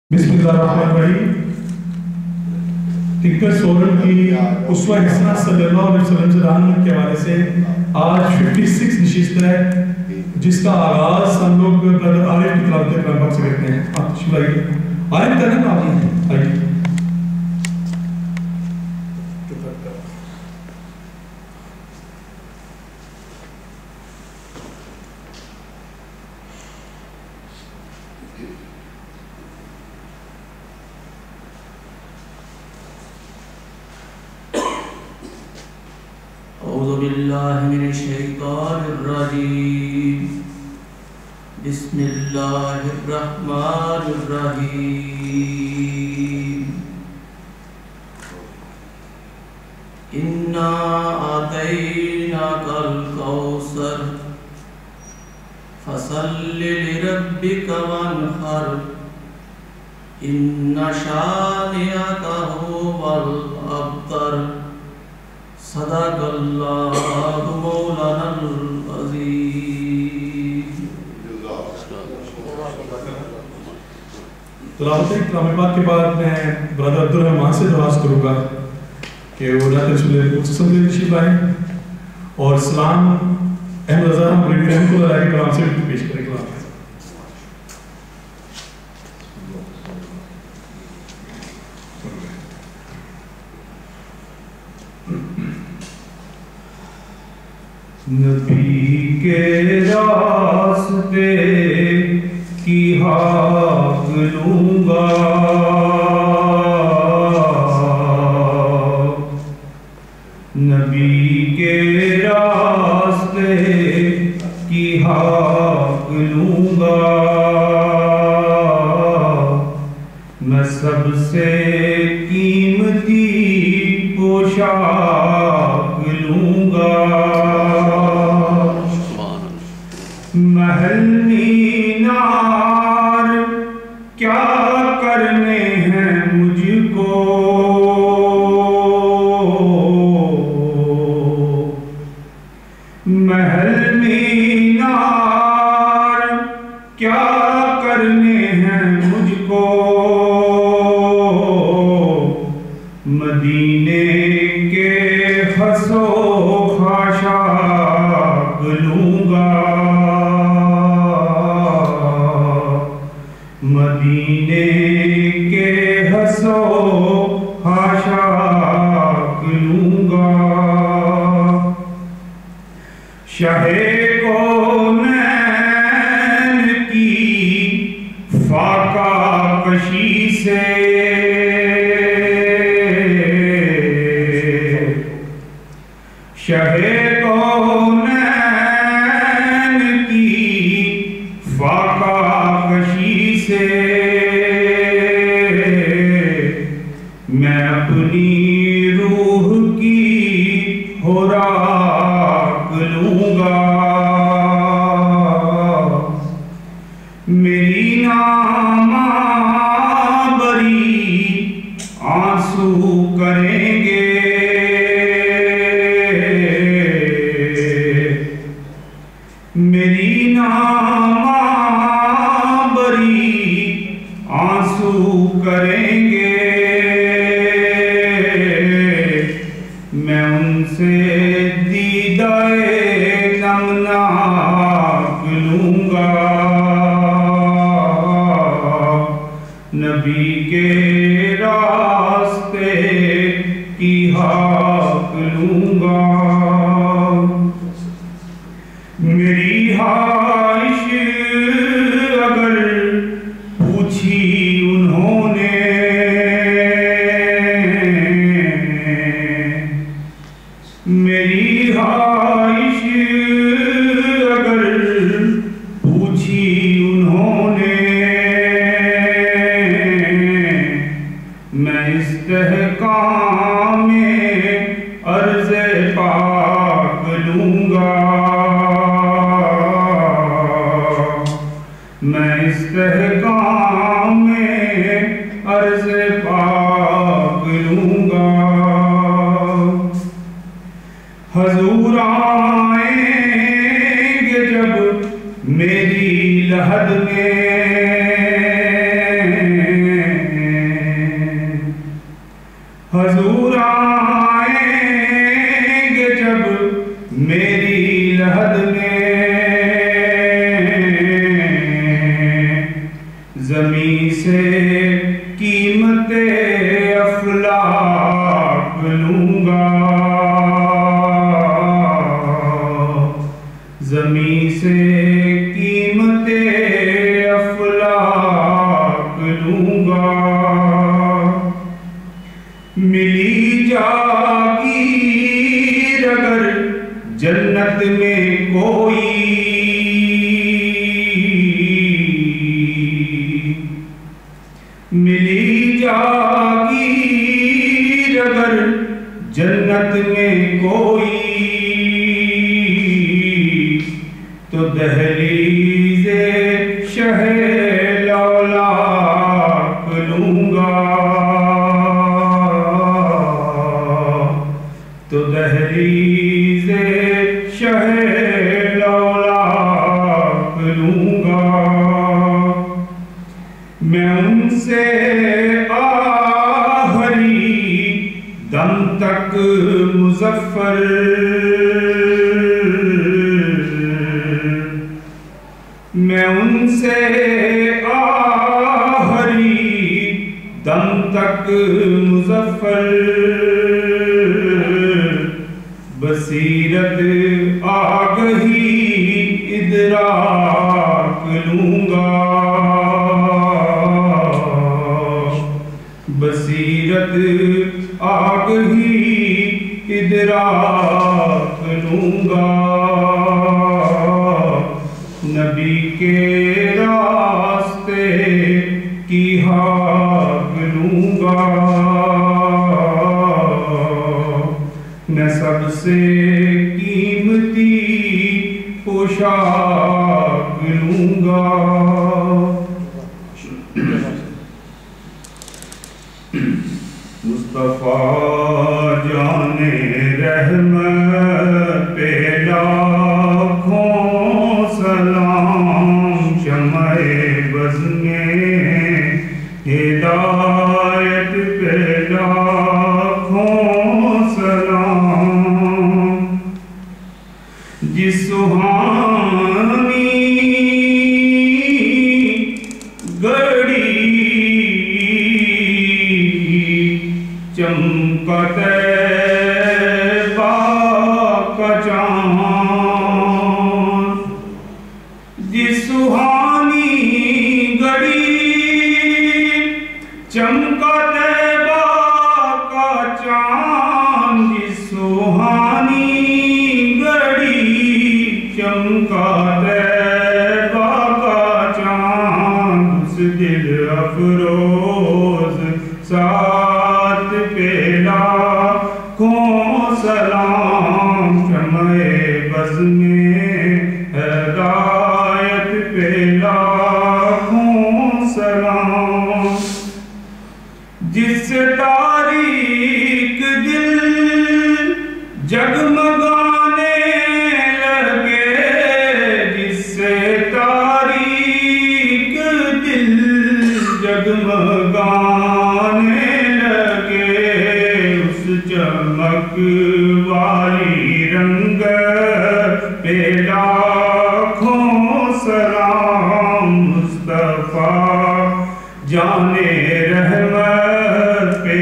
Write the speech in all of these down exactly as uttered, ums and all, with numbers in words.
بسم اللہ الرحمن الرحیم۔ ٹکر سورن کی اسوہ حسنہ صلی اللہ علیہ وسلم سے رہنمائی کے حوالے سے آج چھپن نشست ہے، جس کا آغاز ہم لوگ برادر عارف کی تلاوت کلام پاک سے کرتے ہیں۔ آپ تشریف لائیے۔ عارف کہنا نا آپ آئیے۔ اعوذ باللہ من الشیطان الرجیم، بسم اللہ الرحمن الرحیم۔ انا آتیناک الکوثر فصل لربک وانحر ان شانئک هو الابتر۔ صدق اللہ مولانا العظیم۔ تلاوت کلام پاک کے بعد میں برادر عبدالرحمان سے درخواست کروں گا کہ وہ رات رسول اللہ صلی اللہ علیہ وسلم آئیں اور سلام احمد رضا مریدی رحمۃ اللہ علیہ کے کلام سے پیش کریں۔ کلام نبی کے راستے کی ہاک لوں گا، نبی کے راستے کی ہاک لوں گا، میں سب سے قیمتی پوشاک لوں گا، محل مینار کیا کرنے ہیں مجھ کو، محل مینار کیا کرنے ہیں مجھ کو، مدینے کے خس و خاشاک لوں گا، مدینے کے خس و خاشاک لوں گا، شاہ کونین کی فاقہ کشی سے، شاہ کونین کی فاقہ کشی سے، میں اپنی روح کی خوراک لوں گا، میری نامہ بری آنسو کریں گے، میری نامہ بری آنسو کریں گے، میں ان سے دیدائے نمناک لوں گا، نبی کے راستے کی ہاک لوں گا، میری خواہش اگر پوچھی انہوں نے، میری خواہش اگر پوچھی انہوں نے، میں استحکام عرض پاک لوں گا، میں استحکام سے قیمت افلاک لوں گا، زمین سے قیمت افلاک لوں گا، ملی جاگیر اگر جنت میں کوئی، ملی جاگیر اگر جنت میں کوئی، تو دہلیز شہ لولاک لوں گا، تو دہلیز شہ لولاک لوں گا، میں ان سے آخری دم تک مظفر، میں ان سے آخری دم تک مظفر، بصیرت آگہی ادراک لوں گا، بصیرت آگہی ادراک لوں گا، نبی کے راستے کی ہاک لوں گا، میں سب سے قیمتی پوشاک لوں گا، مصطفیٰ جان رحمت پہ لاکھوں سلام، شمع بز میں ہدایت پہ لاکھوں سلام، جس سہانی گھڑی چمکا طیبہ کا چاند، جس سہانی گھڑی چمکا طیبہ کا چاند، جس سہانی گھڑی چمکا طیبہ کا چاند، اس دل افروز ساتھ پہ لاکھوں سلام، شمع بز میں ہدایت پہ لاکھوں سلام، جس سے تاریک دل جگمگانے لگے، جس سے تاریک دل جگمگانے لگے، اس چمک والی رنگت پہ لاکھوں سلام، مصطفیٰ جان رحمت پہ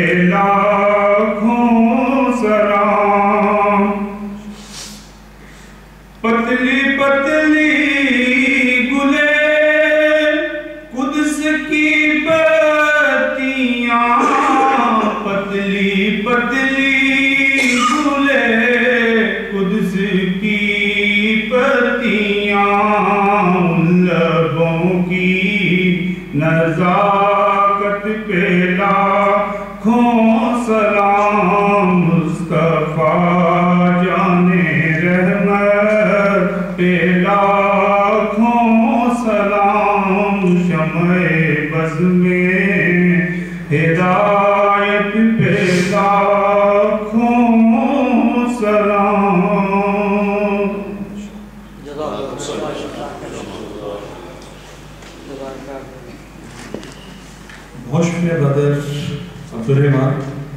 لاکھوں سلام، پتلی پتلی گلے قدس کی بتیاں، پتلی پتلی گلے قدس کی پتیاں، لبوں کی نزاکت پہ لاکھوں سلام، مصطفیٰ جان رحمت پہ لاکھوں سلام، شمع بز میں ہدایت پہ لاکھوں سلام۔ بہت شکریہ برادر عبدالرحمان،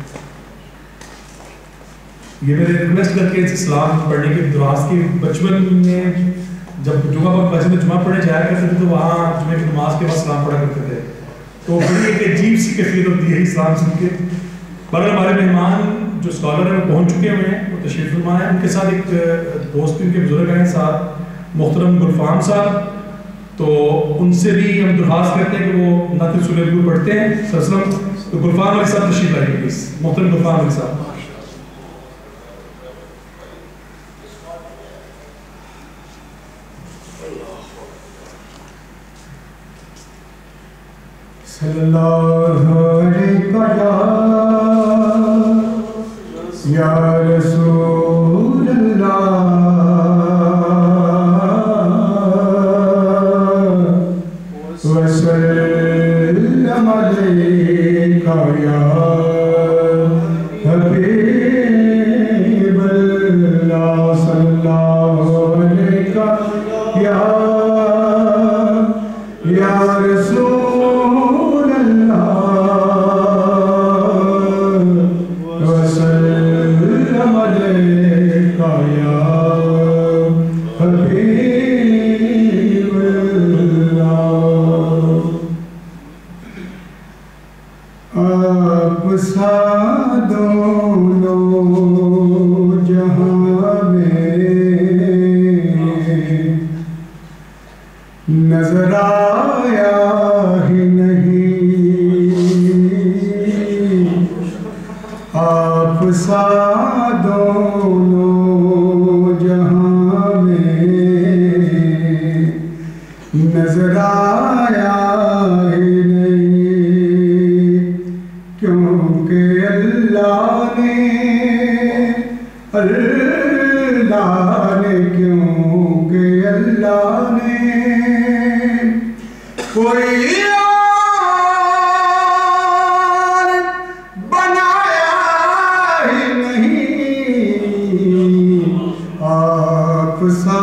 یہ میرے ریکویسٹ کر کے اسلام پڑھنے کی درخواست کی، بچپن میں جب جمعہ وقت مسجد میں جمعہ پڑھنے جایا کرتے تھے تو وہاں جمعہ کی نماز کے بعد سلام پڑھا کرتے تھے، تو بڑی ایک عجیب سی کیفیت ہوتی ہے اسلام سن کے. پر ہمارے مہمان جو اسکالر ہیں وہ پہنچ چکے ہوئے ہیں, وہ تشریف فرما ہیں. ان کے ساتھ ایک دوست ان کے بزرگ ہیں ساتھ محترم گلفام صاحب, تو ان سے بھی ہم درخواست کرتے ہیں کہ وہ نعت رسول اللہ پڑھتے ہیں صلی اللہ علیہ وسلم. تو گلفام علیہ صاحب تشریف لائیے پلیز, محترم گلفام علیہ صاحب. صلی اللہ علیہ یا رسول اللہ وسلم علیکہ یا حبیب اللہ صلی اللہ علیہ یا یا رسول وسلم علیکہ یا حبیب اللہ. آپ سا دونوں جہاں میں نظر آیا ہی نہیں, آپ سا دونوں جہاں میں نظر آیا ہی نہیں, کیونکہ اللہ نے اللہ نے کیونکہ اللہ نے کوئی اور بنایا ہی نہیں, آپ سا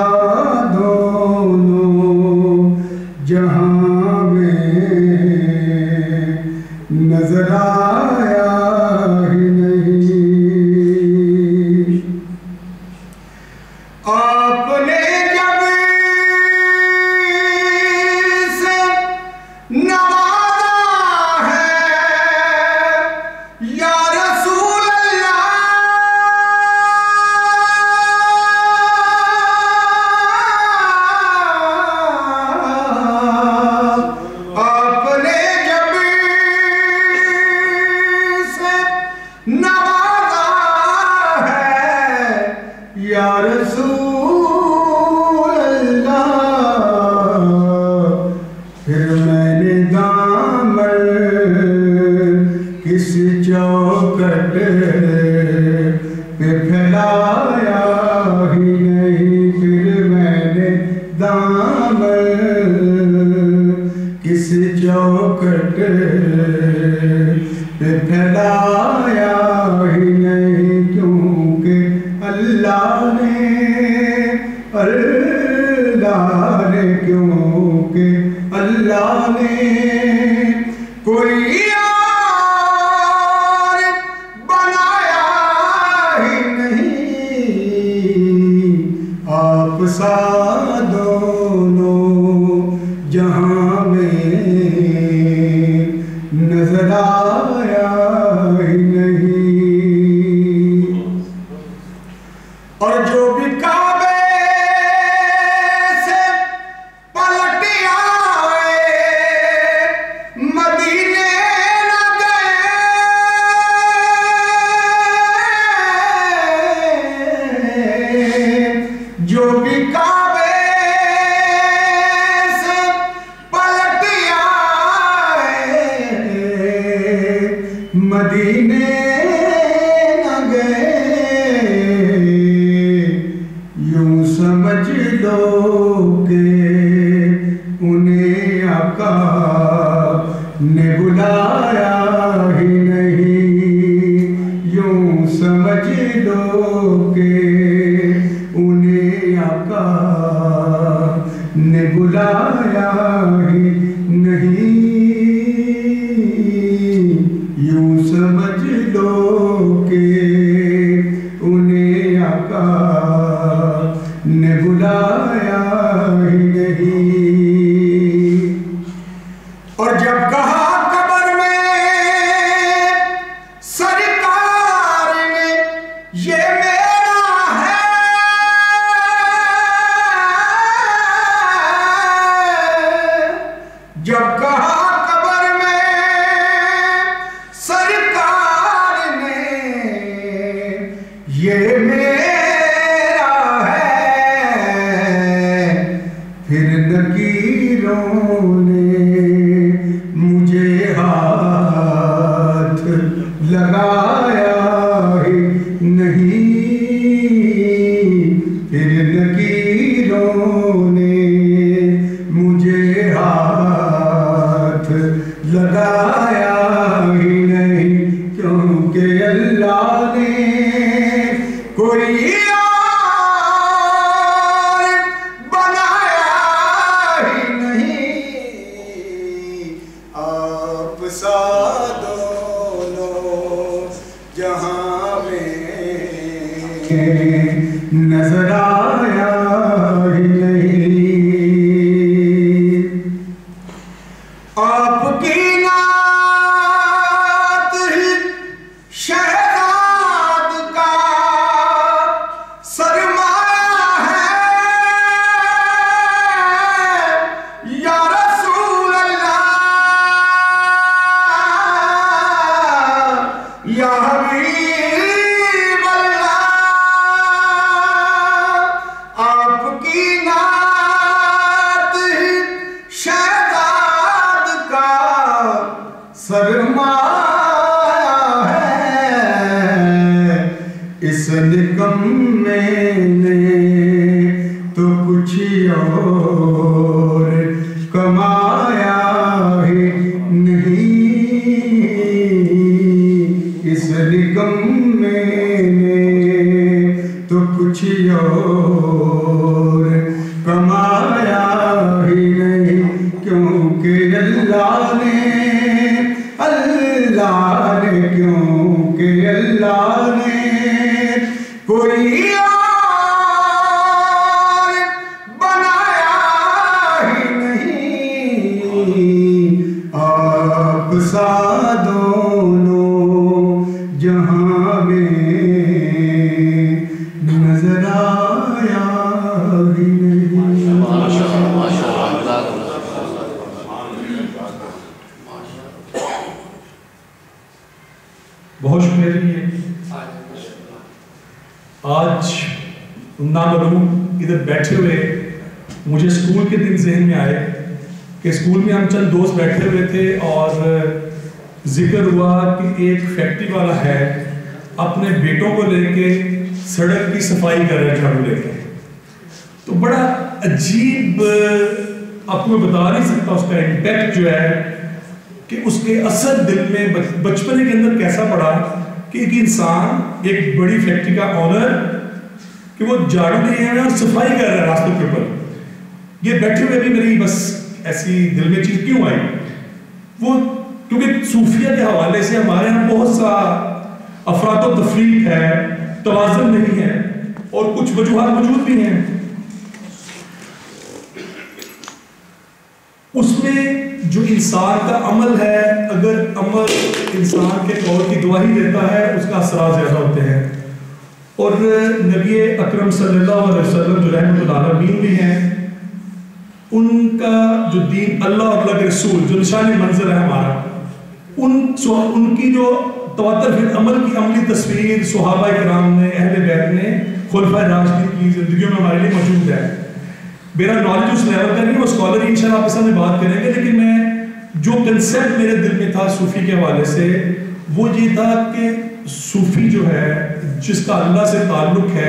دونوں جہاں میں نظر آیا ہی نہیں. آپ نے جب سے نوازا ہے یا رسول اللہ, آپ نے جب سے نوازا ہے یا رسول اللہ, پھر میں نے دامن کس چوکٹ پہ پھیلایا ہی نہیں, پھر میں نے دامن کس چوکٹ پہ پھیلایا ہی نہیں, کیونکہ اللہ نے اللہ نے کیونکہ اللہ نے کوئی اور بنایا ہی نہیں, آپ سا دونوں جہاں میں نظر آیا ہی نہیں. اور جو بھی کعبے سے پلٹ آئے مدینے نہ گئے, جو بھی کعبے سے پلٹ آئے مدینے نہ گئے, یوں سمجھ لو کہ انہیں آقا نے بلایا ہی نہیں, یوں سمجھ لو کہ انہیں آقا نے بلایا ہی نہیں, یوں سمجھ لو سا دونوں جہاں میں نظر آیا ہی نہیں آپ کی نعت ہی شہزاد کا سرمایہ ہے یا رسول اللہ یا حبیب اللہ آپ کی نعت ہی شہزاد کا سرمایہ ہے اس نکمے نے تو کچھ اور کمایا ہی نہیں اس نکمے نے تو کچھ اور کمایا ہی نہیں کیونکہ اللہ نے اللہ نے کیونکہ اللہ نے کوئی اور بنایا ہی نہیں آپ سا دونوں جہاں میں نظر آیا ہی نہیں بہت شکریہ جی آج نامعلوم ادھر بیٹھے ہوئے مجھے اسکول کے دن ذہن میں آئے کہ اسکول میں ہم چند دوست بیٹھے ہوئے تھے اور ذکر ہوا کہ ایک فیکٹری والا ہے اپنے بیٹوں کو لے کے سڑک کی صفائی کر رہے جھاڑو لے کے تو بڑا عجیب آپ کو بتا نہیں سکتا اس کا امپیکٹ جو ہے کہ اس کے اثر دل میں بچپنے کے اندر کیسا پڑا کہ ایک انسان ایک بڑی فیکٹری کا آنر کہ وہ جھاڑو لے رہا ہے اور صفائی کر رہا ہے راستوں کے اوپر یہ بیٹھے ہوئے بھی میری بس ایسی دل میں چیز کیوں آئی وہ کیونکہ صوفیہ کے حوالے سے ہمارے یہاں بہت سا افراد و تفریق ہے توازن نہیں ہے اور کچھ وجوہات موجود بھی ہیں اس میں جو انسان کا عمل ہے اگر عمل انسان کے قول کی گواہی دیتا ہے اس کا اثرات زیادہ ہوتے ہیں اور نبی اکرم صلی اللہ علیہ وسلم جو رحمت العالمین بھی ہیں ان کا جو دین اللہ اور اللہ کے رسول جو نشان منظر ہے ہمارا ان ان کی جو تواتر فی عمل کی عملی تصویر صحابہ کرام نے اہل بیت نے خلفائے راشدین کی زندگیوں میں ہمارے لیے موجود ہے میرا نالج اس لیول کا نہیں وہ اسکالر انشاءاللہ آپ کے سامنے بات کریں گے لیکن میں جو کنسیپٹ میرے دل میں تھا صوفی کے حوالے سے وہ یہ تھا کہ صوفی جو ہے جس کا اللہ سے تعلق ہے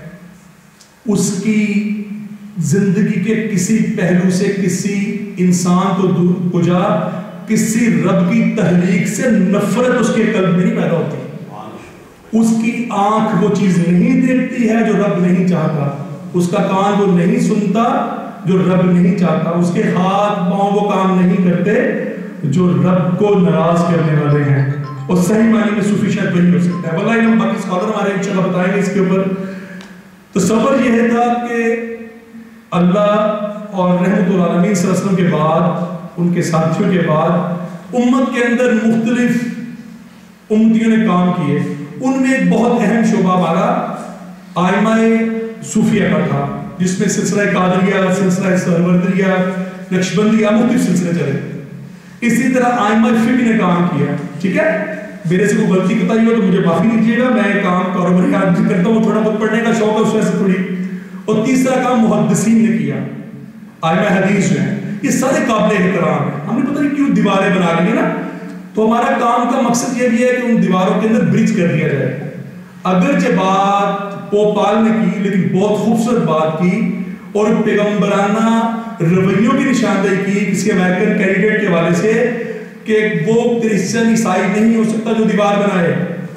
اس کی زندگی کے کسی پہلو سے کسی انسان کو دور کجا کسی رب کی تحریک سے نفرت اس کے قلب میں نہیں پیدا ہوتی اس کی آنکھ وہ چیز نہیں دیکھتی ہے جو رب نہیں چاہتا اس کا کان وہ نہیں سنتا جو رب نہیں چاہتا اس کے ہاتھ پاؤں وہ کام نہیں کرتے جو رب کو ناراض کرنے والے ہیں اور صحیح معنی میں صوفی شاید وہی ہو سکتا ہے واللہ ہم باقی اسکالر ہمارے انشاءاللہ بتائیں گے اس کے اوپر تو صبر یہ تھا کہ اللہ اور رحمت العالمین صلی اللہ علیہ وسلم کے بعد ان کے ساتھیوں کے بعد امت کے اندر مختلف امتیوں نے کام کیے ان میں ایک بہت اہم شعبہ ہمارا آئمہ صوفیہ کا تھا جس میں سلسلہ قادریہ سلسلہ سہروردیہ نقشبندیہ مختلف سلسلے چلے اسی طرح آئمہ فقہ نے کام کیا ٹھیک ہے میرے سے کوئی غلطی بتائی ہو تو مجھے معافی دیجیے گا میں کام کاروباری آدمی کرتا ہوں تھوڑا بہت پڑھنے کا شوق ہے اس وجہ سے تھوڑی اور تیسرا کام محدثین نے کیا آئمہ حدیث جو ہیں یہ سارے قابل احترام ہیں ہم نے پتہ نہیں کیوں دیواریں بنا لی ہیں نا تو ہمارا کام کا مقصد یہ بھی ہے کہ ان دیواروں کے اندر برج کر دیا جائے اگرچہ بات پوپال نے کی لیکن بہت خوبصورت بات کی اور پیغمبرانہ رویوں کی نشاندہی کی کسی امریکن کینڈیڈیٹ کے حوالے سے کہ وہ کرسچن عیسائی نہیں ہو سکتا جو دیوار بنائے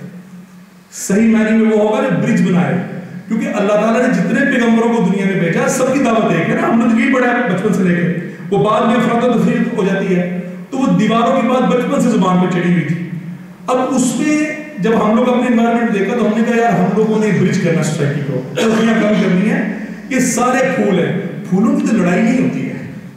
صحیح معنی میں وہ ہوگا جو برج بنائے کیونکہ اللہ تعالیٰ نے جتنے پیغمبروں کو دنیا میں بھیجا سب کی دعوت ایک ہے نا ہم نے تو یہی پڑھا ہے بچپن سے لے کے وہ بعد میں افراد و تفریق ہو جاتی ہے تو وہ دیواروں کی بات بچپن سے زبان پہ چڑھی ہوئی تھی. اب اس میں جب ہم لوگ اپنے انوائرمنٹ دیکھا تو ہم نے کہا یار ہم لوگوں نے برج کرنا سوسائٹی کو, دنیا کم کرنی ہے. یہ سارے پھول ہیں, پھولوں کی تو لڑائی نہیں ہوتی ہے,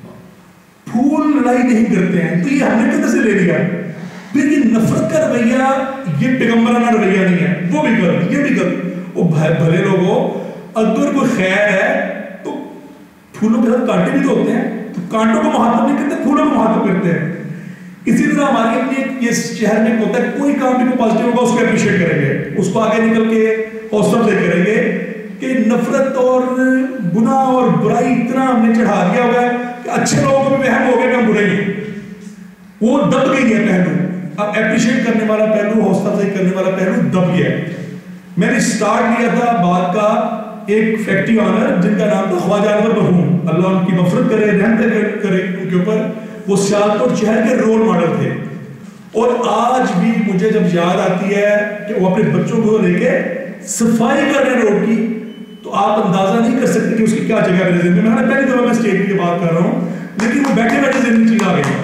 پھول لڑائی نہیں کرتے ہیں, تو یہ ہم نے کدھر سے لے لیا. پھر یہ نفرت کا رویہ یہ پیغمبرانہ رویہ نہیں ہے, وہ بھی غلط یہ بھی غلط. وہ بھلے لوگوں اگر کوئی خیر ہے تو پھولوں کے ساتھ کانٹے بھی تو ہوتے ہیں, تو کانٹوں کو مخاطب نہیں کرتے, پھولوں کو مخاطب کرتے ہیں. اسی طرح ہماری اپنی یہ شہر میں ہوتا ہے, کوئی کام بھی کوئی پازیٹیو ہوگا اس کو اپریشیٹ کریں گے, اس کو آگے نکل کے حوصلہ افزائی کریں گے کہ نفرت اور گناہ اور برائی اتنا ہم نے چڑھا دیا ہوا ہے کہ اچھے لوگوں کو بھی وہم ہو گیا کہ ہم برے ہیں, وہ دب گئی ہے پہلو. اب اپریشیٹ کرنے والا پہلو, حوصلہ افزائی کرنے والا پہلو دب گیا ہے. میں نے سٹارٹ لیا تھا بات کا ایک فیکٹری آنر جن کا نام تھا خواجہ انور مرحوم, اللہ ان کی مغفرت کرے, رحمت کرے ان کے اوپر. وہ سیالکوٹ شہر کے رول ماڈل تھے, اور آج بھی مجھے جب یاد آتی ہے کہ وہ اپنے بچوں کو لے کے صفائی کر رہے ہیں روڈ کی, تو آپ اندازہ نہیں کر سکتے کہ اس کی کیا جگہ میرے ذہن میں. میں نے پہلی دفعہ میں اسٹیٹ کی بات کر رہا ہوں, لیکن وہ بیٹھے بیٹھے ذہن میں چیز آ گئی.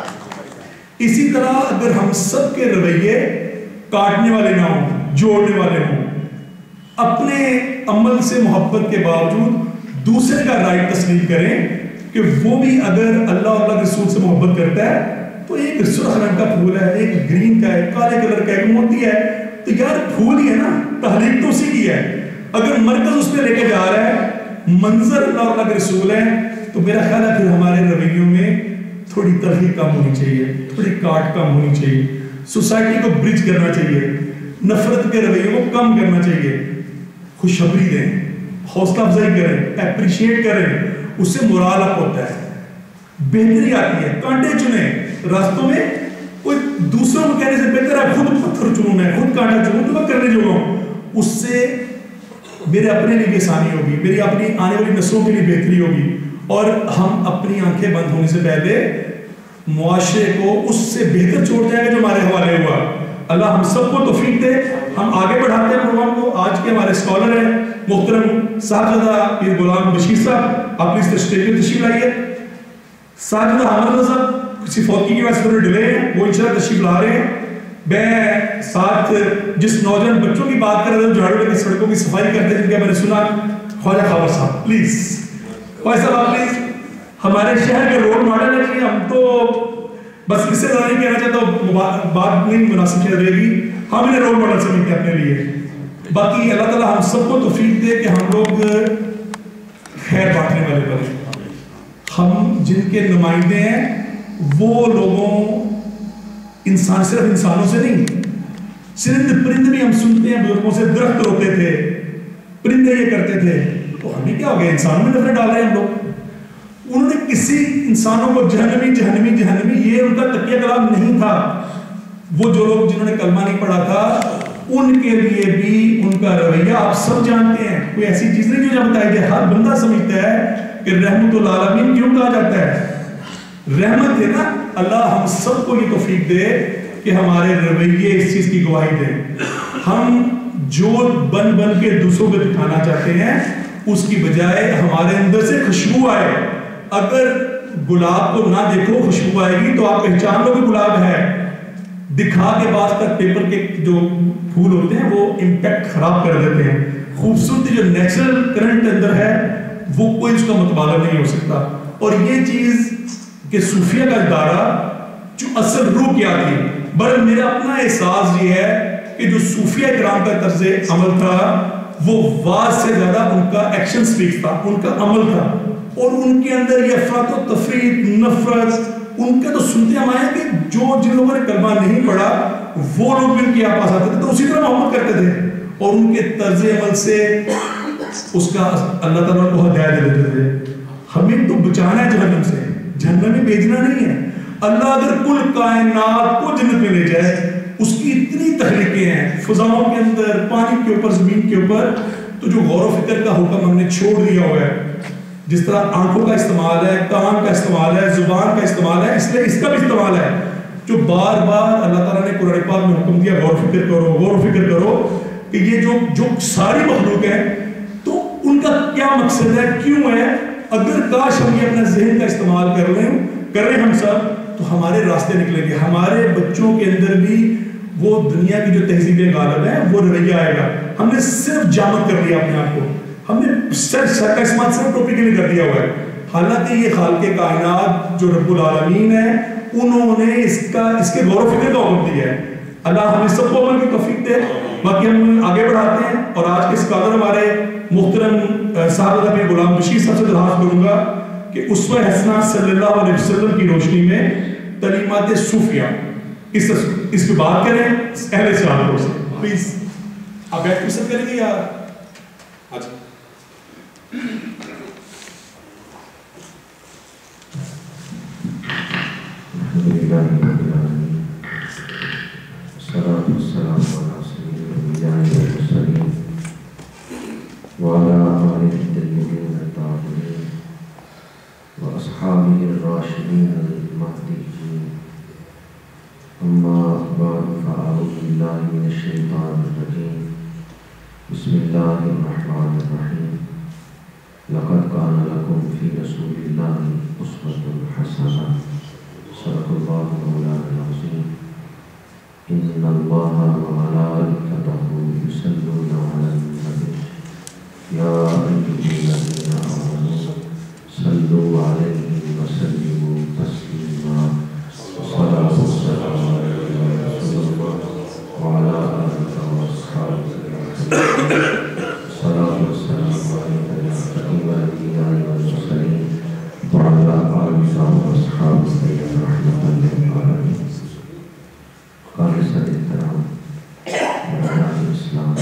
اسی طرح اگر ہم سب کے رویے کاٹنے والے نہ ہوں, جوڑنے والے ہوں, اپنے عمل سے محبت کے باوجود دوسرے کا رائٹ تسلیم کریں کہ وہ بھی اگر اللہ اور اللہ کے رسول سے محبت کرتا ہے تو ایک سرخ رنگ کا پھول ہے, ایک گرین کا ہے, کالے کلر کا, ایک موتی ہے, تو یار پھول ہی ہے نا, تحلیق تو اسی کی ہے. اگر مرکز اس پہ لے کے جا رہا ہے, منظر اللہ اور اللہ کے رسول ہے, تو میرا خیال ہے پھر ہمارے رویوں میں تھوڑی تلخی کم ہونی چاہیے, تھوڑی کاٹ کم ہونی چاہیے, سوسائٹی کو برج کرنا چاہیے, نفرت کے رویوں کو کم کرنا چاہیے, خوشخبری دیں, حوصلہ افزائی کریں, اپریشیٹ کریں, اس سے مورال اپ ہوتا ہے, بہتری آتی ہے. کانٹے چنیں راستوں میں, کوئی دوسروں کو کہنے سے بہتر ہے خود پتھر چنوں, میں خود کانٹا چنوں تو میں کرنے جو ہوں, اس سے میرے اپنے لیے بھی آسانی ہوگی, میری اپنی آنے والی نسلوں کے لیے بہتری ہوگی, اور ہم اپنی آنکھیں بند ہونے سے پہلے معاشرے کو اس سے بہتر چھوڑ جائیں گے جو ہمارے حوالے ہوا. اللہ ہم سب کو توفیق دے. ہم آگے بڑھاتے ہیں پروگرام کو. آج کے ہمارے اسکالر ہیں محترم صاحبزادہ پیر غلام بشیر صاحب, آپ اس اسٹیج پہ تشریف لائیے. صاحبزادہ حامد رضا صاحب کسی فوتگی کی وجہ سے تھوڑے ڈیلے ہیں, وہ انشاءاللہ تشریف لا رہے ہیں. میں ساتھ جس نوجوان بچوں کی بات کر رہا ہوں جھاڑو لے کے سڑکوں کی صفائی کرتے ہیں, جن کا میں نے سنا, خواجہ خاور صاحب پلیز. خواجہ صاحب پلیز, ہمارے شہر کے رول ماڈل ہیں جی. ہم تو بس اس سے زیادہ نہیں کہنا چاہتا, بات نہیں مناسب چل رہے گی, ہم انہیں رول ماڈل سمجھتے ہیں اپنے لیے. باقی اللہ تعالیٰ ہم سب کو توفیق دے کہ ہم لوگ خیر بانٹنے والے بنیں. ہم جن کے نمائندے ہیں وہ لوگوں, انسان صرف انسانوں سے نہیں, صرف پرندے بھی ہم سنتے ہیں بزرگوں سے, درخت روتے تھے, پرندے یہ کرتے تھے, تو ہمیں کیا ہو گیا, انسانوں میں نفرت ڈال رہے ہیں ہم لوگ. انہوں نے کسی انسانوں کو جہنمی جہنمی جہنمی, یہ ان کا تکیہ کلام نہیں تھا. وہ جو لوگ جنہوں نے کلمہ نہیں پڑھا تھا ان کے لیے بھی ان کا رویہ آپ سب جانتے ہیں. کوئی ایسی چیز نہیں جو بتائی جائے, ہر بندہ سمجھتا ہے کہ رحمت العالمین کیوں کہا جاتا ہے, رحمت ہے نا. اللہ ہم سب کو یہ توفیق دے کہ ہمارے رویے اس چیز کی گواہی دیں. ہم جو بن بن کے دوسروں کو دکھانا چاہتے ہیں اس کی بجائے ہمارے اندر سے خوشبو آئے. اگر گلاب کو نہ دیکھو خوشبو آئے گی تو آپ پہچان لو کہ گلاب ہے. دکھا کے بعد تک پیپر کے جو پھول ہوتے ہیں وہ امپیکٹ خراب کر دیتے ہیں. خوبصورتی جو نیچرل کرنٹ اندر ہے وہ کوئی اس کا متبادل نہیں ہو سکتا. اور یہ چیز کہ صوفیہ کا ادارہ جو اصل روح کیا تھی, بل میرا اپنا احساس یہ ہے کہ جو صوفیہ کرام کا طرز عمل تھا وہ واز سے زیادہ ان کا ایکشن سپیک تھا, ان کا عمل تھا. اور ان کے اندر یہ افراط و تفریط, نفرت, ان کے تو سنتے ہم آئے کہ جو جن لوگوں نے کلمہ نہیں پڑھا وہ لوگ بھی ان کے پاس آتے تھے تو اسی طرح محبت کرتے تھے, اور ان کے طرز عمل سے اس کا اللہ تعالیٰ کو ہدایت دے دیتے تھے. ہمیں تو بچانا ہے جہنم سے, جہنم میں بھیجنا نہیں ہے. اللہ اگر کل کائنات کو جنت میں لے جائے, اس کی اتنی تخلیقیں ہیں فضاؤں کے اندر, پانی کے اوپر, زمین کے اوپر, تو جو غور و فکر کا حکم ہم نے چھوڑ دیا ہوا ہے, جس طرح آنکھوں کا استعمال ہے, کان کا استعمال ہے, زبان کا استعمال ہے, اس لیے اس کا بھی استعمال ہے, جو بار بار اللہ تعالیٰ نے قرآن پاک میں حکم دیا غور و فکر کرو, غور و فکر کرو کہ یہ جو جو ساری مخلوق ہے تو ان کا کیا مقصد ہے, کیوں ہے. اگر کاش ہم یہ اپنا ذہن کا استعمال کر رہے ہیں کر رہے ہم سب تو ہمارے راستے نکلیں گے، ہمارے بچوں کے اندر بھی وہ دنیا کی جو تہذیبیں غالب ہیں وہ رویہ آئے گا. ہم نے صرف جامد کر لیا اپنے آپ کو، ہم نے سر سر کا استعمال صرف ٹوپی کے لیے کر دیا ہوا ہے، حالانکہ یہ خالق کائنات جو رب العالمین ہے انہوں نے اس کا اس کے غور و فکر کا حکم دیا ہے. اللہ ہمیں سب کو عمل کی توفیق دے. باقی ہم آگے بڑھاتے ہیں اور آج کے اسکالر ہمارے محترم صاحب نبی غلام بشیر صاحب سے درخواست کروں گا کہ اسوہ حسنہ صلی اللہ علیہ وسلم کی روشنی میں تعلیمات صوفیہ اس اس پہ بات کریں اہل صحابہ سے. پلیز آپ بیٹھ کے سب کریں گے یا آج وأصحابه الراشدين المهديين أما بعد فأعوذ بالله من الشيطان الرجيم بسم الله الرحمن الرحيم لقد كان لكم في رسول الله أسوة حسنة صدق الله مولانا العظيم إن الله وملائكته يصلون على النبي يا أيها الذين آمنوا صلوا عليه وسلموا تسليما والصلاة والسلام على رسول الله وعلى آله وأصحابه الصلاة والسلام على الأنبياء والمرسلين وعلى آله وأصحابه رحمة للعالمين. خالصۃ احترام برادران اسلام،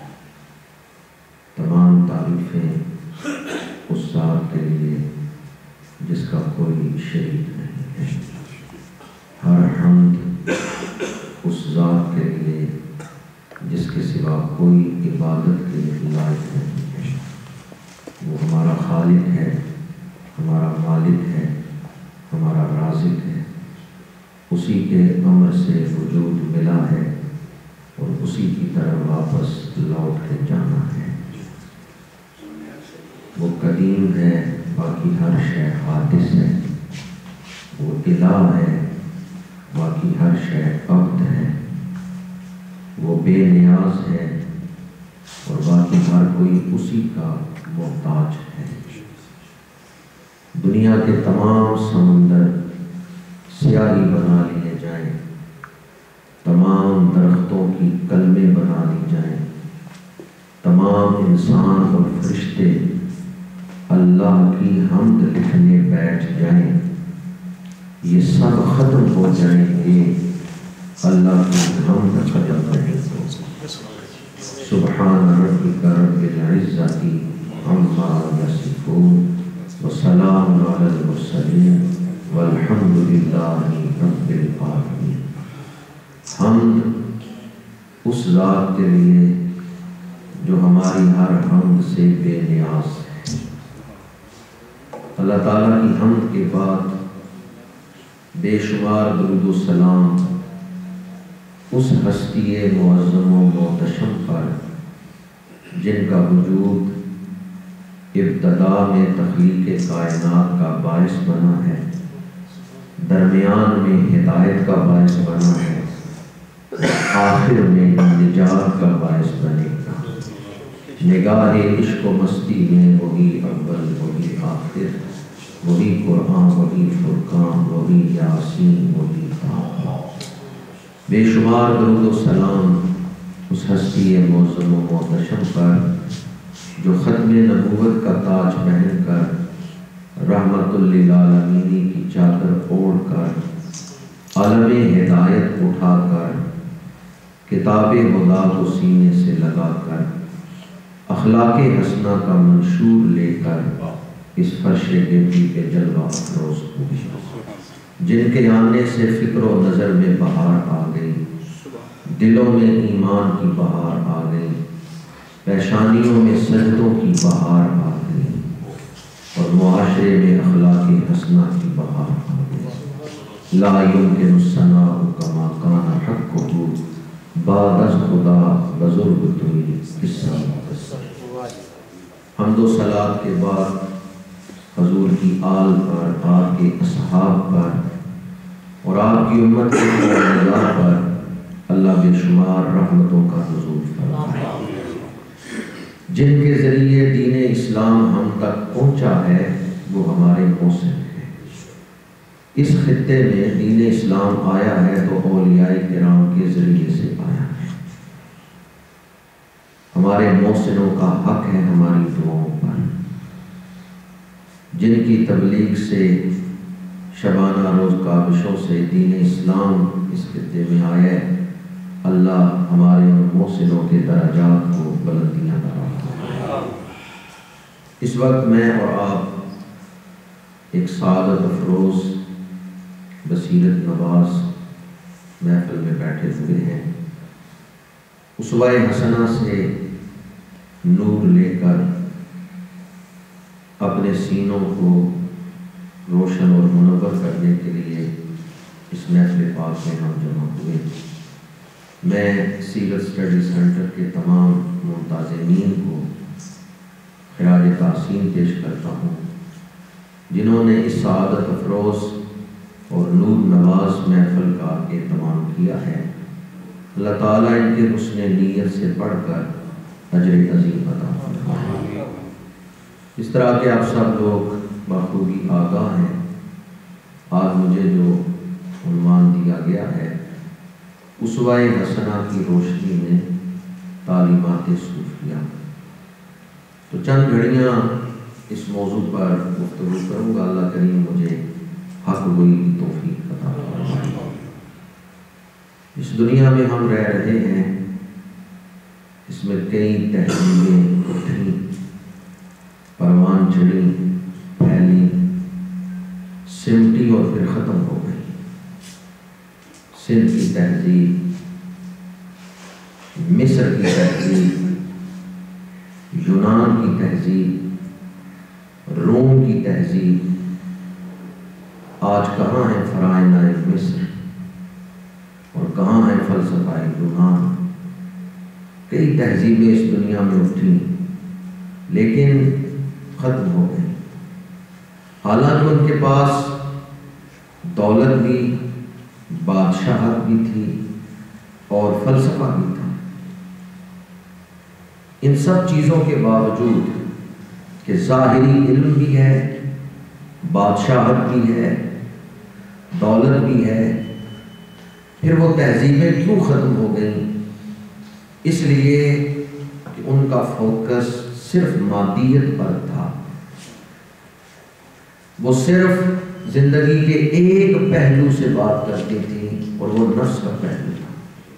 تمام تعریفیں اس ذات کے لیے جس کا کوئی شریک نہیں ہے، ہر حمد اس ذات کے لیے جس کے سوا کوئی عبادت کے لائق نہیں ہے. وہ ہمارا خالق ہے، ہمارا مالک ہے، ہمارا رازق ہے. اسی کے امر سے وجود ملا ہے اور اسی کی طرف واپس لوٹ کے جانا ہے. وہ قدیم ہے، باقی ہر شے حادث ہے. وہ الہ ہے، باقی ہر شے عبد ہے. وہ بے نیاز ہے اور باقی ہر کوئی اسی کا محتاج ہے. دنیا کے تمام سمندر سیاہی بنا لیے جائیں، تمام درختوں کی کلمیں بنا لی جائیں، تمام انسان اور فرشتے اللہ کی حمد لکھنے بیٹھ جائیں، یہ سب ختم ہو جائیں گے، اللہ کی حمد ختم نہیں ہو. سبحان ربک رب العزت عما یصفون وسلام علی المرسلین والحمد للہ رب العالمین. حمد اس ذات کے لیے جو ہماری ہر حمد سے بے نیاز ہے. اللہ تعالیٰ کی حمد کے بعد بے شمار درود و سلام اس ہستی معظم و محتشم پر جن کا وجود ابتدا میں تخلیق کائنات کا باعث بنا ہے، درمیان میں ہدایت کا باعث بنا ہے، آخر میں نجات کا باعث بنے گا. نگاہ عشق و مستی میں وہی اول وہی آخر، وہی قرآن وہی فرقان وہی یاسین وہی طٰہٰ. بے شمار درود و سلام اس ہستی معظم و محتشم پر جو ختم نبوت کا تاج پہن کر رحمت للعالمین کی چادر اوڑھ کر عالم ہدایت اٹھا کر کتاب خدا کو سینے سے لگا کر اخلاق حسنہ کا منشور لے کر اس فرش گردی کے جلوہ افروز ہوئی، جن کے آنے سے فکر و نظر میں بہار آ گئی، دلوں میں ایمان کی بہار آ گئی، پیشانیوں میں سجدوں کی بہار آ گئی اور معاشرے میں اخلاق حسنہ کی بہار آ گئی. لا یمکن الثناء کما کان حقہ بعد از خدا بزرگ توئی قصہ. حمد و صلات کے بعد حضور کی آل پر، آپ کے اصحاب پر اور آپ کی امت کے نظام پر اللہ بے شمار رحمتوں کا نزول فرمائے۔ جن کے ذریعے دین اسلام ہم تک پہنچا ہے وہ ہمارے محسن ہیں۔ اس خطے میں دین اسلام آیا ہے تو اولیاء کرام کے ذریعے سے آیا ہے۔ ہمارے محسنوں کا حق ہے ہماری دعاؤں پر، جن کی تبلیغ سے شبانہ روز کاوشوں سے دین اسلام اس خطے میں آیا ہے۔ اللہ ہمارے ان محسنوں کے درجات کو بلندیاں بنائے۔ اس وقت میں اور آپ ایک سعادت افروز بصیرت نواز محفل میں بیٹھے ہوئے ہیں۔ اسوہ حسنہ سے نور لے کر اپنے سینوں کو روشن اور منور کرنے کے لیے اس محفل پاک میں ہم جمع ہوئے۔ میں سیرت اسٹڈی سینٹر کے تمام منتظمین کو خراج تحسین پیش کرتا ہوں، جنہوں نے اس سعادت افروز اور نور نواز محفل کا اہتمام کیا ہے۔ اللہ تعالیٰ ان کے حسن نیت سے پڑھ کر اجر عظیم عطا فرمائے۔ اس طرح کہ آپ سب لوگ بخوبی آگاہ ہیں، آج مجھے جو عنوان دیا گیا ہے اسوہ حسنہ کی روشنی میں تعلیمات صوفیہ، تو چند گھڑیاں اس موضوع پر گفتگو کروں گا۔ اللہ کریم مجھے حق گوئی کی توفیق عطا فرمائے۔ اس دنیا میں ہم رہ رہے ہیں، اس میں کئی تہذیبیں اٹھیں، پروان چڑھیں، پھیلیں، سمٹی اور پھر ختم ہو گئی۔ سندھ کی تہذیب، مصر کی تہذیب، یونان کی تہذیب، روم کی تہذیب، آج کہاں ہے فرائض مصر اور کہاں ہے فلسفہ یونان۔ کئی تہذیبیں اس دنیا میں اٹھیں لیکن ختم ہو گئی، حالانکہ ان کے پاس دولت بھی، بادشاہت بھی تھی اور فلسفہ بھی تھا۔ ان سب چیزوں کے باوجود کہ ظاہری علم بھی ہے، بادشاہت بھی ہے، دولت بھی ہے، پھر وہ تہذیبیں کیوں ختم ہو گئیں؟ اس لیے کہ ان کا فوکس صرف مادیت پر تھا۔ وہ صرف زندگی کے ایک پہلو سے بات کرتی تھی اور وہ نفس کا پہلو تھا۔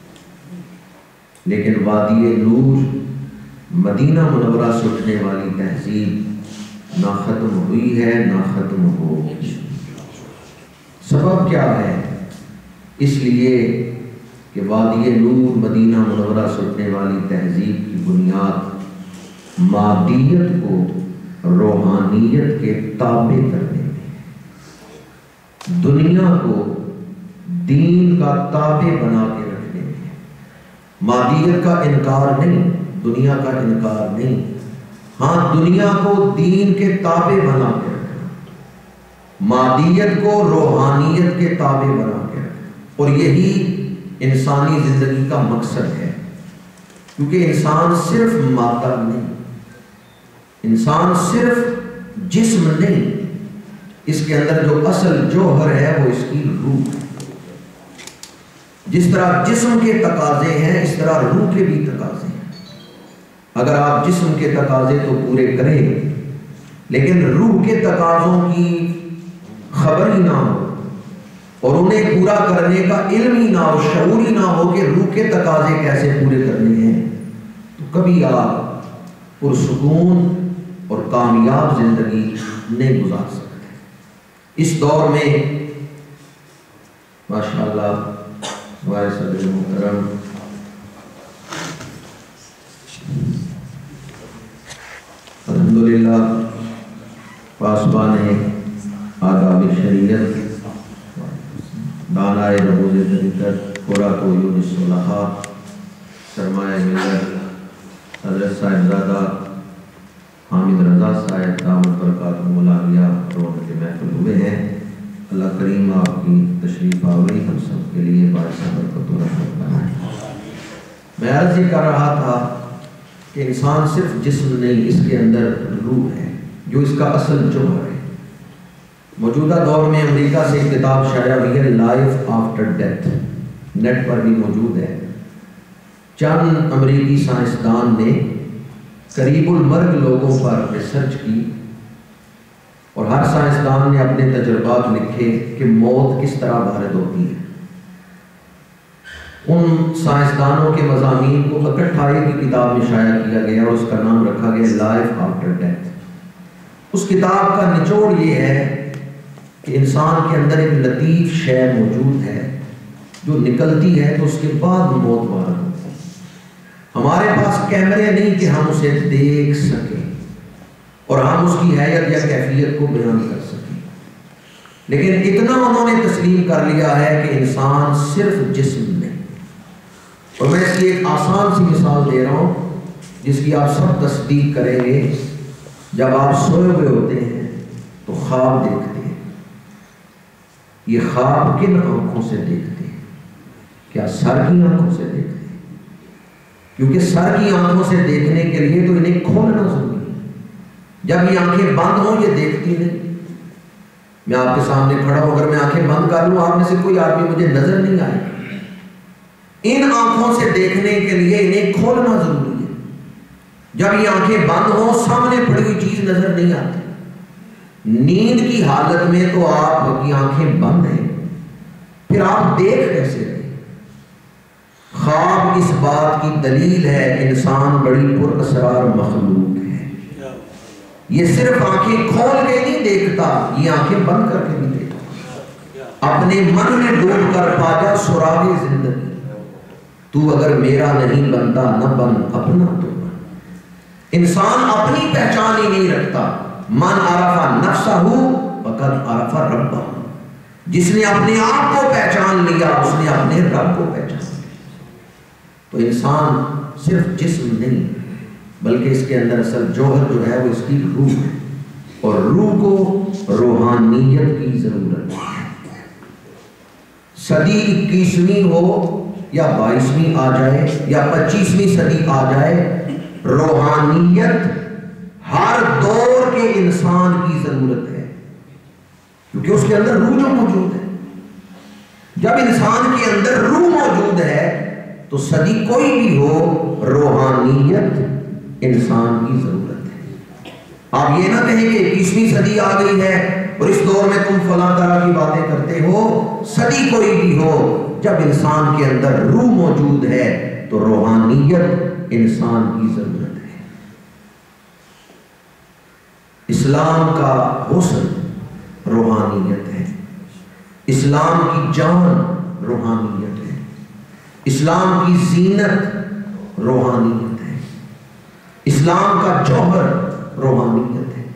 لیکن وادی نور، مدینہ منورہ سے اٹھنے والی تہذیب نہ ختم ہوئی ہے نہ ختم ہوگی۔ سبب کیا ہے؟ اس لیے کہ وادی نور، مدینہ منورہ سے اٹھنے والی تہذیب کی بنیاد مادیت کو روحانیت کے تابع کرنے میں، دنیا کو دین کا تابع بنا کے رکھنے میں۔ مادیت کا انکار نہیں، دنیا کا انکار نہیں، ہاں دنیا کو دین کے تابع بنا کے رکھنا، مادیت کو روحانیت کے تابع بنا کے رکھنا، اور یہی انسانی زندگی کا مقصد ہے۔ کیونکہ انسان صرف مادہ نہیں، انسان صرف جسم نہیں، اس کے اندر جو اصل جوہر ہے وہ اس کی روح ہے۔ جس طرح جسم کے تقاضے ہیں اس طرح روح کے بھی تقاضے ہیں۔ اگر آپ جسم کے تقاضے تو پورے کریں لیکن روح کے تقاضوں کی خبر ہی نہ ہو اور انہیں پورا کرنے کا علم ہی نہ ہو، شعور ہی نہ ہو کہ روح کے تقاضے کیسے پورے کرنے ہیں، تو کبھی آپ پرسکون اور کامیاب زندگی نہیں گزار سکتے۔ اس دور میں ماشاءاللہ ہمارے صدر محترم الحمدللہ پاسبان آداب شریعت، دانائے رموز حقیقت، قرۃ عیون الصلحاء، سرمایہ ملت حضرت صاحبزادہ حامد رضا صاحب دامت برکاتہ العالیہ رونق محفل ہوئے ہیں۔ اللہ کریم آپ کی تشریف آوری ہم سب کے لیے باعث برکت و رحمت بنائے۔ میں عرض یہ کر رہا تھا کہ انسان صرف جسم نہیں، اس کے اندر روح ہے جو اس کا اصل جوہر ہے۔ موجودہ دور میں امریکہ سے ایک کتاب شائع ہوئی ہے لائف آفٹر ڈیتھ، نیٹ پر بھی موجود ہے۔ چند امریکی سائنسدان نے قریب المرگ لوگوں پر ریسرچ کی اور ہر سائنسدان نے اپنے تجربات لکھے کہ موت کس طرح وارد ہوتی ہے۔ ان سائنسدانوں کے مضامین کو اکٹھا ایک کتاب میں شائع کیا گیا اور اس کا نام رکھا گیا لائف آفٹر ڈیتھ۔ اس کتاب کا نچوڑ یہ ہے کہ انسان کے اندر ایک لطیف شے موجود ہے جو نکلتی ہے تو اس کے بعد موت وارد ہوتی ہے۔ ہمارے پاس کیمرے نہیں کہ ہم اسے دیکھ سکیں اور ہم اس کی حیت یا کیفیت کو بیان کر سکیں، لیکن اتنا انہوں نے تسلیم کر لیا ہے کہ انسان صرف جسم نہیں۔ اور میں اس کی ایک آسان سی مثال دے رہا ہوں جس کی آپ سب تصدیق کریں گے۔ جب آپ سوئے ہوئے ہوتے ہیں تو خواب دیکھتے ہیں، یہ خواب کن آنکھوں سے دیکھتے ہیں؟ کیا سر کی آنکھوں سے دیکھتے ہیں؟ کیونکہ سر کی آنکھوں سے دیکھنے کے لیے تو انہیں کھولنا ضروری ہے۔ جب یہ آنکھیں بند ہوں یہ دیکھتی نہیں۔ میں آپ کے سامنے کھڑا ہوں، اگر میں آنکھیں بند کر لوں آپ میں سے کوئی آدمی مجھے نظر نہیں آئے گا۔ ان آنکھوں سے دیکھنے کے لیے انہیں کھولنا ضروری ہے۔ جب یہ آنکھیں بند ہوں سامنے پڑی ہوئی چیز نظر نہیں آتی۔ نیند کی حالت میں تو آپ کی آنکھیں بند ہیں، پھر آپ دیکھ کیسے رہے؟ خواب اس بات کی دلیل ہے انسان بڑی پر اسرار مخلوق ہے۔ یہ صرف آنکھیں کھول کے نہیں دیکھتا، یہ آنکھیں بند کر کے بھی دیکھتا۔ اپنے من میں ڈوب کر پا جا سراغ زندگی، تو اگر میرا نہیں بنتا نہ بن اپنا تو بن۔ انسان اپنی پہچان ہی نہیں رکھتا۔ من عرف نفسہ فقد عرف ربہ، جس نے اپنے آپ کو پہچان لیا اس نے اپنے رب کو پہچان لیا۔ تو انسان صرف جسم نہیں بلکہ اس کے اندر اصل جوہر جو ہے وہ اس کی روح ہے، اور روح کو روحانیت کی ضرورت ہے۔ صدی اکیسویں ہو یا بائیسویں آ جائے یا پچیسویں صدی آ جائے، روحانیت ہر دور کے انسان کی ضرورت ہے، کیونکہ اس کے اندر روح جو موجود ہے۔ جب انسان کے اندر روح موجود ہے تو صدی کوئی بھی ہو، روحانیت انسان کی ضرورت ہے۔ آپ یہ نہ کہیں کہ اکیسویں صدی آ گئی ہے اور اس دور میں تم فلاں طرح کی باتیں کرتے ہو۔ صدی کوئی بھی ہو، جب انسان کے اندر روح موجود ہے تو روحانیت انسان کی ضرورت ہے۔ اسلام کا حسن روحانیت ہے، اسلام کی جان روحانیت ہے، اسلام کی زینت روحانیت ہے، اسلام کا جوہر روحانیت ہے۔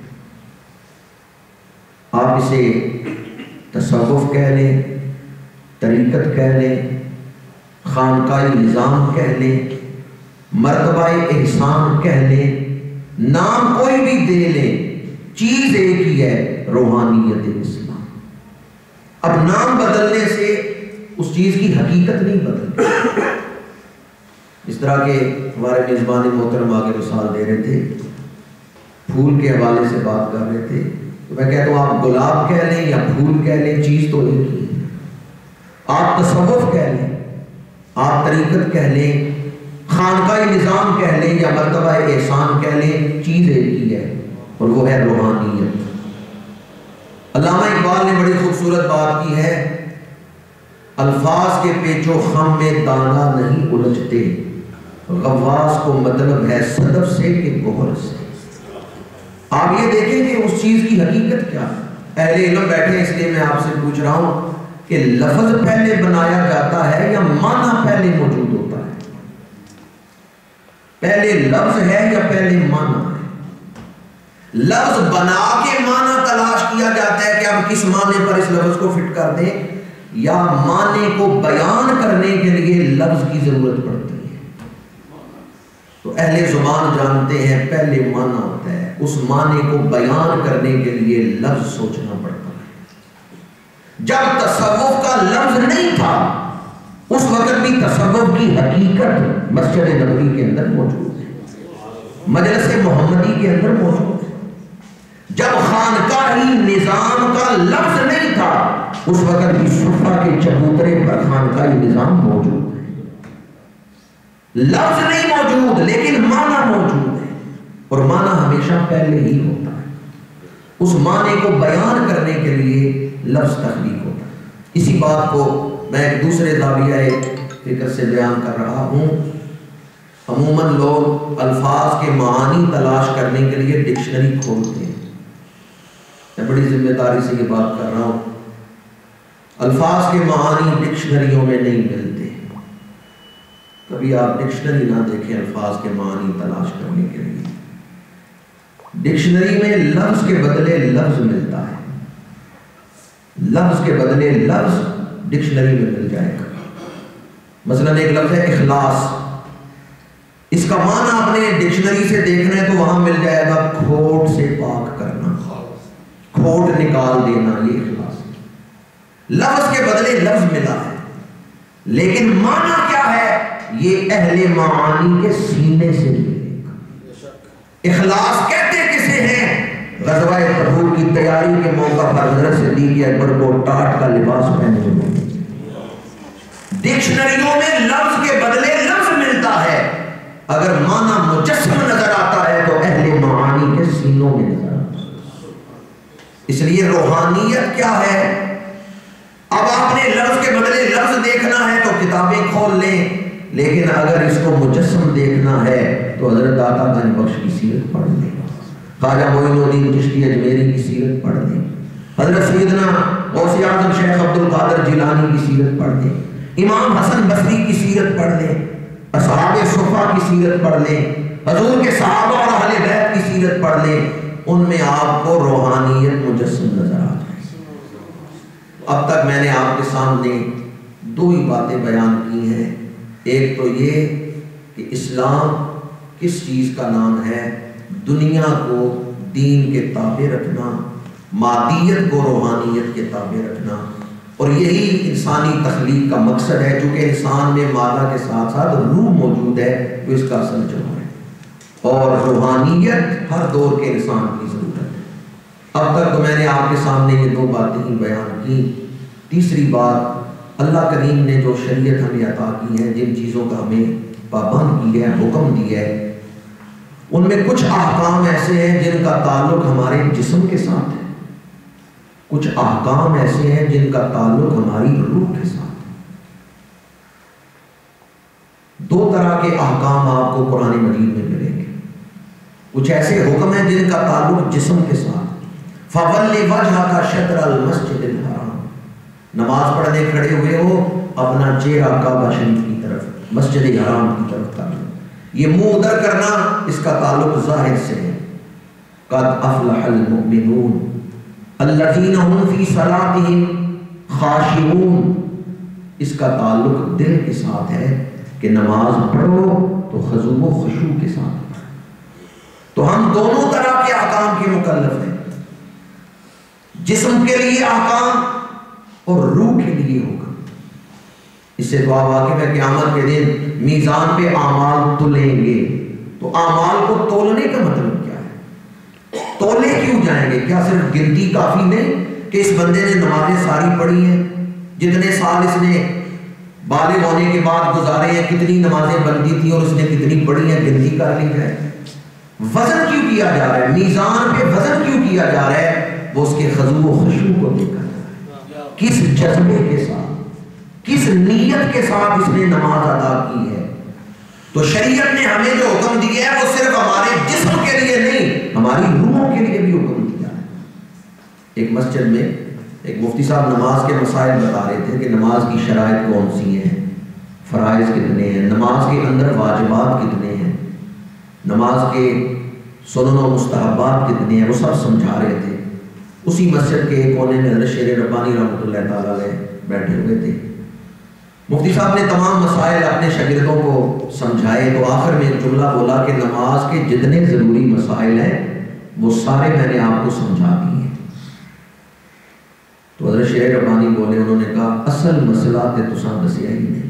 آپ اسے تصوف کہہ لیں، طریقت کہہ لیں، خانقاہی نظام کہہ لیں، مرتبہ احسان کہہ لیں، نام کوئی بھی دے لیں، چیز ایک ہی ہے، روحانیت اسلام۔ اب نام بدلنے سے اس چیز کی حقیقت نہیں بدلتی۔ اس طرح کے ہمارے میزبان محترم آگے مثال دے رہے تھے، پھول کے حوالے سے بات کر رہے تھے، تو میں کہتا ہوں آپ گلاب کہہ لیں یا پھول کہہ لیں، چیز تو ایک ہی ہے۔ آپ تصوف کہہ لیں، آپ طریقت کہہ لیں، خانقاہی نظام کہہ لیں یا مرتبہ احسان کہہ لیں، چیز ایک ہی ہے اور وہ ہے روحانیت۔ علامہ اقبال نے بڑی خوبصورت بات کی ہے، الفاظ کے پیچ و خم میں دانا نہیں الجھتے، غواص کو مطلب ہے صدف سے کہ گوہر سے۔ آپ یہ دیکھیں کہ اس چیز کی حقیقت کیا ہے۔ اہل علم بیٹھے اس لیے میں آپ سے پوچھ رہا ہوں کہ لفظ پہلے بنایا جاتا ہے یا معنی پہلے موجود ہوتا ہے؟ پہلے لفظ ہے یا پہلے معنی ہے؟ لفظ بنا کے معنی تلاش کیا جاتا ہے کہ اب کس معنی پر اس لفظ کو فٹ کر دیں، یا معنی کو بیان کرنے کے لیے لفظ کی ضرورت پڑتی ہے؟ تو اہل زبان جانتے ہیں پہلے معنی ہوتا ہے، اس معنی کو بیان کرنے کے لیے لفظ سوچنا پڑتا ہے۔ جب تصوف کا لفظ نہیں تھا اس وقت بھی تصوف کی حقیقت مسجد نبوی کے اندر موجود ہے، مجلس محمدی کے اندر موجود ہے۔ جب خانقاہی نظام کا لفظ نہیں تھا اس وقت بھی صفا کے چبوترے پر خانقاہی نظام موجود ہے۔ لفظ نہیں موجود لیکن معنی موجود ہے، اور معنی ہمیشہ پہلے ہی ہوتا ہے۔ اس معنی کو بیان کرنے کے لیے لفظ تخلیق ہوتا ہے۔ اسی بات کو میں ایک دوسرے زاویہ فکر سے بیان کر رہا ہوں۔ عموماً لوگ الفاظ کے معانی تلاش کرنے کے لیے ڈکشنری کھولتے ہیں، میں بڑی ذمہ داری سے یہ بات کر رہا ہوں، الفاظ کے معانی ڈکشنریوں میں نہیں ملتے۔ کبھی آپ ڈکشنری نہ دیکھیں الفاظ کے معانی تلاش کرنے کے لیے۔ ڈکشنری میں لفظ کے بدلے لفظ ملتا ہے، لفظ کے بدلے لفظ ڈکشنری میں مل جائے گا۔ مثلا ایک لفظ ہے اخلاص، اس کا معنی آپ نے ڈکشنری سے دیکھنا ہے تو وہاں مل جائے گا کھوٹ سے پاک کرنا، کھوٹ نکال دینا، یہ اخلاص۔ لفظ کے بدلے لفظ ملا ہے، لیکن معنی کیا ہے یہ اہل معانی کے سینے سے ملے گا۔ اخلاص کہتے کسے ہیں؟ غزوہ تبوک کی تیاری کے موقع پر حضرت صدیق اکبر کو ٹاٹ کا لباس پہنے ہوئے۔ ڈکشنریوں میں لفظ کے بدلے لفظ ملتا ہے، اگر معنی مجسم نظر آتا ہے تو اہل معانی کے سینوں میں نظر آتا ہے۔ اس لیے روحانیت کیا ہے؟ اب آپ نے لفظ کے بدلے لفظ دیکھنا ہے تو کتابیں کھول لیں، لیکن اگر اس کو مجسم دیکھنا ہے تو حضرت داتا گنج بخش کی سیرت پڑھ لیں، خواجہ معین الدین چشتی اجمیری کی سیرت پڑھ لیں، حضرت سیدنا غوث اعظم شیخ عبد القادر جیلانی کی سیرت پڑھ لیں، امام حسن بصری کی سیرت پڑھ لیں، اصحاب صفا کی سیرت پڑھ لیں، حضور کے صحابہ اور اہل بیت کی سیرت پڑھ لیں، ان میں آپ کو روحانیت مجسم نظر آ جائے۔ اب تک میں نے آپ کے سامنے دو ہی باتیں بیان کی ہیں، ایک تو یہ کہ اسلام کس چیز کا نام ہے؟ دنیا کو دین کے تابع رکھنا، مادیت کو روحانیت کے تابع رکھنا، اور یہی انسانی تخلیق کا مقصد ہے، چونکہ انسان میں مادہ کے ساتھ ساتھ روح موجود ہے تو اس کا اصل جوہر ہے، اور روحانیت ہر دور کے انسان کی ضرورت ہے۔ اب تک تو میں نے آپ کے سامنے یہ دو باتیں ہی بیان کی۔ تیسری بات، اللہ کریم نے جو شریعت ہمیں عطا کی ہے، جن چیزوں کا ہمیں پابند کیا ہے، حکم دیا ہے، ان میں کچھ احکام ایسے ہیں جن کا تعلق ہمارے جسم کے ساتھ ہے، کچھ احکام ایسے ہیں جن کا تعلق ہماری روح کے ساتھ ہے۔ دو طرح کے احکام آپ کو قرآن مجید میں ملیں گے، کچھ ایسے حکم ہیں جن کا تعلق جسم کے ساتھ، فَوَلِّ وَجْهَكَ شَطْرَ الْمَسْجِدِ الْحَرَامِ، نماز پڑھنے کھڑے ہوئے ہو اپنا چہرہ کعبہ شریف کی طرف، مسجد حرام کی طرف کر لو۔ یہ منہ ادھر کرنا اس کا تعلق ظاہر سے ہے، قد افلح المؤمنون الذین هم فی صلاتہم خاشعون، اس کا تعلق دل کے ساتھ ہے کہ نماز پڑھو تو خضوع و خشوع کے ساتھ پڑھو۔ تو ہم دونوں طرح کے احکام کے مکلف ہیں، جسم کے لیے احکام اور روح کے لیے حکم۔ اس سے تو آپ واقف ہے قیامت کے دن میزان پہ اعمال تلیں گے، تو اعمال کو تولنے کا مطلب کیا ہے؟ تولے کیوں جائیں گے؟ کیا صرف گنتی کافی نہیں کہ اس بندے نے نمازیں ساری پڑھی ہیں، جتنے سال اس نے بالغ ہونے کے بعد گزارے ہیں، کتنی نمازیں بنتی تھی اور اس نے کتنی پڑھی ہیں، گنتی کر لی جائے؟ وزن کیوں کیا جا رہا ہے؟ میزان پہ وزن کیوں کیا جا رہا ہے؟ وہ اس کے خضوع و خشوع کو دیکھا جا رہا ہے، کس جذبے کے ساتھ، کس نیت کے ساتھ اس نے نماز ادا کی ہے۔ تو شریعت نے ہمیں جو حکم دیا ہے وہ صرف ہمارے جسم کے لیے نہیں، ہماری روحوں کے لیے بھی حکم دیا ہے۔ ایک مسجد میں ایک مفتی صاحب نماز کے مسائل بتا رہے تھے کہ نماز کی شرائط کون سی ہیں، فرائض کتنے ہیں، نماز کے اندر واجبات کتنے ہیں، نماز کے سنن و مستحبات کتنے ہیں، وہ سب سمجھا رہے تھے۔ اسی مسجد کے ایک کونے میں حضرت شیر ربانی رحمۃ اللہ تعالیٰ علیہ بیٹھے ہوئے تھے۔ مفتی صاحب نے تمام مسائل اپنے شاگردوں کو سمجھائے تو آخر میں ایک جملہ بولا کہ نماز کے جتنے ضروری مسائل ہیں وہ سارے میں نے آپ کو سمجھا دیے ہیں۔ تو حضرت شیخ ربانی بولے، انہوں نے کہا اصل مسئلہ تے تساں دسیا ہی نہیں۔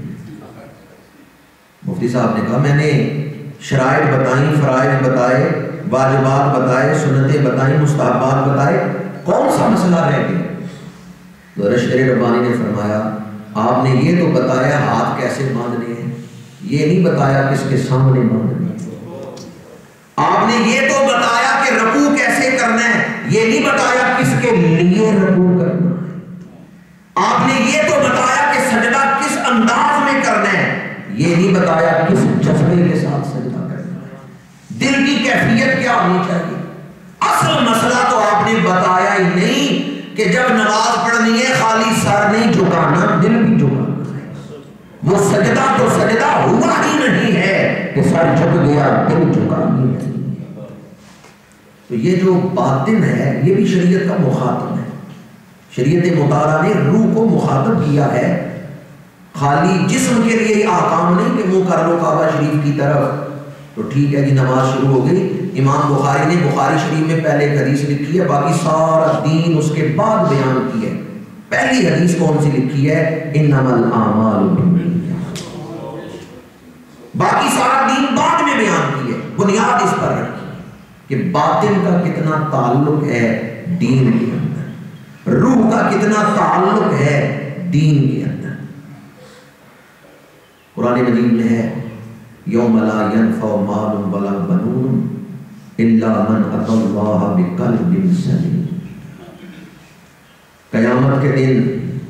مفتی صاحب نے کہا میں نے شرائط بتائیں، فرائض بتائے، واجبات بتائے، سنتیں بتائیں، مستحبات بتائے، کون سا مسئلہ رہ گیا؟ تو حضرت شیخ ربانی نے فرمایا آپ نے یہ تو بتایا ہاتھ کیسے باندھنے ہیں، یہ نہیں بتایا کس کے سامنے باندھنے ہیں۔ آپ نے یہ تو بتایا کہ رکوع کیسے کرنا ہے، یہ نہیں بتایا کس کے لیے رکوع کرنا ہے۔ آپ نے یہ تو بتایا کہ سجدہ کس انداز میں کرنا ہے، یہ نہیں بتایا کس جذبے کے ساتھ سجدہ کرنا ہے، دل کی کیفیت کیا ہونی چاہیے۔ اصل مسئلہ تو آپ نے بتایا ہی نہیں کہ جب نماز پڑھنی ہے خالی سر نہیں جھکانا، دل بھی جھکانا ہے۔ وہ سجدہ تو سجدہ ہوا ہی نہیں ہے کہ سر جھک گیا، دل جھکا ہی نہیں۔ تو یہ جو باطن ہے یہ بھی شریعت کا مخاطب ہے۔ شریعت مطالعہ نے روح کو مخاطب کیا ہے، خالی جسم کے لیے احکام نہیں کہ منہ کر لو کعبہ شریف کی طرف تو ٹھیک ہے جی نماز شروع ہو گئی۔ امام بخاری نے بخاری شریف میں پہلے ایک حدیث لکھی ہے، باقی سارا دین اس کے بعد بیان کی ہے۔ پہلی حدیث کون سی لکھی ہے؟ انما الاعمال بالنیات۔ باقی سارا دین بعد میں بیان کی ہے، بنیاد اس پر رکھی ہے کہ باطن کا کتنا تعلق ہے دین کے اندر، روح کا کتنا تعلق ہے دین کے اندر۔ قرآن مجید میں ہے یوم لا ينفع مال ولا بنون الا من اتى الله بقلب سلیم۔ قیامت کے دن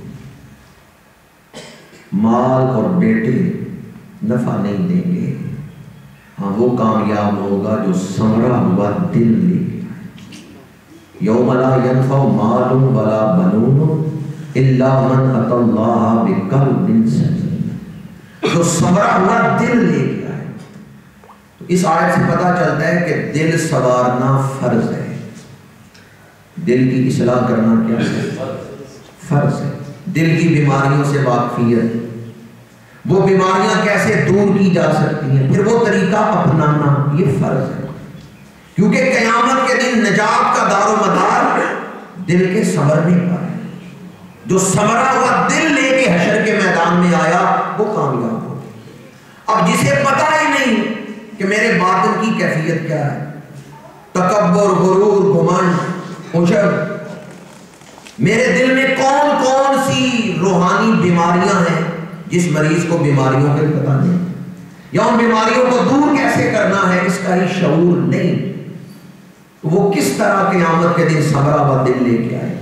مال اور بیٹے نفع نہیں دیں گے، ہاں وہ کامیاب ہوگا جو ثمرہ ہوا دل لے کے۔ یوم لا ينفع مال ولا بنون الا من اتى الله بقلب سلیم، جو ثمرہ ہوا دل لے کے آئے۔ تو اس آیت سے پتہ چلتا ہے کہ دل سنوارنا فرض ہے، دل کی اصلاح کرنا کیا ہے؟ فرض ہے۔ دل کی بیماریوں سے واقفیت، وہ بیماریاں کیسے دور کی جا سکتی ہیں، پھر وہ طریقہ اپنانا، یہ فرض ہے۔ کیونکہ قیامت کے دن نجات کا دار و مدار دل کے سنورنے پر ہے۔ جو سنورا ہوا دل لے کے حشر کے میدان میں آیا وہ کامیاب ہو۔ اب جسے پتہ ہی نہیں کہ میرے باطن کی کیفیت کیا ہے، تکبر، غرور، گھمنڈ، عجب، میرے دل میں کون کون سی روحانی بیماریاں ہیں جس مریض کو بیماریوں کے پتہ نہیں، یا ان بیماریوں کو دور کیسے کرنا ہے اس کا ہی شعور نہیں، تو وہ کس طرح قیامت کے دن سنورا ہوا دل لے کے آئے گا۔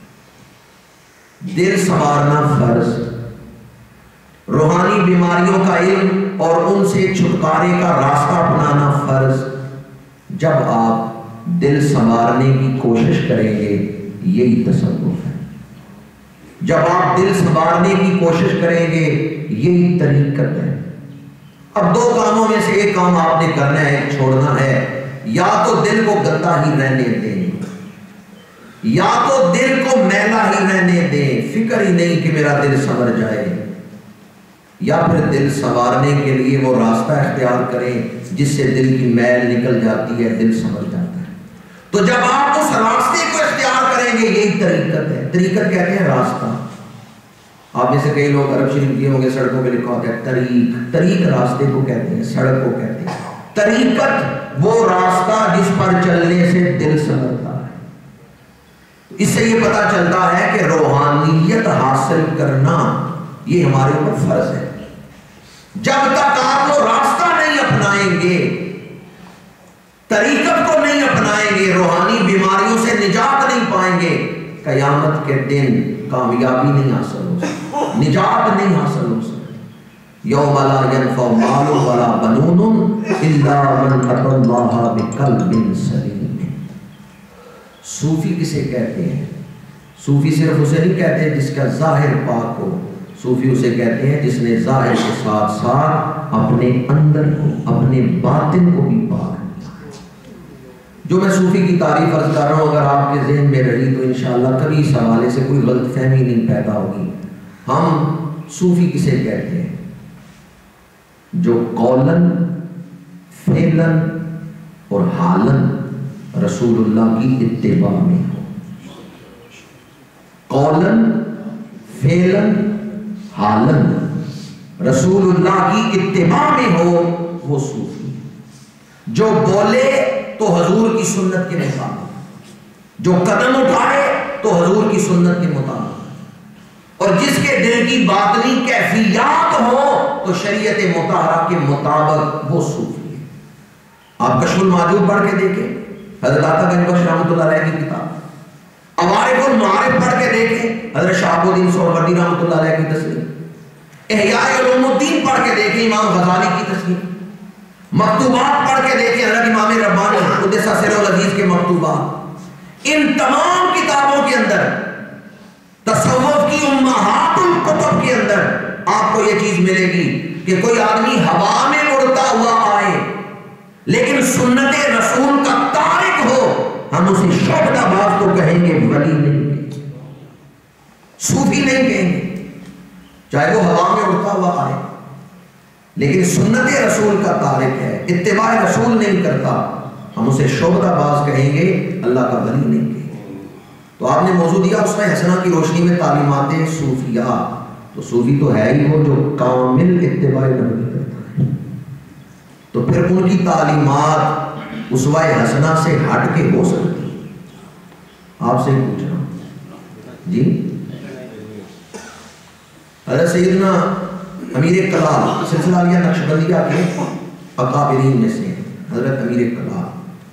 دل سنوارنا فرض، روحانی بیماریوں کا علم اور ان سے چھٹکارے کا راستہ اپنانا فرض۔ جب آپ دل سنوارنے کی کوشش کریں گے یہی تصوف ہے، جب آپ دل سنوارنے کی کوشش کریں گے یہی طریقت ہے۔ اب دو کاموں میں سے ایک کام آپ نے کرنا ہے، چھوڑنا ہے، یا تو دل کو گندا ہی رہنے دیں، یا تو دل کو میلا ہی رہنے دیں، فکر ہی نہیں کہ میرا دل سنور جائے، یا پھر دل سنوارنے کے لیے وہ راستہ اختیار کریں جس سے دل کی میل نکل جاتی ہے، دل سنور جاتا ہے۔ تو جب آپ اس راستے کو اختیار کریں گے یہی طریقت ہے۔ طریقت کہتے ہیں راستہ۔ آپ میں سے کئی لوگ عرب شریف دیے ہوں گے، سڑکوں پہ لکھا ہوتا ہے طریق، طریق راستے کو کہتے ہیں، سڑک کو کہتے ہیں۔ طریقت وہ راستہ جس پر چلنے سے دل سنورتا ہے۔ اس سے یہ پتہ چلتا ہے کہ روحانیت حاصل کرنا یہ ہمارے اوپر فرض ہے۔ جب تک آپ وہ راستہ نہیں اپنائیں گے، طریقت کو نہیں اپنائیں گے، روحانی بیماریوں سے نجات نہیں پائیں گے، قیامت کے دن کامیابی نہیں حاصل ہو سکتی، نجات نہیں حاصل ہو سکتی۔ یوم لا ينفع مال ولا بنون الا من اتى الله بقلب سلیم۔ صوفی کسے کہتے ہیں؟ صوفی صرف اسے نہیں کہتے جس کا ظاہر پاک ہو، صوفی اسے کہتے ہیں جس نے ظاہر کے ساتھ ساتھ اپنے اندر کو، اپنے باطن کو بھی پاک کیا۔ جو میں صوفی کی تعریف عرض کر رہا ہوں اگر آپ کے ذہن میں رہی تو انشاءاللہ کبھی اس حوالے سے کوئی غلط فہمی نہیں پیدا ہوگی۔ ہم صوفی کسے کہتے ہیں؟ جو قولن، فعلن اور حالن رسول اللہ کی اتباع میں ہو۔ قولن فعلن حالن رسول اللہ کی اتباع میں ہو وہ صوفی. جو بولے تو حضور کی سنت کے مطابق، جو قدم اٹھائے تو حضور کی سنت کے مطابق، اور جس کے دل کی باطنی کیفیات ہو تو شریعت مطہرہ کے مطابق وہ صوفی ہے. آپ کشف الموجود پڑھ کے دیکھیں، حضرت عطا گنج بخش رحمۃ اللہ علیہ کی کتاب. عوارف المعارف پڑھ کے دیکھیں، حضرت شہاب الدین سہروردی رحمۃ اللہ علیہ کی تصنیف. احیاء علوم الدین پڑھ کے دیکھیں، امام غزالی کی تصنیف. مکتوبات پڑھ کے دیکھیں، حضرت امام ربانی قدس سرہ العزیز کے مکتوبات. ان تمام کتابوں کے اندر، تصوف کی امہات الکتب کے اندر آپ کو یہ چیز ملے گی کہ کوئی آدمی ہوا میں اڑتا ہوا آئے لیکن سنت رسول کا تارک ہو، ہم اسے شعبدہ باز تو کہیں گے، ولی نہیں کہیں گے، صوفی نہیں کہیں گے، چاہے وہ ہوا میں اڑتا ہوا آئے لیکن سنت رسول کا تارک ہے، اتباع رسول نہیں کرتا، ہم اسے شعبدہ باز کہیں گے، اللہ کا ولی نہیں کہیں گے. تو آپ نے موضوع دیا اس میں حسنہ کی روشنی میں تعلیمات صوفیہ. تو صوفی تو ہے ہی وہ جو کامل اتباع نبوی کرتا ہے. تو پھر ان کی تعلیمات اسوہ حسنہ سے ہٹ کے ہو سکتی؟ آپ سے پوچھ رہا ہوں جی. حضرت سیدنا امیر کلال سلسلہ علیہ نقشبندیہ کے اکابرین میں سے حضرت امیر کلال،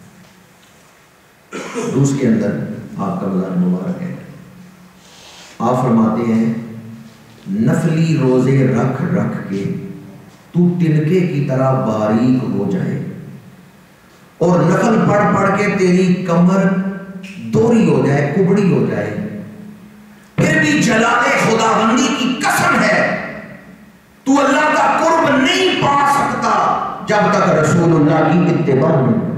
روس کے اندر آپ کا مزار مبارک ہے. آپ فرماتے ہیں نفلی روزے رکھ رکھ کے تو تنکے کی طرح باریک ہو جائے اور نفل پڑھ پڑھ کے تیری کمر دوری ہو جائے، کبڑی ہو جائے، پھر بھی جلال خداوندی کی قسم ہے تو اللہ کا قرب نہیں پا سکتا جب تک رسول اللہ کی اتباع نہیں،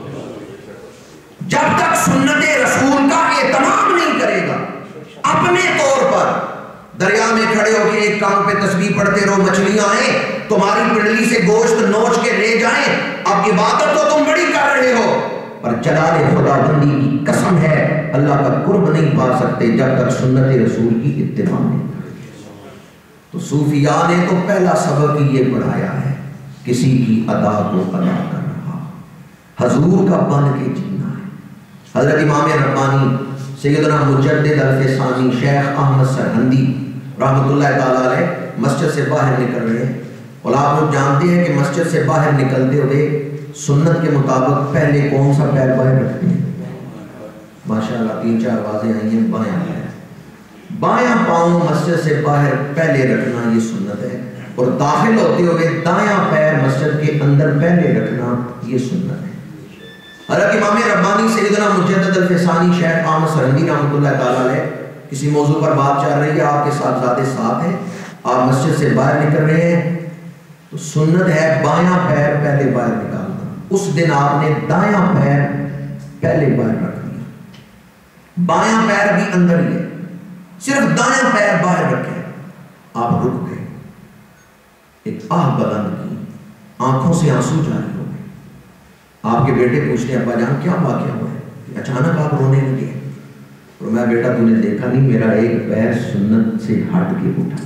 جب تک سنت رسول کا اہتمام نہیں کرے گا. اپنے طور پر دریا میں کھڑے ہو کے ایک کام پہ تسبیح پڑھتے رہو، مچھلیاں آئیں تمہاری پنڈلی سے گوشت نوچ کے لے جائیں، اب عبادت تو تم بڑی کر رہے ہو، پر جلال خداوندی کی قسم ہے اللہ کا قرب نہیں پا سکتے جب تک سنت رسول کی اتباع نہیں. تو صوفیاء نے تو پہلا سبق یہ پڑھایا ہے، کسی کی ادا کو ادا کر رہا، حضور کا بن کے جینا ہے. حضرت امام ربانی سیدنا مجدد الفسانی شیخ احمد سرہندی رحمۃ اللہ تعالیٰ علیہ مسجد سے باہر نکل رہے ہیں، اور آپ لوگ جانتے ہیں کہ مسجد سے باہر نکلتے ہوئے سنت کے مطابق پہلے کون سا پیر باہر رکھتے ہیں؟ ماشاءاللہ تین چار واضح آئی ہیں، بایاں پیر، بایاں پاؤں مسجد سے باہر پہلے رکھنا یہ سنت ہے، اور داخل ہوتے ہوئے دایاں پیر مسجد کے اندر پہلے رکھنا یہ سنت ہے. حضرت امام ربانی سیدنا مجدد الفسانی شیخ احمد سرہندی رحمۃ اللہ تعالیٰ علیہ کسی موضوع پر بات چل رہی ہے، آپ کے ساتھ ذات ساتھ ہیں، آپ مسجد سے باہر نکل رہے ہیں، تو سنت ہے بایاں پیر پہلے باہر نکالنا. اس دن آپ نے دایاں پیر پہلے باہر رکھ دیا، بایاں پیر بھی اندر ہی ہے، صرف دایاں پیر باہر رکھے. آپ رک گئے، ایک آہ بلند کی، آنکھوں سے آنسو جاری ہو گئے. آپ کے بیٹے پوچھتے ہیں ابا جان کیا واقعہ ہوا ہے؟ اچانک آپ رونے لگے. اور میں بیٹا تو نے دیکھا نہیں میرا ایک پیر سنت سے ہٹ کے اٹھا.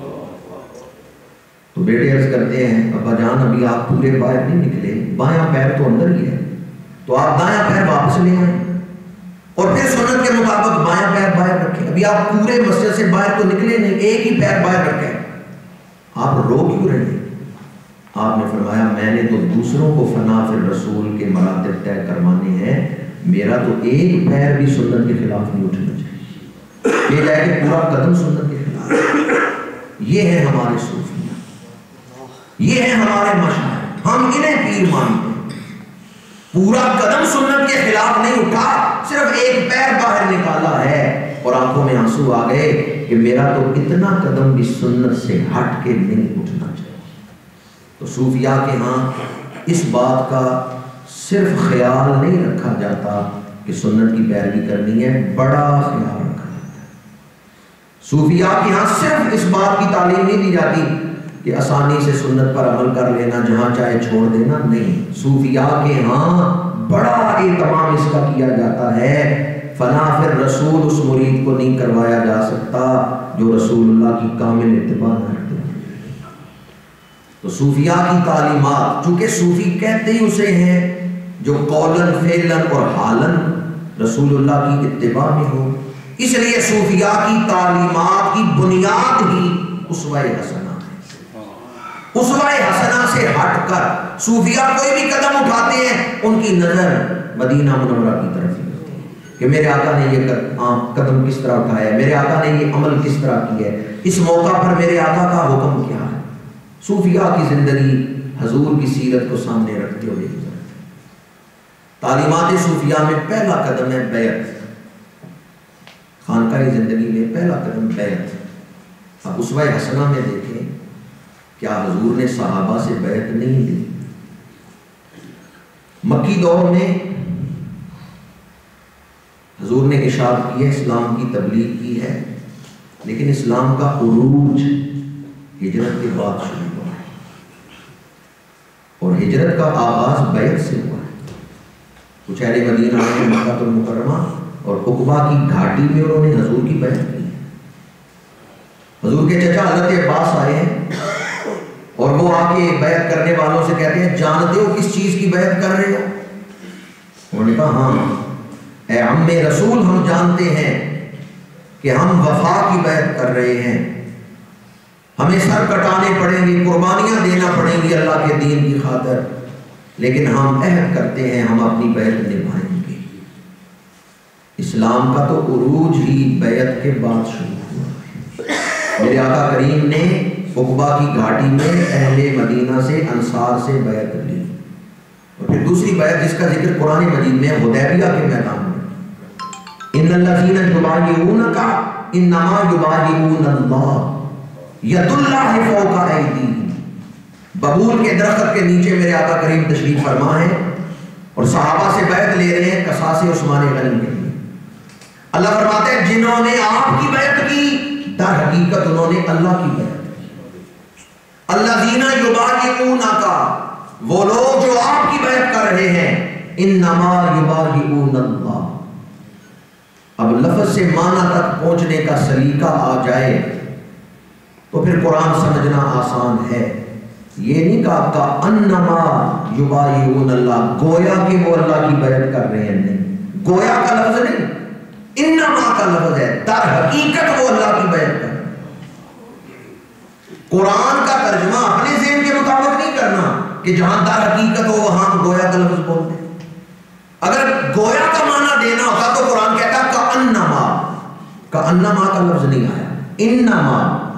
تو بیٹے عرض کرتے ہیں ابا جان ابھی آپ پورے باہر نہیں نکلے، بایاں پیر تو اندر ہی ہے، تو آپ دایاں پیر واپس لے آئیں اور پھر سنت کے مطابق بایاں پیر باہر رکھیں. ابھی آپ پورے مسجد سے باہر تو نکلے نہیں، ایک ہی پیر باہر رکھیں، آپ رو کیوں رہے ہیں؟ آپ نے فرمایا میں نے تو دوسروں کو فنا فی الرسول کے مراتب طے کروانے ہیں، میرا تو ایک پیر بھی سنت کے خلاف نہیں اٹھنا چاہیے، یہ جائے کہ پورا قدم سنت کے خلاف. یہ ہے ہمارے صوفیاء، یہ ہے ہمارے مشاہد، ہم انہیں پیر مانتے ہیں. پورا قدم سنت کے خلاف نہیں اٹھا، صرف ایک پیر باہر نکالا ہے، اور آنکھوں میں آنسو آ گئے کہ میرا تو اتنا قدم بھی سنت سے ہٹ کے نہیں اٹھنا چاہیے. تو صوفیاء کے ہاں اس بات کا صرف خیال نہیں رکھا جاتا کہ سنت کی پیروی کرنی ہے، بڑا خیال رکھا جاتا ہے. صوفیاء کے ہاں صرف اس بات کی تعلیم نہیں دی جاتی کہ آسانی سے سنت پر عمل کر لینا، جہاں چاہے چھوڑ دینا، نہیں. صوفیاء کے ہاں بڑا اہتمام اس کا کیا جاتا ہے فنا پھر رسول اس مرید کو نہیں کروایا جا سکتا جو رسول اللہ کی کامل اتباع نہ کرتے. تو صوفیاء کی تعلیمات، چونکہ صوفی کہتے ہی اسے ہیں جو قولاً فعلاً اور حالاً رسول اللہ کی اتباع میں ہو، اس لیے صوفیاء کی تعلیمات کی بنیاد ہی اسوہ حسنہ ہے. اسوہ حسنہ سے ہٹ کر صوفیاء کوئی بھی قدم اٹھاتے ہیں ان کی نظر مدینہ منورہ کی طرف ہی ہوتی ہے کہ میرے آقا نے یہ قدم کس طرح اٹھایا ہے، میرے آقا نے یہ عمل کس طرح کیا ہے، اس موقع پر میرے آقا کا حکم کیا ہے. صوفیاء کی زندگی حضور کی سیرت کو سامنے رکھتے ہوئے گزرتی. تعلیمات صوفیاء میں پہلا قدم ہے بیعت. خانقاہ زندگی میں پہلا قدم بیعت. اب اسوہ حسنہ میں دیکھیں کیا حضور نے صحابہ سے بیعت نہیں لی؟ مکی دور میں حضور نے ارشاد کی ہے، اسلام کی تبلیغ کی ہے، لیکن اسلام کا عروج ہجرت کے بعد شروع ہوا ہے اور ہجرت کا آغاز بیعت سے ہوا ہے. کچھ اہل مدینہ نے مکہ المکرمہ اور عقبہ کی گھاٹی میں انہوں نے حضور کی بیعت کی. حضور کے چچا حضرت عباس آئے ہیں اور وہ آ کے بیعت کرنے والوں سے کہتے ہیں جانتے ہو کس چیز کی بیعت کر رہے ہو؟ انہوں نے کہا ہاں اے عم رسول ہم جانتے ہیں کہ ہم وفا کی بیعت کر رہے ہیں، ہمیں سر کٹانے پڑیں گے، قربانیاں دینا پڑیں گی اللہ کے دین کی خاطر، لیکن ہم عہد کرتے ہیں ہم اپنی بیعت نبھائیں گے. اسلام کا تو عروج ہی بیعت کے بعد شروع ہوا. میرے آقا کریم نے عقبہ کی گھاٹی میں اہل مدینہ سے انصار سے بیعت لی اور پھر دوسری بیعت جس کا ذکر قرآن مجید میں حدیبیہ کے میدان میں، ان الذین یبایعونک انما یبایعون اللہ ید اللہ فوق ایدیہم. ببول کے درخت کے نیچے میرے آقا کریم تشریف فرما ہے اور صحابہ سے بیعت لے رہے ہیں قصاص عثمان غنی کے لیے. اللہ فرماتے ہیں جنہوں نے آپ کی بیعت کی در حقیقت انہوں نے اللہ کی بیعت کی. الذین یبایعونک، وہ لوگ جو آپ کی بیعت کر رہے ہیں، انما یبایعون اللہ. اب لفظ سے معنی تک پہنچنے کا سلیقہ آ جائے تو پھر قرآن سمجھنا آسان ہے. یہ نہیں کہا کا انما یبایعون اللہ، گویا کہ وہ اللہ کی بیعت کر رہے ہیں. نہیں، گویا کا لفظ نہیں، انما کا لفظ ہے، در حقیقت وہ اللہ کی بیعت کر رہے ہیں. قرآن کا ترجمہ اپنے ذہن کے مطابق نہیں کرنا کہ جہاں در حقیقت ہو وہاں گویا کا لفظ بولتے. اگر گویا کا معنی دینا ہوتا تو قرآن کہتا کا انما، کا انما کا لفظ نہیں آیا. انما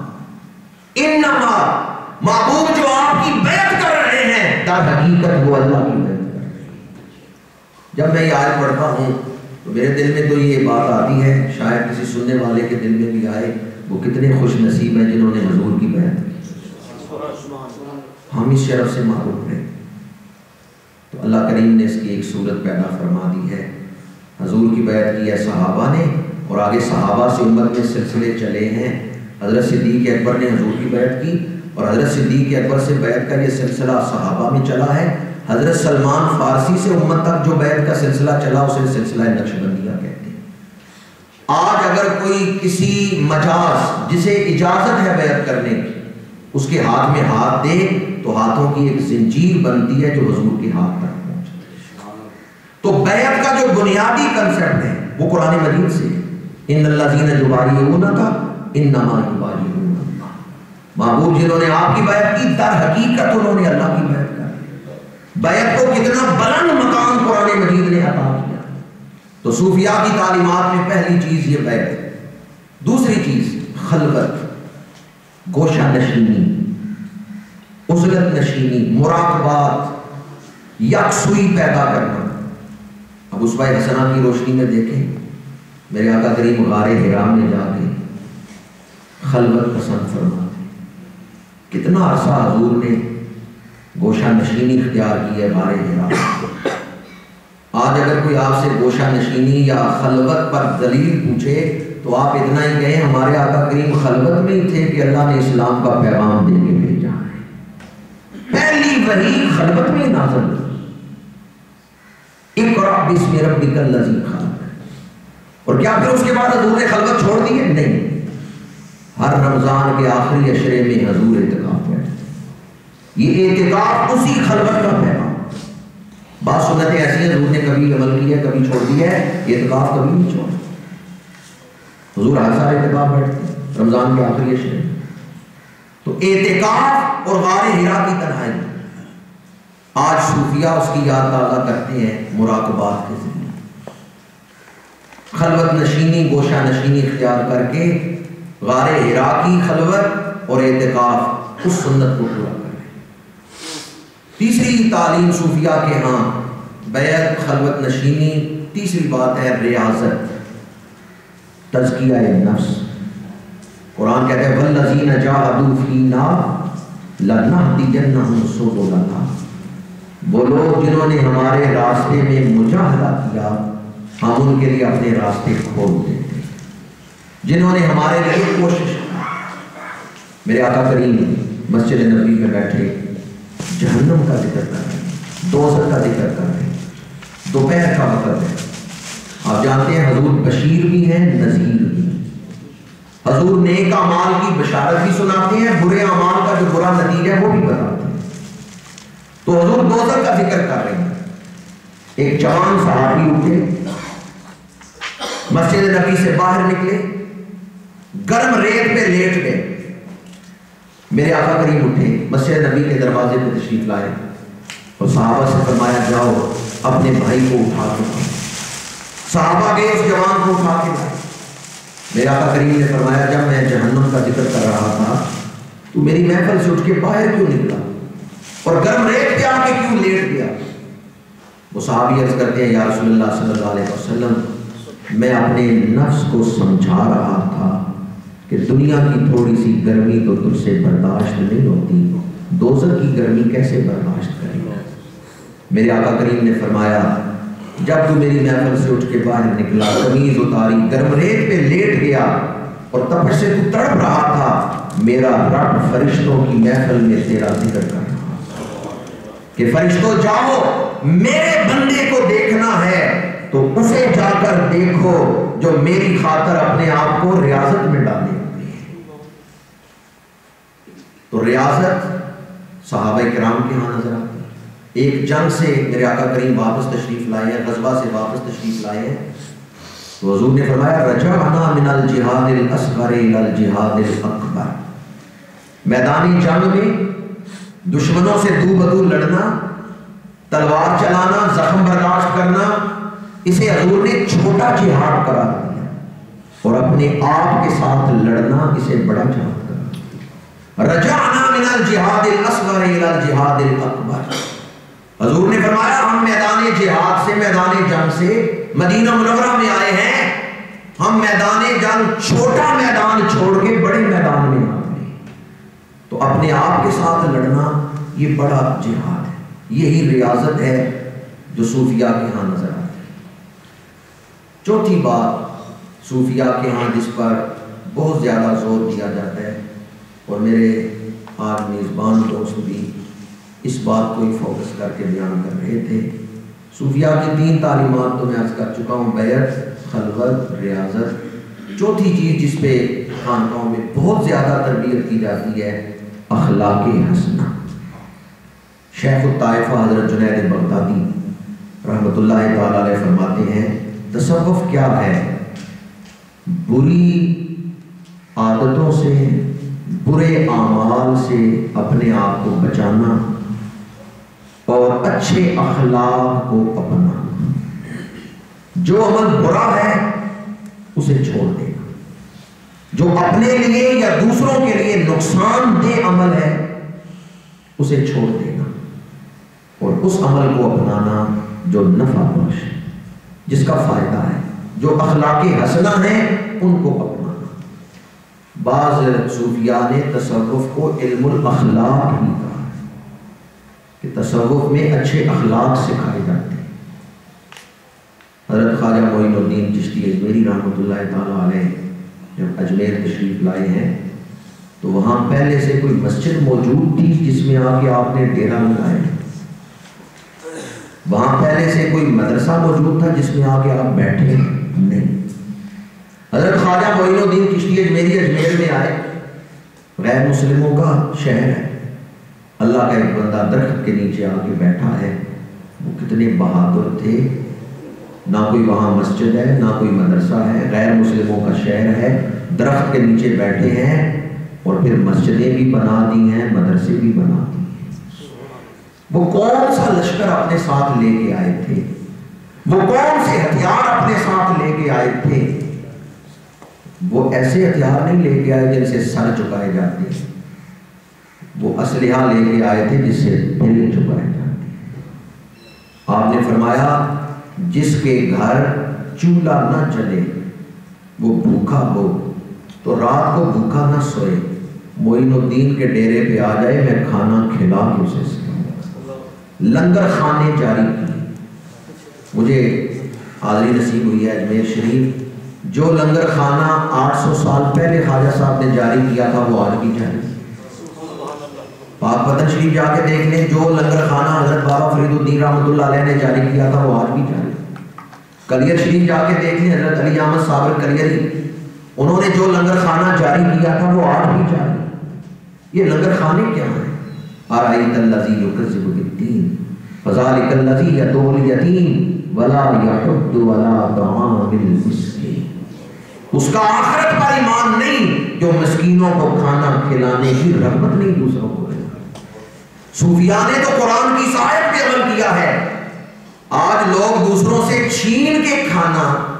انما محبوب جو آپ کی بیعت کر رہے ہیں در حقیقت وہ اللہ کی بیعت کر رہے ہیں. جب میں یہ آیت پڑھتا ہوں تو میرے دل میں تو یہ بات آتی ہے، شاید کسی سننے والے کے دل میں بھی آئے، وہ کتنے خوش نصیب ہیں جنہوں نے حضور کی بیعت کی. ہم اس شرف سے محروم ہیں. تو اللہ کریم نے اس کی ایک صورت پیدا فرما دی ہے. حضور کی بیعت کی ہے صحابہ نے اور آگے صحابہ سے امت میں سلسلے چلے ہیں. حضرت صدیق اکبر نے حضور کی بیعت کی اور حضرت صدیق اکبر سے بیعت کا یہ سلسلہ صحابہ میں چلا ہے. حضرت سلمان فارسی سے امت تک جو بیعت کا سلسلہ چلا اسے سلسلہ نقشبندیہ کہتے ہیں. آج اگر کوئی کسی مجاز جسے اجازت ہے بیعت کرنے کی اس کے ہاتھ میں ہاتھ دے تو ہاتھوں کی ایک زنجیر بنتی ہے جو حضور کے ہاتھ تک پہنچتی ہے. تو بیعت کا جو بنیادی کنسپٹ ہے وہ قرآن مجید سے ان الذین یبایعونک انما یبایعون اللہ. محبوب جنہوں نے آپ کی بیعت کی در حقیقت انہوں نے اللہ کی بیعت کی. بیعت کو کتنا بلند مقام قرآن مجید نے عطا کیا. تو صوفیاء کی تعلیمات میں پہلی چیز یہ بیعت ہے. دوسری چیز خلوت، گوشہ نشینی، عزلت نشینی، مراقبات، یکسوئی پیدا کرنا. اب اسوہ حسنہ کی روشنی میں دیکھیں میرے آقا کریم غار حرا میں جا کے خلوت پسند فرماتے. کتنا عرصہ حضور نے گوشہ نشینی اختیار کی ہے غار حرا. آج اگر کوئی آپ سے گوشہ نشینی یا خلوت پر دلیل پوچھے تو آپ اتنا ہی کہیں ہمارے آقا کریم خلوت میں ہی تھے کہ اللہ نے اسلام کا پیغام دے کے بھیجا ہے. پہلی وحی خلوت میں نازل ہوئی. اقرأ بسم ربک الذی خلق. اور کیا پھر اس کے بعد حضور نے خلوت چھوڑ دی ہے؟ نہیں، ہر رمضان کے آخری عشرے میں حضور اعتکاف ہے. یہ اعتکاف اسی خلوت کا پیغام. بعض سنتیں ایسی ہیں حضور نے کبھی عمل کیا کبھی چھوڑ دیا ہے، اعتکاف کبھی نہیں چھوڑا. حضور ہر سال اعتکاف بیٹھتے رمضان کے آخری عشرے میں. تو اعتکاف اور غار حرا کی تنہائی آج صوفیہ اس کی یاد تازہ کرتے ہیں مراقبات کے ذریعے. خلوت نشینی، گوشہ نشینی اختیار کر کے غار حرا کی خلوت اور اعتکاف اس سنت کو پورا کریں. تیسری تعلیم صوفیہ کے ہاں بیعت، خلوت نشینی. تیسری بات ہے ریاضت، تزکیہ نفس. قرآن کہتا ہے والذین جاہدوا فینا لنہدینہم سبلنا. وہ لوگ جنہوں نے ہمارے راستے میں مجاہدہ کیا ہم ان کے لیے اپنے راستے کھول دیتے. جنہوں نے ہمارے لیے کوشش کی. میرے آقا کریم مسجد نبوی میں بیٹھے جہنم کا ذکر کر رہے ہیں، دوزخ کا ذکر کر رہے ہیں. دوپہر کا وقت ہے. آپ جانتے ہیں حضور بشیر بھی ہیں نذیر بھی ہیں. حضور نیک اعمال کی بشارت بھی سناتے ہیں، برے اعمال کا جو برا نتیجہ ہے وہ بھی بتاتے ہیں. تو حضور دوزخ کا ذکر کر رہے ہیں. ایک جوان صحابی اٹھے، مسجد نبی سے باہر نکلے، گرم ریت پہ لیٹ گئے. میرے آقا کریم اٹھے، مسجد نبی کے دروازے پہ تشریف لائے اور صحابہ سے فرمایا جاؤ اپنے بھائی کو اٹھا کے لاؤ. صحابہ گئے اس جوان کو اٹھا کے لائے. میرے آقا کریم نے فرمایا جب میں جہنم کا ذکر کر رہا تھا تو میری محفل سے اٹھ کے باہر کیوں نکلا اور گرم ریت پہ آ کے کیوں لیٹ گیا؟ وہ صحابی عرض کرتے ہیں یا رسول اللہ صلی اللہ علیہ وسلم میں اپنے نفس کو سمجھا رہا تھا کہ دنیا کی تھوڑی سی گرمی تو تجھ سے برداشت نہیں ہوتی، دوزخ کی گرمی کیسے برداشت کرے گا؟ میرے آقا کریم نے فرمایا جب تو میری محفل سے اٹھ کے باہر نکلا، قمیض اتاری، گرم ریت پہ لیٹ گیا اور تپش سے تو تڑپ رہا تھا، میرا رب فرشتوں کی محفل میں تیرا ذکر کر رہا کہ فرشتوں جاؤ میرے بندے کو دیکھنا ہے تو اسے جا کر دیکھو جو میری خاطر اپنے آپ کو ریاضت میں ڈالے. تو ریاضت صحابہ کرام کے ہاں نظر آتی. ایک جنگ سے میرے آقا کریم واپس تشریف لائے ہیں، غزوہ سے واپس تشریف لائے ہیں تو حضور نے فرمایا رجعنا من الجہاد الاصغر الى الجہاد الاکبر. میدانی جنگ میں دشمنوں سے دو بدو لڑنا، تلوار چلانا، زخم برداشت کرنا، اسے حضور نے چھوٹا جہاد قرار دیا اور اپنے آپ کے ساتھ لڑنا اسے بڑا جہاد قرار دیا. رجعنا من الجہاد الاصغر الى الجہاد الاکبر. حضور نے فرمایا ہم میدان جہاد سے، میدان جنگ سے مدینہ منورہ میں آئے ہیں، ہم میدان جنگ چھوٹا میدان چھوڑ کے بڑے میدان میں آ گئے. تو اپنے آپ کے ساتھ لڑنا یہ بڑا جہاد ہے. یہی ریاضت ہے جو صوفیہ کے ہاں نظر آتی ہے. چوتھی بات صوفیہ کے ہاں جس پر بہت زیادہ زور دیا جاتا ہے اور میرے آج میزبان دوست بھی اس بات کو ہی فوکس کر کے بیان کر رہے تھے. صوفیہ کی تین تعلیمات تو میں عرض کر چکا ہوں، بیعت، خلوت، ریاضت. چوتھی چیز جس پہ خانقاہوں میں بہت زیادہ تربیت کی جاتی ہے اخلاق حسنہ. شیخ الطائفہ حضرت جنید بغدادی رحمۃ اللہ تعالی علیہ فرماتے ہیں تصوف کیا ہے؟ بری عادتوں سے، برے اعمال سے اپنے آپ کو بچانا اور اچھے اخلاق کو اپنانا. جو عمل برا ہے اسے چھوڑ دینا، جو اپنے لیے یا دوسروں کے لیے نقصان دہ عمل ہے اسے چھوڑ دینا اور اس عمل کو اپنانا جو نفع بخش ہے، جس کا فائدہ ہے، جو اخلاق حسنہ ہیں ان کو اپنانا. بعض صوفیاء نے تصوف کو علم الاخلاق بھی کہا کہ تصوف میں اچھے اخلاق سکھائے جاتے ہیں. حضرت خواجہ معین الدین چشتی اجمیری رحمۃ اللہ تعالیٰ علیہ جب اجمیر تشریف لائے ہیں تو وہاں پہلے سے کوئی مسجد موجود تھی جس میں آ کے آپ نے ڈیرا لگایا؟ وہاں پہلے سے کوئی مدرسہ موجود تھا جس میں آ کے آپ بیٹھے؟ نہیں. حضرت خواجہ معین الدین چشتی اجمیری اجمیر میں آئے، غیر مسلموں کا شہر ہے، اللہ کا ایک بندہ درخت کے نیچے آ کے بیٹھا ہے، وہ کتنے بہادر تھے، نہ کوئی وہاں مسجد ہے نہ کوئی مدرسہ ہے، غیر مسلموں کا شہر ہے، درخت کے نیچے بیٹھے ہیں اور پھر مسجدیں بھی بنا دی ہیں، مدرسے بھی بنا دی ہیں۔ وہ کون سا لشکر اپنے ساتھ لے کے آئے تھے، وہ کون سے ہتھیار اپنے ساتھ لے کے آئے تھے؟ وہ ایسے ہتھیار نہیں لے کے آئے جن سے سر چکائے جاتے ہیں، وہ اسلحہ لے کے آئے تھے جس سے دل چکائے جاتے ہیں۔ آپ نے فرمایا جس کے گھر چولہا نہ جلے وہ بھوکا ہو تو رات کو بھوکا نہ سوئے، معین الدین کے ڈیرے پہ آ جائے، میں کھانا کھلا کے اسے سکھاؤں۔ لنگر خانے جاری کیے، مجھے حاضری نصیب ہوئی ہے اجمیر شریف، جو لنگر خانہ آٹھ سو سال پہلے خواجہ صاحب نے جاری کیا تھا وہ آج بھی جاری ہے۔ پاک پتن شریف جا کے دیکھ لیں، جو لنگر خانہ حضرت بابا فرید الدین رحمۃ اللہ علیہ نے جاری کیا تھا وہ آج بھی جاری ہے۔ کلیر شریف جا کے دیکھ لیں، حضرت علی احمد صابر کلیری، انہوں نے جو لنگر خانہ جاری کیا تھا وہ آج بھی جاری ہے۔ یہ لنگر خانے کیا ہیں؟ ارائیت الذی یکذب بالدین فذلک الذی یدعو الیتیم ولا یحض علی طعام المسکین۔ اس کا آخرت پر ایمان نہیں جو مسکینوں کو کھانا کھلانے کی رغبت نہیں دوسروں کو۔ صوفیاء نے تو قرآن کی صاحب پہ عمل کیا ہے، آج لوگ دوسروں سے چھین کے کھانا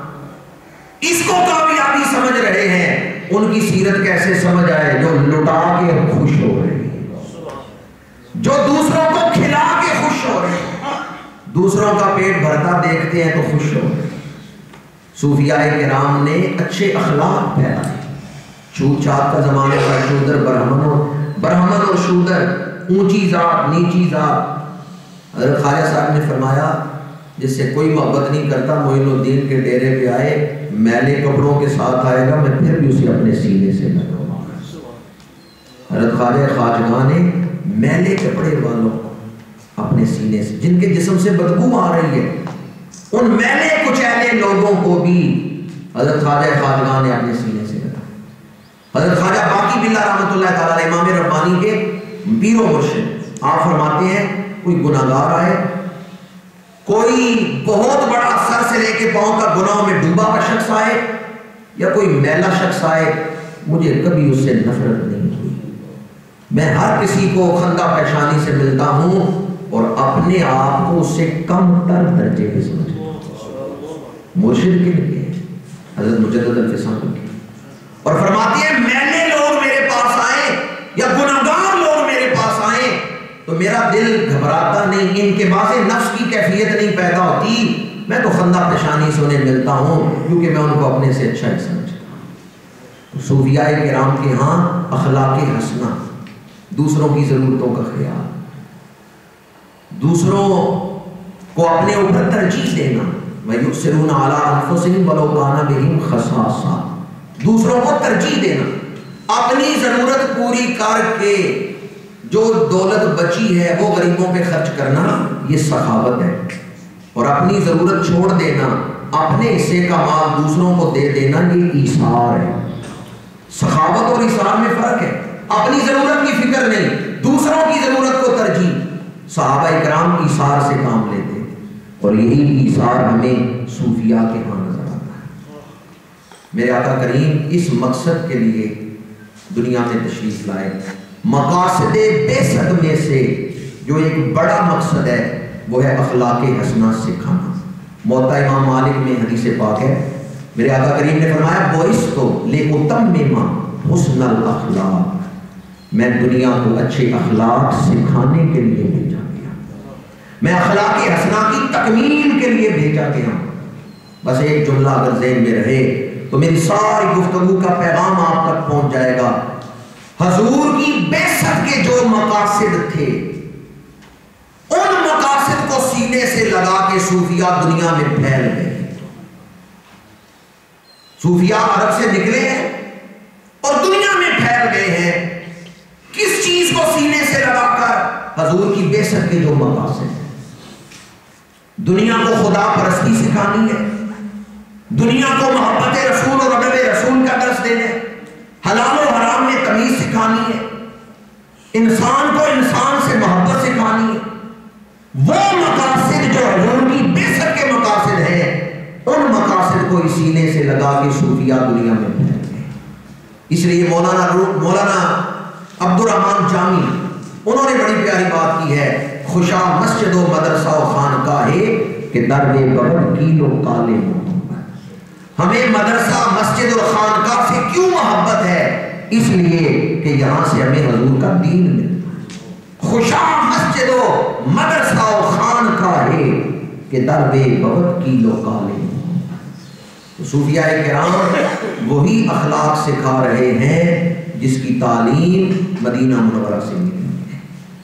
اس کو کامیابی سمجھ رہے ہیں۔ ان کی سیرت کیسے سمجھ آئے؟ جو لٹا کے خوش ہو رہے ہیں، جو دوسروں کو کھلا کے خوش ہو رہے ہیں، دوسروں کا پیٹ بھرتا دیکھتے ہیں تو خوش ہو رہے ہیں۔ صوفیاء کرام نے اچھے اخلاق پھیلائے، چھوت چھات کا زمانہ کا شودر برہمن اور برہمن اور شودر، اونچی ذات نیچی ذات۔ حضرت خواجہ صاحب نے فرمایا جس سے کوئی محبت نہیں کرتا معین الدین کے ڈیرے پہ آئے، میلے کپڑوں کے ساتھ آئے گا، میں پھر بھی اسے اپنے سینے سے لگاؤں گا۔ حضرت خواجہ خواجگاہ نے میلے کپڑے والوں کو اپنے سینے سے، جن کے جسم سے بدبو آ رہی ہے، ان میلے کچیلے لوگوں کو بھی حضرت خواجہ خواجگاہ نے اپنے سینے سے لگایا۔ حضرت خواجہ باقی باللہ رحمۃ اللہ تعالی علیہ امام ربانی کے پیر و مرشد، آپ فرماتے ہیں کوئی گناہگار آئے، کوئی بہت بڑا سر سے لے کے پاؤں کا گناہوں میں ڈوبا کا شخص آئے یا کوئی میلا شخص آئے، مجھے کبھی اس سے نفرت نہیں ہوئی، میں ہر کسی کو خندہ پیشانی سے ملتا ہوں اور اپنے آپ کو اس سے کم تر درجے پہ سمجھتا ہوں۔ مرشد کے لیے حضرت مجدد الفسان کے، اور فرماتی ہے میلے لوگ میرے پاس آئیں یا گناہگار لوگ میرے پاس آئیں تو میرا دل گھبراتا نہیں، ان کے باعث نفس کی کیفیت نہیں پیدا ہوتی، میں تو خندہ پیشانی سے انہیں ملتا ہوں کیونکہ میں ان کو اپنے سے اچھا ہی سمجھتا ہوں۔ صوفیاء کرام کے ہاں اخلاق حسنہ، دوسروں کی ضرورتوں کا خیال، دوسروں کو اپنے اوپر ترجیح دینا، وَيُؤْثِرُونَ عَلَىٰ أَنفُسِهِمْ وَلَوْ كَانَ بِهِمْ خَصَاصَةٌ، دوسروں کو ترجیح دینا، اپنی ضرورت پوری کر کے جو دولت بچی ہے وہ غریبوں پہ خرچ کرنا، یہ سخاوت ہے، اور اپنی ضرورت چھوڑ دینا، اپنے حصے کا مال دوسروں کو دے دینا، یہ ایثار ہے۔ سخاوت اور ایثار میں فرق ہے، اپنی ضرورت کی فکر نہیں، دوسروں کی ضرورت کو ترجیح۔ صحابہ کرام ایثار سے کام لیتے اور یہی ایثار ہمیں صوفیاء کے ہاں نظر آتا ہے۔ میرے آقا کریم اس مقصد کے لیے دنیا میں تشریف لائے، مقاصد بیست میں سے جو ایک بڑا مقصد ہے وہ ہے اخلاق حسنہ سکھانا۔ موطا امام مالک میں حدیث پاک ہے، میرے آقا کریم نے فرمایا بوئستو لأتمم حسن الاخلاق، میں دنیا کو اچھے اخلاق سکھانے کے لیے بھیجا گیا، میں اخلاق حسنہ کی تکمیل کے لیے بھیجا گیا۔ بس ایک جملہ اگر ذہن میں رہے تو میری ساری گفتگو کا پیغام آپ تک پہنچ جائے گا۔ حضور کی بعثت کے جو مقاصد تھے، ان مقاصد کو سینے سے لگا کے صوفیاء دنیا میں پھیل گئے۔ صوفیاء عرب سے نکلے ہیں اور دنیا میں پھیل گئے ہیں، کس چیز کو سینے سے لگا کر؟ حضور کی بعثت کے جو مقاصد ہیں، دنیا کو خدا پرستی سکھانی ہے، دنیا کو محبت رسول اور ادب رسول کا درس دینا ہے، حلال و حرام میں تمیز سکھانی ہے، انسان کو انسان سے محبت سکھانی ہے۔ وہ مقاصد جو حضور کی بعثت کے مقاصد ہیں، ان مقاصد کو سینے سے لگا کے صوفیہ دنیا میں پھیلتے ہیں۔ اس لیے مولانا مولانا عبد الرحمن جامی انہوں نے بڑی پیاری بات کی ہے، خوشا مسجد و مدرسہ و خانقاہ کہ در بے بغد کیلو کالے محبت۔ ہمیں مدرسہ مسجد اور خانقاہ سے کیوں محبت ہے؟ اس لیے کہ یہاں سے ہمیں حضور کا دین ملتا ہے۔ خوشا مسجد و مدرسہ و خانقاہ کہ در بے بغد کیلو کالے محبت۔ صوفیہ کرام وہی اخلاق سکھا رہے ہیں جس کی تعلیم مدینہ منورہ سے ملی ہے۔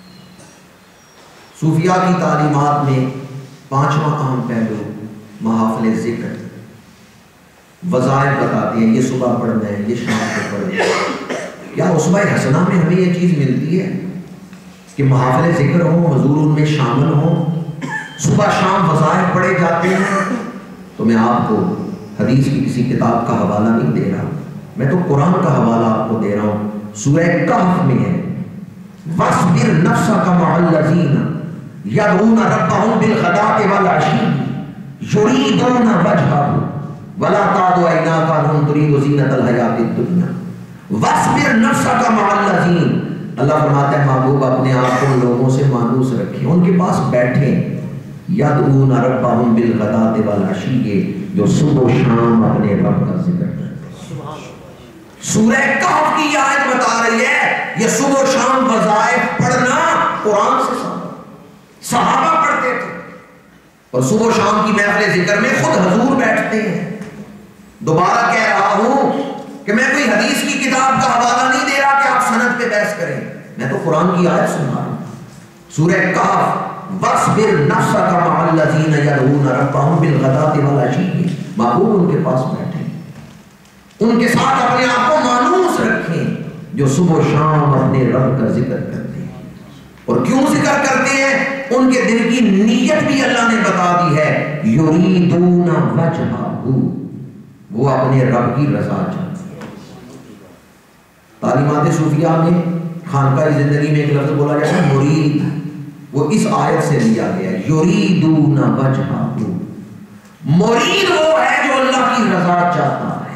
صوفیہ کی تعلیمات میں پانچواں اہم پہلو محافل ذکر، وظائف بتاتے ہیں، یہ صبح پڑھنا ہے، یہ شام کو پڑھنا ہے۔ کیا اسوہ حسنہ میں ہمیں یہ چیز ملتی ہے کہ محافل ذکر ہوں، حضور ان میں شامل ہوں، صبح شام وظائف پڑھے جاتے ہیں؟ تو میں آپ کو حدیث کی کسی کتاب کا حوالہ نہیں دے رہا، میں تو قرآن کا حوالہ آپ کو دے رہا ہوں۔ سورہ کہف میں ہے وَاصْبِرْ نَفْسَكَ مَعَ الَّذِينَ يَدْعُونَ رَبَّهُمْ بِالْغَدَاةِ وَالْعَشِيِّ يُرِيدُونَ وَجْهَهُ وَلَا تَعْدُ عَيْنَاكَ عَنْهُمْ تُرِيدُ زِينَةَ الْحَيَاةِ الدُّنْيَا وَاصْبِرْ نَفْسَكَ مَعَ الَّذِينَ۔ اللہ فرماتا ہے محبوب اپنے آپ کو لوگوں سے مانوس رکھیں، ان کے پاس بیٹھیں، يَدْعُونَ رَبَّهُمْ بِالْغَدَاةِ وَالْعَشِيِّ جو صبح و شام اپنے رب کا ذکر کرتے ہیں۔ سورہ کہف کی یہ آیت بتا رہی ہے یہ صبح و شام وظائف پڑھنا قرآن سے ثابت، صحابہ پڑھتے تھے، اور صبح و شام کی محفل ذکر میں خود حضور بیٹھتے ہیں۔ دوبارہ کہہ رہا ہوں کہ میں کوئی حدیث کی کتاب کا حوالہ نہیں دے رہا کہ آپ سند پہ بحث کریں، میں تو قرآن کی آیت سنا رہا ہوں۔ سورہ کہف وَاصْبِرْ نَفْسَكَ مَعَ الَّذِينَ يَدْعُونَ رَبَّهُمْ بِالْغَدَاةِ وَالْعَشِيِّ، محبوب ان کے پاس بیٹھیں، ان کے ساتھ اپنے آپ کو مانوس رکھیں جو صبح و شام اپنے رب کا ذکر کرتے ہیں۔ اور کیوں ذکر کرتے ہیں؟ ان کے دل کی نیت بھی اللہ نے بتا دی ہے، یریدون وجہہ، وہ اپنے رب کی رضا چاہتے ہیں۔ تعلیمات صوفیہ میں خانقاہی زندگی میں ایک لفظ بولا جاتا ہے مرید، وہ اس آیت سے لیا گیا ہے، یریدون وجہہ۔ مرید وہ ہے جو اللہ کی رضا چاہتا ہے،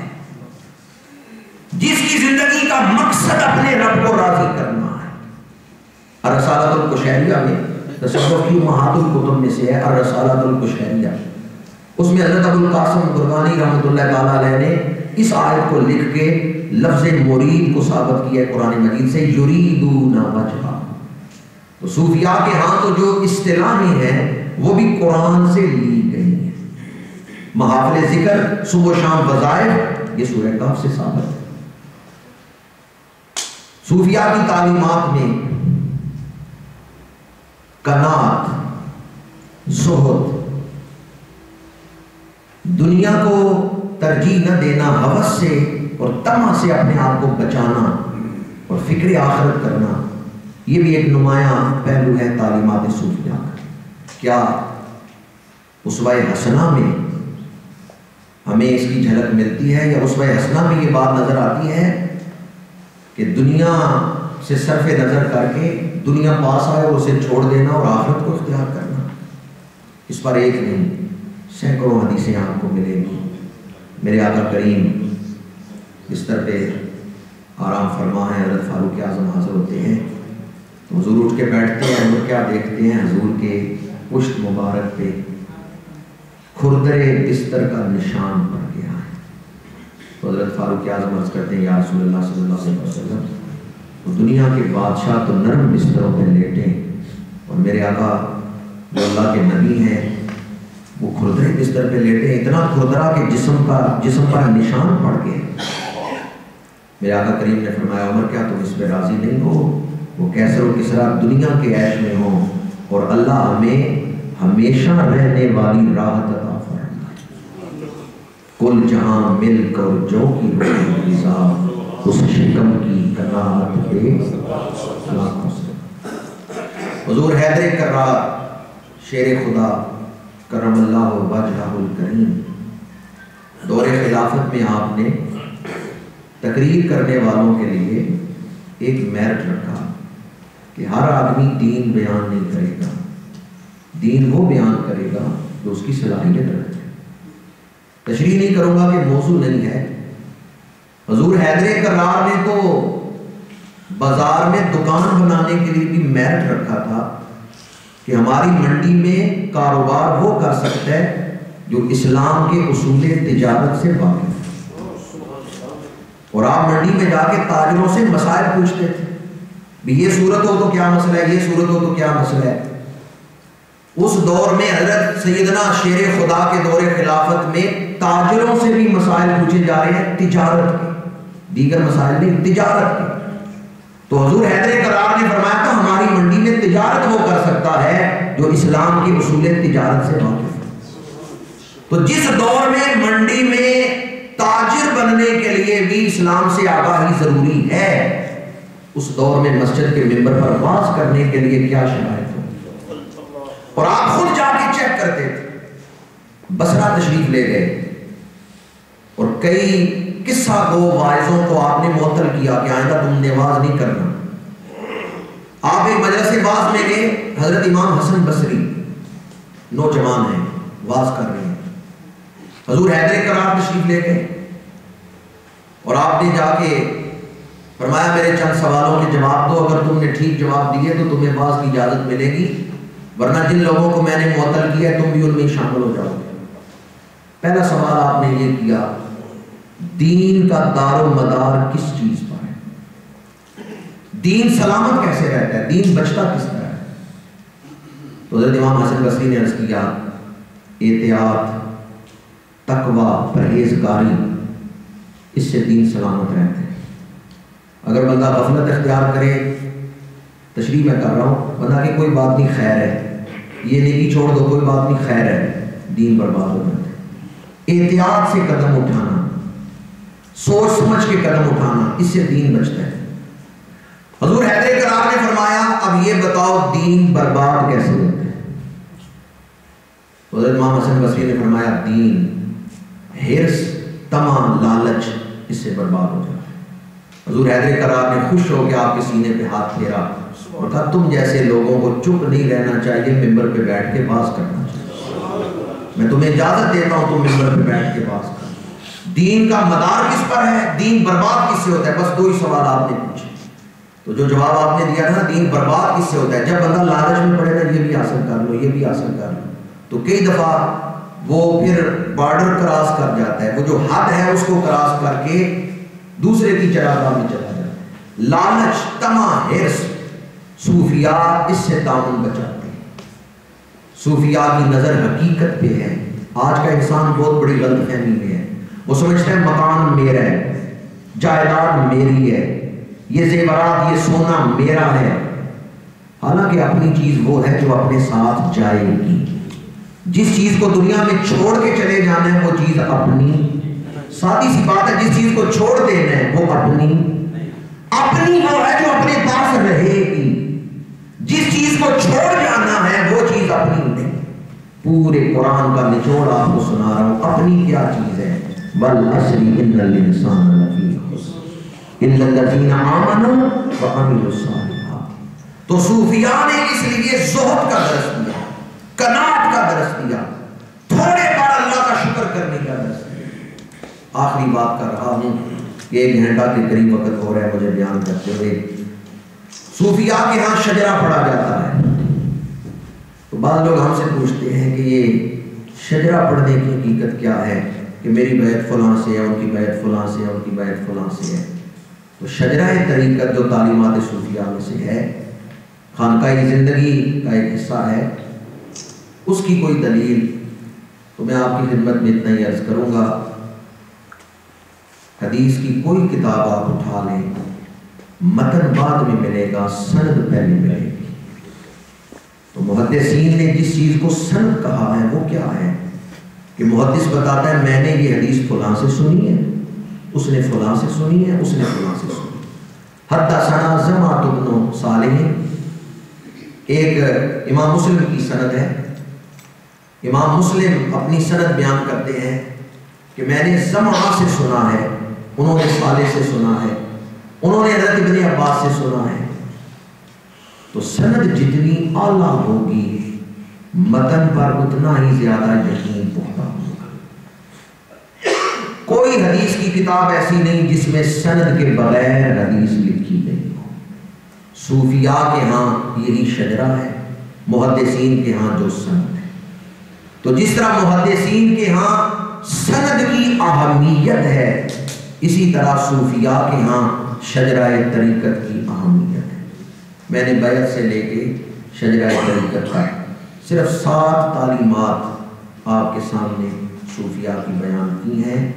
جس کی زندگی کا مقصد اپنے رب کو راضی کرنا ہے۔ الرسالۃ القشیریہ میں تصوف کی امہات الکتب میں سے ہے الرسالۃ القشیریہ، اس میں حضرت ابو القاسم درگانی رحمۃ اللہ تعالیٰ علیہ نے اس آیت کو لکھ کے لفظ مرید کو ثابت کیا ہے قرآن مجید سے، یریدون وجہہ۔ تو صوفیاء کے ہاں تو جو اصطلاحیں ہیں وہ بھی قرآن سے لی گئی ہیں۔ محافل ذکر، صبح و شام وظائف، یہ سورہ کہف سے ثابت ہے۔ صوفیاء کی تعلیمات میں قناعت، زہد، دنیا کو ترجیح نہ دینا، ہوس سے اور طمع سے اپنے آپ کو بچانا اور فکر آخرت کرنا، یہ بھی ایک نمایاں پہلو ہے تعلیمات صوفیاء کا۔ کیا اسوہ حسنہ میں ہمیں اس کی جھلک ملتی ہے، یا اسوہ حسنہ میں یہ بات نظر آتی ہے کہ دنیا سے صرف نظر کر کے دنیا پاس آئے اور اسے چھوڑ دینا اور آخرت کو اختیار کرنا؟ اس پر ایک نہیں سینکڑوں حدیثیں آپ کو ملیں گی۔ میرے آقا کریم بستر پہ آرام فرما ہے، حضرت فاروق اعظم حاضر ہوتے ہیں تو حضور اٹھ کے بیٹھتے ہیں، اور کیا دیکھتے ہیں؟ حضور کے پشت مبارک پہ کھردرے بستر کا نشان پڑ گیا ہے۔ تو حضرت فاروق اعظم عرض کرتے ہیں یا رسول اللہ صلی اللہ علیہ وسلم، تو دنیا کے بادشاہ تو نرم بستروں پہ لیٹیں، اور میرے آقا جو اللہ کے نبی ہیں وہ کھردرے بستر پہ لیٹے، اتنا کھردرا کہ جسم کا جسم پر نشان پڑ گئے۔ میرے آقا کریم نے فرمایا عمر کیا تم اس پہ راضی نہیں ہو؟ وہ کیسر و کسرا دنیا کے عیش میں ہوں اور اللہ ہمیں ہمیشہ رہنے والی راحت عطا فرمائے۔ کل جہاں ملک اور جو کی روٹی غذا، اس شکم کی قناعت پہ لاکھوں سے۔ حضور حیدر کرار شیر خدا کرم اللہ وجہہ الکریم دور خلافت میں آپ نے تقریر کرنے والوں کے لیے ایک میرٹ رکھا کہ ہر آدمی دین بیان نہیں کرے گا، دین وہ بیان کرے گا جو اس کی صلاحیت رکھے۔ تشریح نہیں کروں گا کہ موضوع نہیں ہے۔ حضور حیدر کرار نے تو بازار میں دکان بنانے کے لیے بھی میرٹ رکھا تھا کہ ہماری منڈی میں کاروبار وہ کر سکتا ہے جو اسلام کے اصول تجارت سے واقف ہے۔ اور آپ منڈی میں جا کے تاجروں سے مسائل پوچھتے تھے، بھی یہ صورت ہو تو کیا مسئلہ ہے، یہ صورت ہو تو کیا مسئلہ ہے۔ اس دور میں حضرت سیدنا شیر خدا کے دور خلافت میں تاجروں سے بھی مسائل پوچھے جا رہے ہیں تجارت کے، دیگر مسائل نہیں، تجارت کے۔ تو حضور حیدر کرار نے فرمایا تھا ہماری منڈی میں تجارت وہ کر سکتا ہے جو اسلام کے اصول تجارت سے واقف ہے۔ تو جس دور میں منڈی میں تاجر بننے کے لیے بھی اسلام سے آگاہی ضروری ہے، اس دور میں مسجد کے ممبر پر واز کرنے کے لیے کیا شرائط ہو؟ اور آپ خود جا کے چیک کرتے تھے۔ بصرہ تشریف لے گئے اور کئی قصہ گو واعظوں کو آپ نے معطل کیا کہ آئندہ تم نے واز نہیں کرنا۔ آپ ایک مجلس واز میں گئے، حضرت امام حسن بصری نوجوان ہیں، واز کر رہے ہیں، حضور حیدر کرار تشریف لے گئے اور آپ نے جا کے فرمایا میرے چند سوالوں کے جواب دو، اگر تم نے ٹھیک جواب دیے تو تمہیں واز کی اجازت ملے گی، ورنہ جن لوگوں کو میں نے معطل کیا ہے تم بھی ان میں شامل ہو جاؤ گے۔ پہلا سوال آپ نے یہ کیا، دین کا دار و مدار کس چیز پر ہے؟ دین سلامت کیسے رہتا ہے؟ دین بچتا کس طرح ہے؟ تو حضرت امام حسن بصری نے عرض کیا احتیاط، تقوی، پرہیزگاری، اس سے دین سلامت رہتے ہیں۔ اگر بندہ غفلت اختیار کرے، تشریح میں کر رہا ہوں، بندہ کہ کوئی بات نہیں خیر ہے، یہ نیکی چھوڑ دو کوئی بات نہیں خیر ہے، دین برباد ہو جاتا ہے۔ احتیاط سے قدم اٹھانا، سوچ سمجھ کے قدم اٹھانا، اس سے دین بچتا ہے۔ حضور حیدر کرار نے فرمایا اب یہ بتاؤ دین برباد کیسے ہوتا ہے؟ حضرت امام حسن بصری نے فرمایا دین حرص، طمع، لالچ، اس سے برباد ہو جاتا ہے۔ حضور حیدر کرار نے خوش ہو کے آپ کے سینے پہ ہاتھ پھیرا اور کہا تم جیسے لوگوں کو چپ نہیں رہنا چاہیے، ممبر پہ بیٹھ کے باز کرنا چاہیے۔ میں تمہیں اجازت دیتا ہوں تم ممبر پہ بیٹھ کے باز کر۔ دین کا مدار کس پر ہے؟ دین برباد کس سے ہوتا ہے؟ بس دو ہی سوال آپ نے پوچھے، تو جو جواب آپ نے دیا تھا دین برباد کس سے ہوتا ہے؟ جب بندہ لالچ میں پڑے نا، یہ بھی حاصل کر لو، یہ بھی حاصل کر لو، تو کئی دفعہ وہ پھر بارڈر کراس کر جاتا ہے، وہ جو حد ہے اس کو کراس کر کے دوسرے کی چراگاہ میں چلا جاتا ہے۔ لالچ، طمع، حرص، صوفیاء اس سے دامن بچاتے ہیں۔ صوفیاء کی نظر حقیقت پہ ہے۔ آج کا انسان بہت بڑی غلط فہمی میں ہے، وہ سمجھتا ہے مکان میرا ہے، جائیداد میری ہے، یہ زیورات، یہ سونا میرا ہے، حالانکہ اپنی چیز وہ ہے جو اپنے ساتھ جائے گی۔ جس چیز کو دنیا میں چھوڑ کے چلے جانا ہے وہ چیز اپنی، سادی سی بات ہے، جس چیز کو چھوڑ دینا ہے وہ اپنی اپنی وہ ہے جو اپنے پاس رہے گی۔ جس چیز کو چھوڑ جانا ہے وہ چیز اپنی نہیں۔ پورے قرآن کا نچوڑ آپ کو سنا رہا ہوں، اپنی کیا چیز ہے؟ وَالْعَصْرِ إِنَّ الْإِنسَانَ لَفِي خُسْرٍ إِلَّا الَّذِينَ آمَنُوا وَعَمِلُوا الصَّالِحَاتِ۔ تو صوفیاء نے اس لیے زہد کا درس دیا، قناعت کا درس دیا، تھوڑے پر اللہ کا شکر کرنے کا درس دیا۔ آخری بات کر رہا ہوں کہ ایک گھنٹہ کے قریب وقت ہو رہا ہے مجھے بیان کرتے ہوئے۔ صوفیاء کے ہاں شجرہ پڑھا جاتا ہے، تو بعض لوگ ہم سے پوچھتے ہیں کہ یہ شجرہ پڑھنے کی حقیقت کیا ہے، کہ میری بیعت فلاں سے ہے، ان کی بیعت فلاں سے ہے، ان کی بیعت فلاں سے ہے۔ تو شجرہ طریقت جو تعلیمات صوفیاء میں سے ہے، خانقاہ زندگی کا ایک حصہ ہے، اس کی کوئی دلیل تو میں آپ کی خدمت میں اتنا ہی عرض کروں گا۔ حدیث کی کوئی کتاب آپ اٹھا لیں، متن بعد میں ملے گا، سند پہلے ملے گی۔ تو محدثین نے جس چیز کو سند کہا ہے وہ کیا ہے کہ محدث بتاتا ہے میں نے یہ حدیث فلاں سے سنی ہے، اس نے فلاں سے سنی ہے، اس نے فلاں سے سنی ہے۔ حدثنا زمعہ بن صالح، ایک امام مسلم کی سند ہے، امام مسلم اپنی سند بیان کرتے ہیں کہ میں نے زمعہ سے سنا ہے، انہوں نے صالح سے سنا ہے، انہوں نے حضرت ابن عباس سے سنا ہے، تو سند جتنی اعلیٰ ہوگی متن پر اتنا ہی زیادہ یقین پختہ ہوگا۔ کوئی حدیث کی کتاب ایسی نہیں جس میں سند کے بغیر حدیث لکھی گئی ہو۔ صوفیاء کے ہاں یہی شجرہ ہے، محدثین کے ہاں جو سند ہے۔ تو جس طرح محدثین کے ہاں سند کی اہمیت ہے، اسی طرح صوفیاء کے ہاں شجرہ طریقت کی اہمیت ہے۔ میں نے بیعت سے لے کے شجرہ طریقت کا صرف سات تعلیمات آپ کے سامنے صوفیاء کی بیان کی ہیں،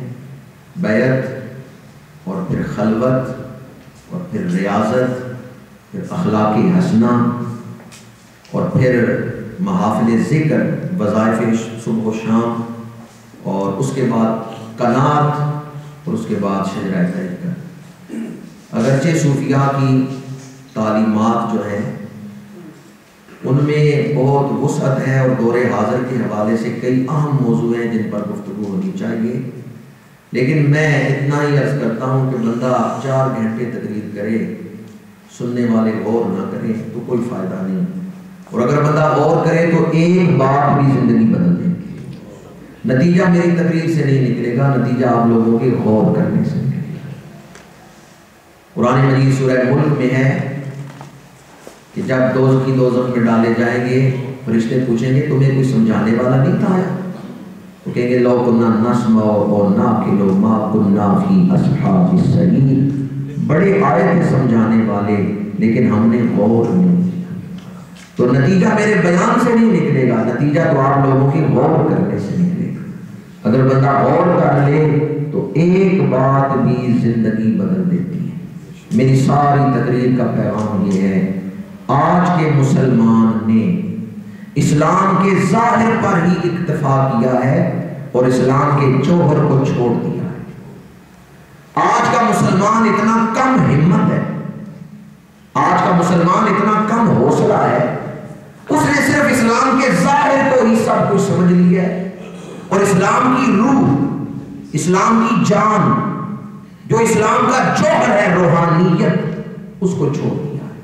بیعت اور پھر خلوت اور پھر ریاضت، پھر اخلاق حسنہ اور پھر محافل ذکر، وظائف صبح و شام، اور اس کے بعد قناعت، اور اس کے بعد شجرہ طریقت۔ اگرچہ صوفیاء کی تعلیمات جو ہیں ان میں بہت وسعت ہے اور دور حاضر کے حوالے سے کئی اہم موضوع ہیں جن پر گفتگو ہونی چاہیے، لیکن میں اتنا ہی عرض کرتا ہوں کہ بندہ چار گھنٹے تقریر کرے، سننے والے غور نہ کریں تو کوئی فائدہ نہیں، اور اگر بندہ غور کرے تو ایک بات بھی زندگی بدل دے گی۔ نتیجہ میری تقریر سے نہیں نکلے گا، نتیجہ آپ لوگوں کے غور کرنے سے نکلے گا۔ قرآن مجید سورہ ملک میں ہے کہ جب دوزخ کی دوزخ میں ڈالے جائیں گے، فرشتے پوچھیں گے تمہیں کوئی سمجھانے والا نہیں تھا آیا؟ تو کہیں گے لو کنا نسمع و نعقل ما کنا فی اصحاب السعیر، بڑے آئے تھے سمجھانے والے لیکن ہم نے غور نہیں کیا۔ تو نتیجہ میرے بیان سے نہیں نکلے گا، نتیجہ تو آپ لوگوں کی غور کرنے سے نکلے گا۔ اگر بندہ غور کر لے تو ایک بات بھی زندگی بدل دیتی ہے۔ میری ساری تقریر کا پیغام یہ ہے، آج کے مسلمان نے اسلام کے ظاہر پر ہی اکتفا کیا ہے اور اسلام کے جوہر کو چھوڑ دیا ہے۔ آج کا مسلمان اتنا کم ہمت ہے، آج کا مسلمان اتنا کم حوصلہ ہے، اس نے صرف اسلام کے ظاہر کو ہی سب کچھ سمجھ لیا ہے اور اسلام کی روح، اسلام کی جان، جو اسلام کا جوہر ہے روحانیت، اس کو چھوڑ دیا۔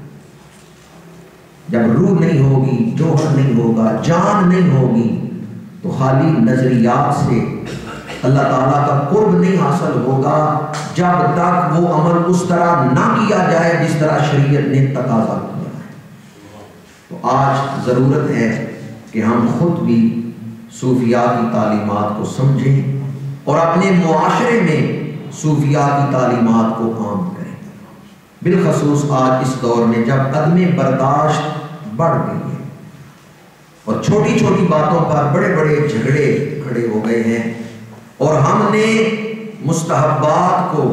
جب روح نہیں ہوگی، جوہر نہیں ہوگا، جان نہیں ہوگی تو خالی نظریات سے اللہ تعالیٰ کا قرب نہیں حاصل ہوگا جب تک وہ عمل اس طرح نہ کیا جائے جس طرح شریعت نے تقاضا کیا ہے۔ تو آج ضرورت ہے کہ ہم خود بھی صوفیاء کی تعلیمات کو سمجھیں اور اپنے معاشرے میں صوفیاء کی تعلیمات کو عام کریں، بالخصوص آج اس دور میں جب عدم برداشت بڑھ گئی ہے اور چھوٹی چھوٹی باتوں پر بڑے بڑے جھگڑے کھڑے ہو گئے ہیں، اور ہم نے مستحبات کو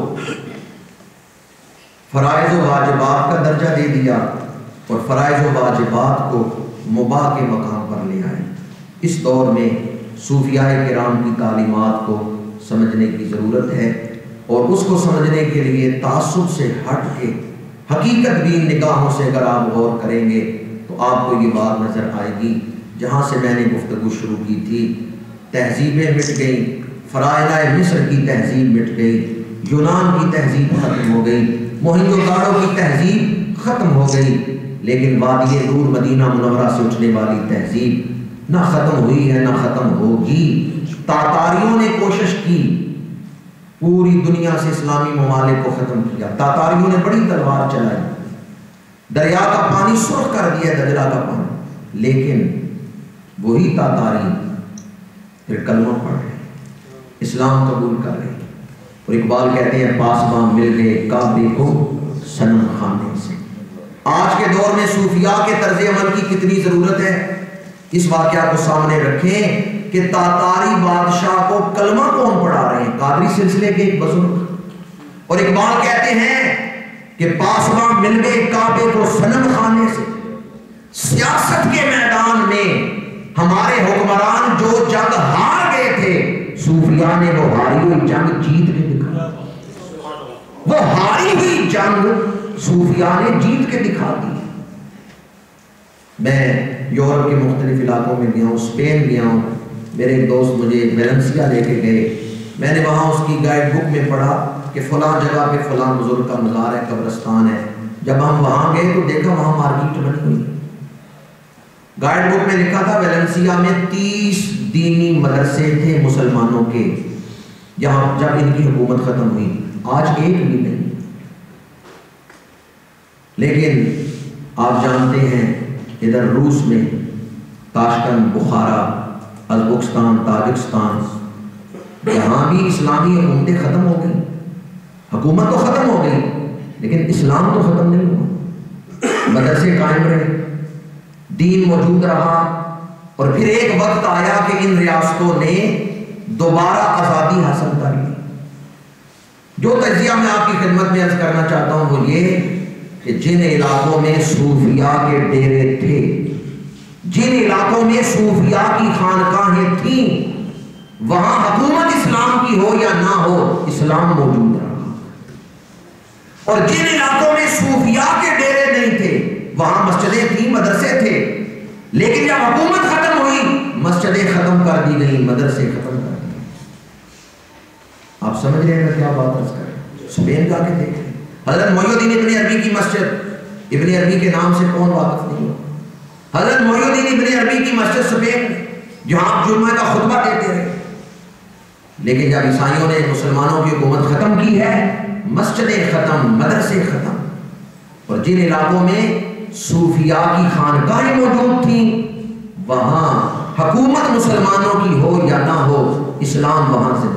فرائض و واجبات کا درجہ دے دیا اور فرائض و واجبات کو مباح کے مقام پر لے آئے۔ اس دور میں صوفیاء کرام کی تعلیمات کو سمجھنے کی ضرورت ہے، اور اس کو سمجھنے کے لیے تعصب سے ہٹ کے حقیقت بھی نگاہوں سے اگر آپ غور کریں گے تو آپ کو یہ بات نظر آئے گی۔ جہاں سے میں نے گفتگو شروع کی تھی، تہذیبیں مٹ گئیں، فرائض مصر کی تہذیب مٹ گئی، یونان کی تہذیب ختم ہو گئی، موہنجو داڑو کی تہذیب ختم ہو گئی، لیکن وادی نور مدینہ منورہ سے اٹھنے والی تہذیب نہ ختم ہوئی ہے نہ ختم ہوگی۔ تاتاریوں نے کوشش کی، پوری دنیا سے اسلامی ممالک کو ختم کیا، تاتاریوں نے بڑی تلوار چلائی، دریا کا پانی سرخ کر دیا دجلہ کا پانی، لیکن وہی تاتاری پھر کلمہ پڑھ رہے، اسلام قبول کر رہے، اور اقبال کہتے ہیں پاسباں مل گئے کعبے کو صنم خانے سے۔ آج کے دور میں صوفیاء کے طرز عمل کی کتنی ضرورت ہے، اس واقعہ کو سامنے رکھیں کہ تاتاری بادشاہ کو کلمہ کون پڑھا رہے ہیں؟ قادری سلسلے کے ایک بزرگ، اور اقبال کہتے ہیں کہ پاسباں مل گئے کعبے کو صنم خانے سے۔ سیاست کے میدان میں ہمارے حکمران جو جنگ ہار گئے تھے، صوفیاء نے وہ ہاری ہوئی جنگ جیت کے دکھا، وہ ہاری ہوئی جنگ صوفیاء نے جیت کے دکھا دی۔ میں یورپ کے مختلف علاقوں میں گیا ہوں، اسپین گیا ہوں، میرے ایک دوست مجھے ویلنسیا لے کے گئے، میں نے وہاں اس کی گائیڈ بک میں پڑھا کہ فلاں جگہ پہ فلاں بزرگ کا مزار ہے، قبرستان ہے. جب ہم وہاں گئے تو دیکھا وہاں مارکیٹ بنی ہوئی. گائیڈ بک میں لکھا تھا ویلنسیا میں تیس دینی مدرسے تھے مسلمانوں کے جہاں جب ان کی حکومت ختم ہوئی. آج ایک بھی نہیں. لیکن آپ جانتے ہیں ادھر روس میں تاشکند، بخارا، ازبکستان، تاجکستان، یہاں بھی اسلامی حکومتیں ختم ہو گئی. حکومت تو ختم ہو گئی لیکن اسلام تو ختم نہیں ہوا. مدرسے قائم رہے، دین موجود رہا. اور پھر ایک وقت آیا کہ ان ریاستوں نے دوبارہ آزادی حاصل کر لی. جو تجزیہ میں آپ کی خدمت میں عرض کرنا چاہتا ہوں وہ یہ کہ جن علاقوں میں صوفیاء کے ڈیرے تھے، جن علاقوں میں صوفیاء کی خانقاہیں تھیں، وہاں حکومت اسلام کی ہو یا نہ ہو اسلام موجود رہا. اور جن علاقوں میں صوفیاء کے ڈیرے نہیں تھے وہاں مسجدیں تھیں، مدرسے تھے. لیکن جب حکومت ختم ہوئی مسجدیں ختم کر دی گئی، مدرسے ختم کر دی. آپ سمجھ رہے ہیں کیا بات عرض کر رہے ہیں؟ اسپین جا کے دیکھیں حضرت محی الدین ابن عربی کی مسجد، ابن عربی کے نام سے کون واقف نہیں ہو؟ حضرت محی الدین ابن عربی کی مسجد اسپین میں جہاں آپ جمعہ کا خطبہ دیتے رہے. لیکن جب عیسائیوں نے مسلمانوں کی حکومت ختم کی ہے، مسجدیں ختم، مدرسے ختم. اور جن علاقوں میں صوفیاء کی خانقاہیں موجود تھیں وہاں حکومت مسلمانوں کی ہو یا نہ ہو اسلام وہاں زندہ.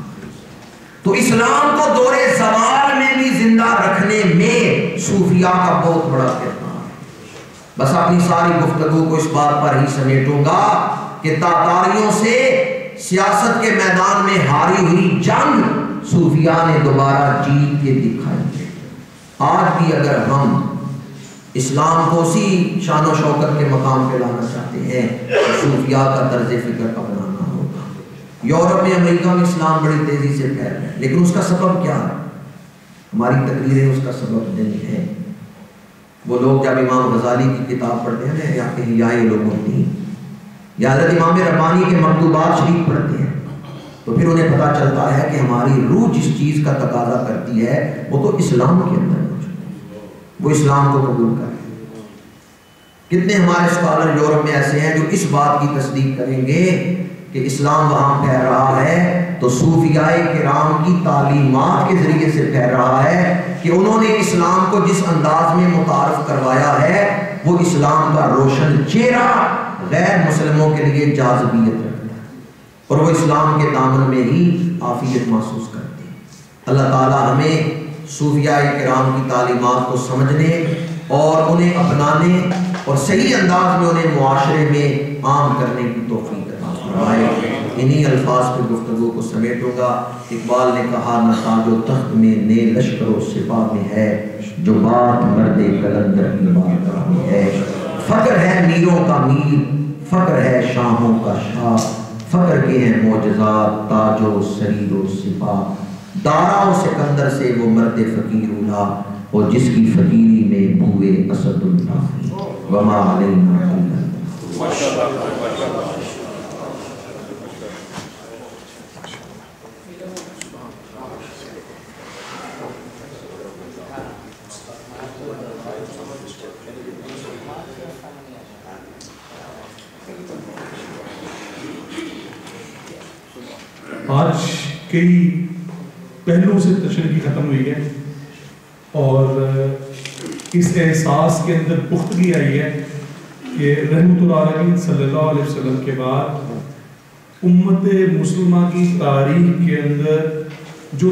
تو اسلام کو دور زوال میں بھی زندہ رکھنے میں صوفیاء کا بہت بڑا کردار ہے. بس اپنی ساری گفتگو کو اس بات پر ہی سمیٹوں گا کہ تاتاریوں سے سیاست کے میدان میں ہاری ہوئی جنگ صوفیاء نے دوبارہ جیت کے دکھائی. آج بھی اگر ہم اسلام کو اسی شان و شوکت کے مقام پہ لانا چاہتے ہیں تو صوفیاء کا طرز فکر اپنانا ہوگا. یورپ میں، امریکہ میں اسلام بڑی تیزی سے پھیل رہا ہے لیکن اس کا سبب کیا ہے؟ ہماری تقریریں اس کا سبب نہیں ہے. وہ لوگ جب امام غزالی کی کتاب پڑھتے ہیں یا احیاء الدین یا حضرت امام ربانی کے مکتوبات شریف پڑھتے ہیں تو پھر انہیں پتہ چلتا ہے کہ ہماری روح جس چیز کا تقاضا کرتی ہے وہ تو اسلام کے اندر موجود ہے. وہ اسلام کو قبول کریں. کتنے ہمارے اسکالر یورپ میں ایسے ہیں جو اس بات کی تصدیق کریں گے کہ اسلام وہاں پھیل رہا ہے تو صوفیاء کرام کی تعلیمات کے ذریعے سے پھیل رہا ہے کہ انہوں نے اسلام کو جس انداز میں متعارف کروایا ہے وہ اسلام کا روشن چہرہ غیر مسلموں کے لیے جاذبیت رکھتا ہے اور وہ اسلام کے دامن میں ہی عافیت محسوس کرتے ہیں. اللہ تعالی ہمیں صوفیاء کرام کی تعلیمات کو سمجھنے اور انہیں اپنانے اور صحیح انداز میں انہیں معاشرے میں عام کرنے کی توفیق عطا فرمائے. انہی الفاظ پہ گفتگو کو سمیٹوں گا. اقبال نے کہا نہ تاج و تخت میں نے لشکر و سپاہ میں ہے جو بات مرد کلندر کی بات میں ہے. فقر ہے میروں کا میر، فقر ہے شاہوں کا شاہ، فقر کے ہیں معجزات تاج و سریر و سپاہ. دارا و سکندر سے وہ مرد فقیر اولا اور جس کی فقیری میں بوئے اسد اللہ وما علینا الا آج کئی پہلوؤں سے تشریح ختم ہوئی ہے اور اس احساس کے اندر پختگی آئی ہے کہ رحمت العالمین صلی اللہ علیہ وسلم کے بعد امت مسلمہ کی تاریخ کے اندر جو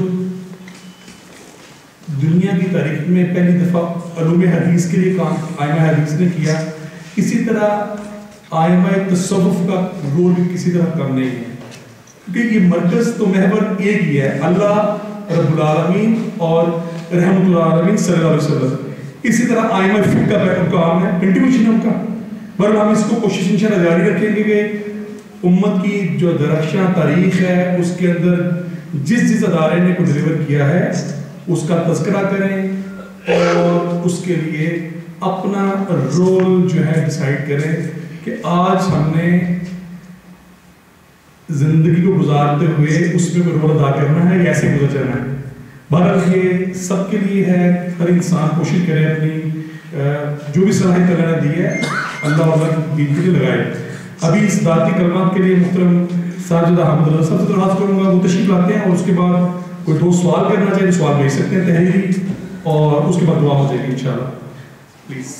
دنیا کی تاریخ میں پہلی دفعہ علوم حدیث کے لیے کام آئمہ حدیث نے کیا، اسی طرح آئمہ تصوف کا رول بھی کسی طرح کم نہیں ہے کیونکہ یہ مرکز تو محور ایک ہی ہے، اللہ رب العالمین اور رحمت العالمین صلی اللہ علیہ وسلم. اسی طرح آئمہ فقہ کا بیٹھ کام ہے، کنٹریبیوشن ہے ان کا. بہرحال ہم اس کو کوشش انشاءاللہ جاری رکھیں گے کہ امت کی جو درخشاں تاریخ ہے اس کے اندر جس جس ادارے نے کو ڈیلیور کیا ہے اس کا تذکرہ کریں اور اس کے لیے اپنا رول جو ہے ڈیسائیڈ کریں کہ آج ہم نے زندگی کو گزارتے ہوئے اس میں کوئی رول ادا کرنا ہے یا ایسے گزر جانا ہے. بہرحال یہ سب کے لیے ہے، ہر انسان کوشش کرے اپنی جو بھی صلاحیت اللہ نے دی ہے اللہ اللہ کی دین کے لیے لگائے. ابھی اس ذاتی کلمات کے لیے محترم ساجدہ حامد رضا صاحب سے درخواست کروں گا، وہ تشریف لاتے ہیں اور اس کے بعد کوئی دو سوال کرنا چاہیے تو سوال بھیج سکتے ہیں تحریری، اور اس کے بعد دعا ہو جائے گی انشاءاللہ. پلیز.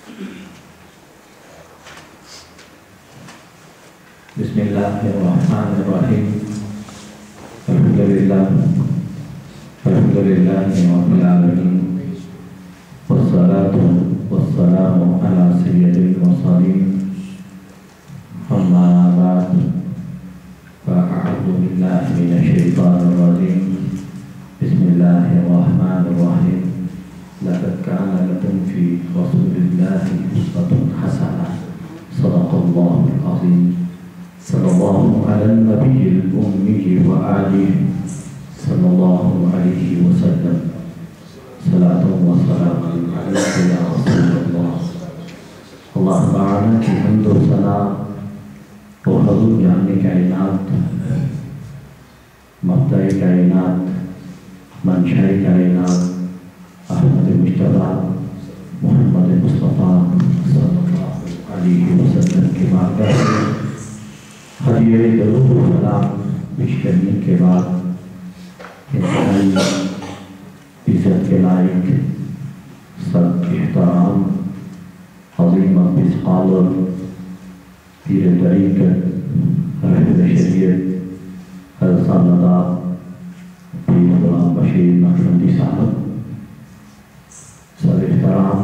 بسم اللہ الرحمن الرحیم. الحمد للہ الحمد للہ رب العالمین والصلاة والسلام علی سید المرسلین. اما بعد فاعوذ باللہ من الشیطان الرجیم. بسم اللہ الرحمن الرحیم. لقد كان لكم في رسول الله أسوة حسنة. صدق الله العظيم. صلى الله على النبي الأمي وآله صلى الله عليه وسلم. صلاة وسلام عليك يا رسول الله. اللہ تعالیٰ کی حمد و ثنا اور حضور جان کائنات، مبدأ کائنات، منشأ کائنات احمد مجتبیٰ محمد مصطفیٰ صلی اللہ علیہ وسلم کے بارگاہ سے ہدیہ درود و سلام پیش کرنے کے بعد انتہائی عزت کے لائق سب احترام عظیم اسقالر پیر طریقت رہبر شریعت حضرت سالدار پیر غلام بشیر نقشبندی صاحب، سب احترام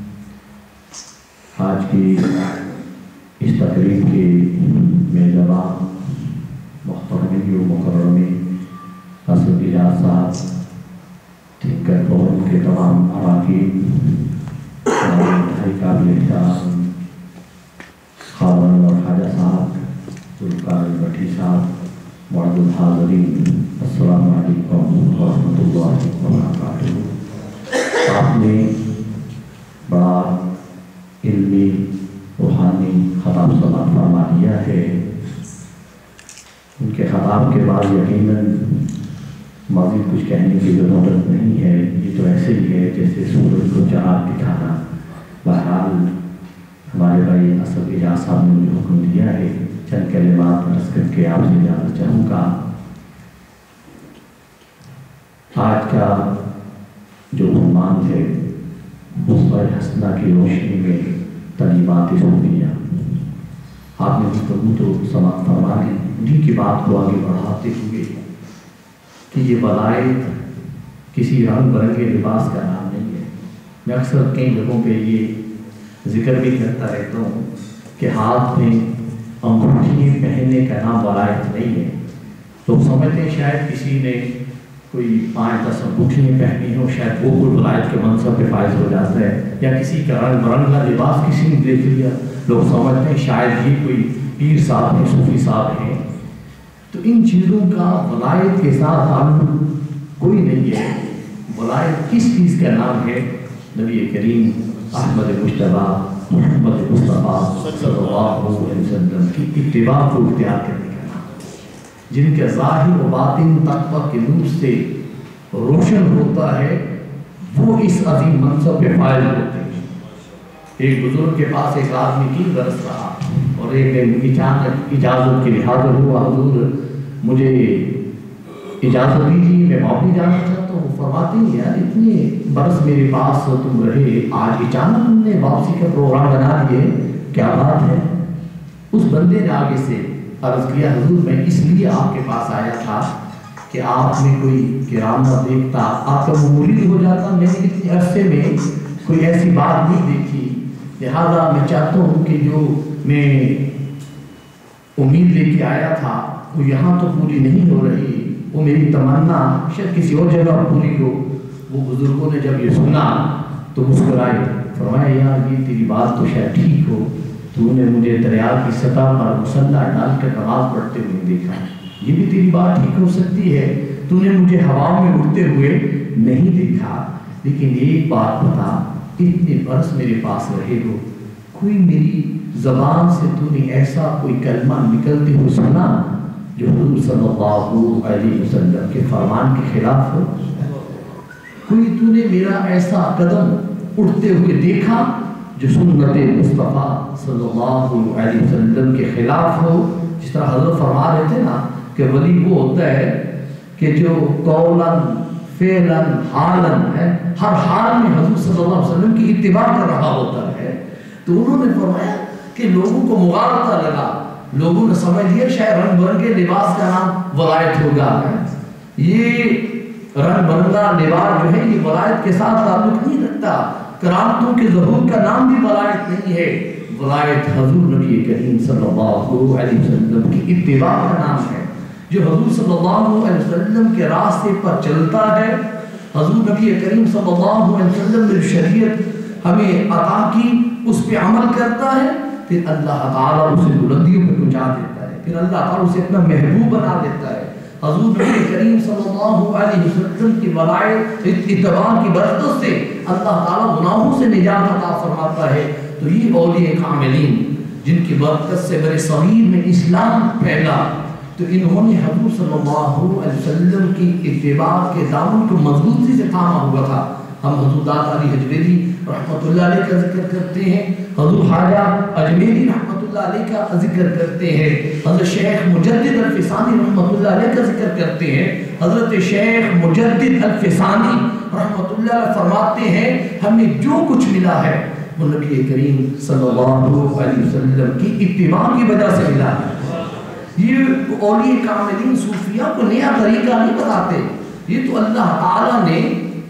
آج کی اس تقریب کے میزبان محترمی و مکرمی اسد اجاز صاحب، ٹھیکر فورم کے تمام اراکین، انتہائی قابل احترام خاون اور خواجہ صاحب، ذوالفقار بٹھی صاحب، معزز حاضرین، السلام علیکم ورحمۃ اللہ وبرکاتہ. آپ نے بڑا علمی روحانی خطاب سلام فرما دیا ہے. ان کے خطاب کے بعد یقیناً مزید کچھ کہنے کی ضرورت نہیں ہے. یہ تو ایسے ہی ہے جیسے سورج کو چراغ دکھانا. بہرحال ہمارے بھائی اسد اجاز صاحب نے مجھے حکم دیا ہے چند کلمات عرض کر کے آپ سے جانا چاہوں گا. آج کا جو عنوان ہے اسوہ حسنہ کی روشنی میں تعلیمات صوفیہ، آپ نے گفتگو تو سماعت فرما لی. انہیں کی بات کو آگے بڑھاتے ہوئے کہ یہ ولایت کسی رنگ برنگے لباس کا نام نہیں ہے. میں اکثر کئی جگہوں پہ یہ ذکر بھی کرتا رہتا ہوں کہ ہاتھ میں انگوٹھی پہننے کا نام ولایت نہیں ہے. لوگ سمجھتے ہیں شاید کسی نے کوئی پانچ دس انگوٹھیاں پہنی ہو شاید وہ کوئی ولایت کے منصب پہ فائز ہو جاتا ہے، یا کسی کا رنگ برنگا لباس کسی نے دیکھ لیا لوگ سمجھتے ہیں شاید یہ کوئی پیر صاحب ہیں، صوفی صاحب ہیں. تو ان چیزوں کا ولایت کے ساتھ تعلق کوئی نہیں ہے. ولایت کس چیز کا نام ہے؟ نبی کریم احمد مجتبیٰ محمد مصطفیٰ صلی اللہ علیہ وسلم کی اتباع کو اختیار کرنے کا نام، جن کے ظاہر و باطن تقویٰ کے نور سے روشن ہوتا ہے وہ اس عظیم منصب پہ فائز ہوتے ہیں. ایک بزرگ کے پاس ایک آدمی کی برس رہا اور ایک دن اچانک اجازت کے لحاظ ہوا، حضور مجھے اجازت دیجیے میں واپس جانا چاہتا ہوں. فرماتے ہیں یار اتنے برس میرے پاس تم رہے، آج اچانک تم نے واپسی کا پروگرام بنا لیے، کیا بات ہے؟ اس بندے نے آگے سے عرض کیا حضور میں اس لیے آپ کے پاس آیا تھا کہ آپ میں کوئی کرامت دیکھتا، آپ کا مرید ہو جاتا. میں نے اتنے عرصے میں کوئی ایسی بات نہیں دیکھی، لہذا میں چاہتا ہوں کہ جو میں امید لے کے آیا تھا وہ یہاں تو پوری نہیں ہو رہی، وہ میری تمنا شاید کسی اور جگہ پوری ہو. وہ بزرگوں نے جب یہ سنا تو مسکرائے، فرمایا یار یہ تیری بات تو شاید ٹھیک ہو، تو نے مجھے دریا کی سطح پر مسلح ڈال کر نماز پڑھتے ہوئے دیکھا، یہ بھی تیری بات ٹھیک ہو سکتی ہے. تو نے مجھے ہواؤں میں اڑتے ہوئے نہیں دیکھا، لیکن ایک بات بتا، اتنے برس میرے پاس رہے ہو، کوئی میری زبان سے تو نے ایسا کوئی کلمہ نکلتے ہوئے سنا جو حضور صلی اللہ علیہ وسلم کے فرمان کے خلاف ہو؟ کوئی تو نے میرا ایسا قدم اٹھتے ہوئے دیکھا جو سنت مصطفیٰ صلی اللہ علیہ وسلم کے خلاف ہو؟ جس طرح حضرت فرما رہے تھے نا کہ ولی وہ ہوتا ہے کہ جو قولاً فعلاً حالاً ہے، ہر حال میں حضور صلی اللہ علیہ وسلم کی اتباع کر رہا ہوتا ہے۔ تو انہوں نے فرمایا کہ لوگوں کو مغالطہ لگا، لوگوں نے سمجھ لیا شاید رنگ برنگے لباس کا نام ولایت ہوگا۔ یہ رنگ برنگا لباس جو ہے یہ ولایت کے ساتھ تعلق نہیں رکھتا، کرامتوں کے ظہور کا نام بھی ولایت نہیں ہے۔ ولایت حضور نبی کریم صلی اللہ علیہ وسلم کی اتباع کا نام ہے۔ جو حضور صلی اللہ علیہ وسلم کے راستے پر چلتا ہے، حضور نبی کریم صلی اللہ علیہ وسلم نے شریعت ہمیں عطا کی، اس پہ عمل کرتا ہے، پھر اللہ تعالیٰ اسے بلندیوں پہ پہنچا دیتا ہے، پھر اللہ تعالیٰ اسے اپنا محبوب بنا دیتا ہے۔ حضور نبی کریم صلی اللہ علیہ وسلم کی ولایت اتباع کی برکت سے اللہ تعالیٰ گناہوں سے نجات عطا فرماتا ہے۔ تو یہ اولیاء کاملین جن کی برکت سے بر صغیر میں اسلام پھیلا، تو انہوں نے حضور صلی اللہ علیہ وسلم کی اتباع کے دامن کو مضبوطی سے تھاما ہوا تھا۔ ہم حضور داد علی حجویری رحمۃ اللہ علیہ کا ذکر کرتے ہیں، حضور خواجہ اجمیری رحمۃ اللہ علیہ کا ذکر کرتے ہیں، حضرت شیخ مجدد الفسانی رحمۃ اللہ علیہ کا ذکر کرتے ہیں۔ حضرت شیخ مجدد الفسانی رحمۃ اللہ علیہ فرماتے ہیں ہمیں جو کچھ ملا ہے وہ نبی کریم صلی اللہ علیہ وسلم کی اتباع کی وجہ سے ملا ہے۔ یہ اولیاء کاملین صوفیہ کو نیا طریقہ نہیں بتاتے، یہ تو اللہ تعالیٰ نے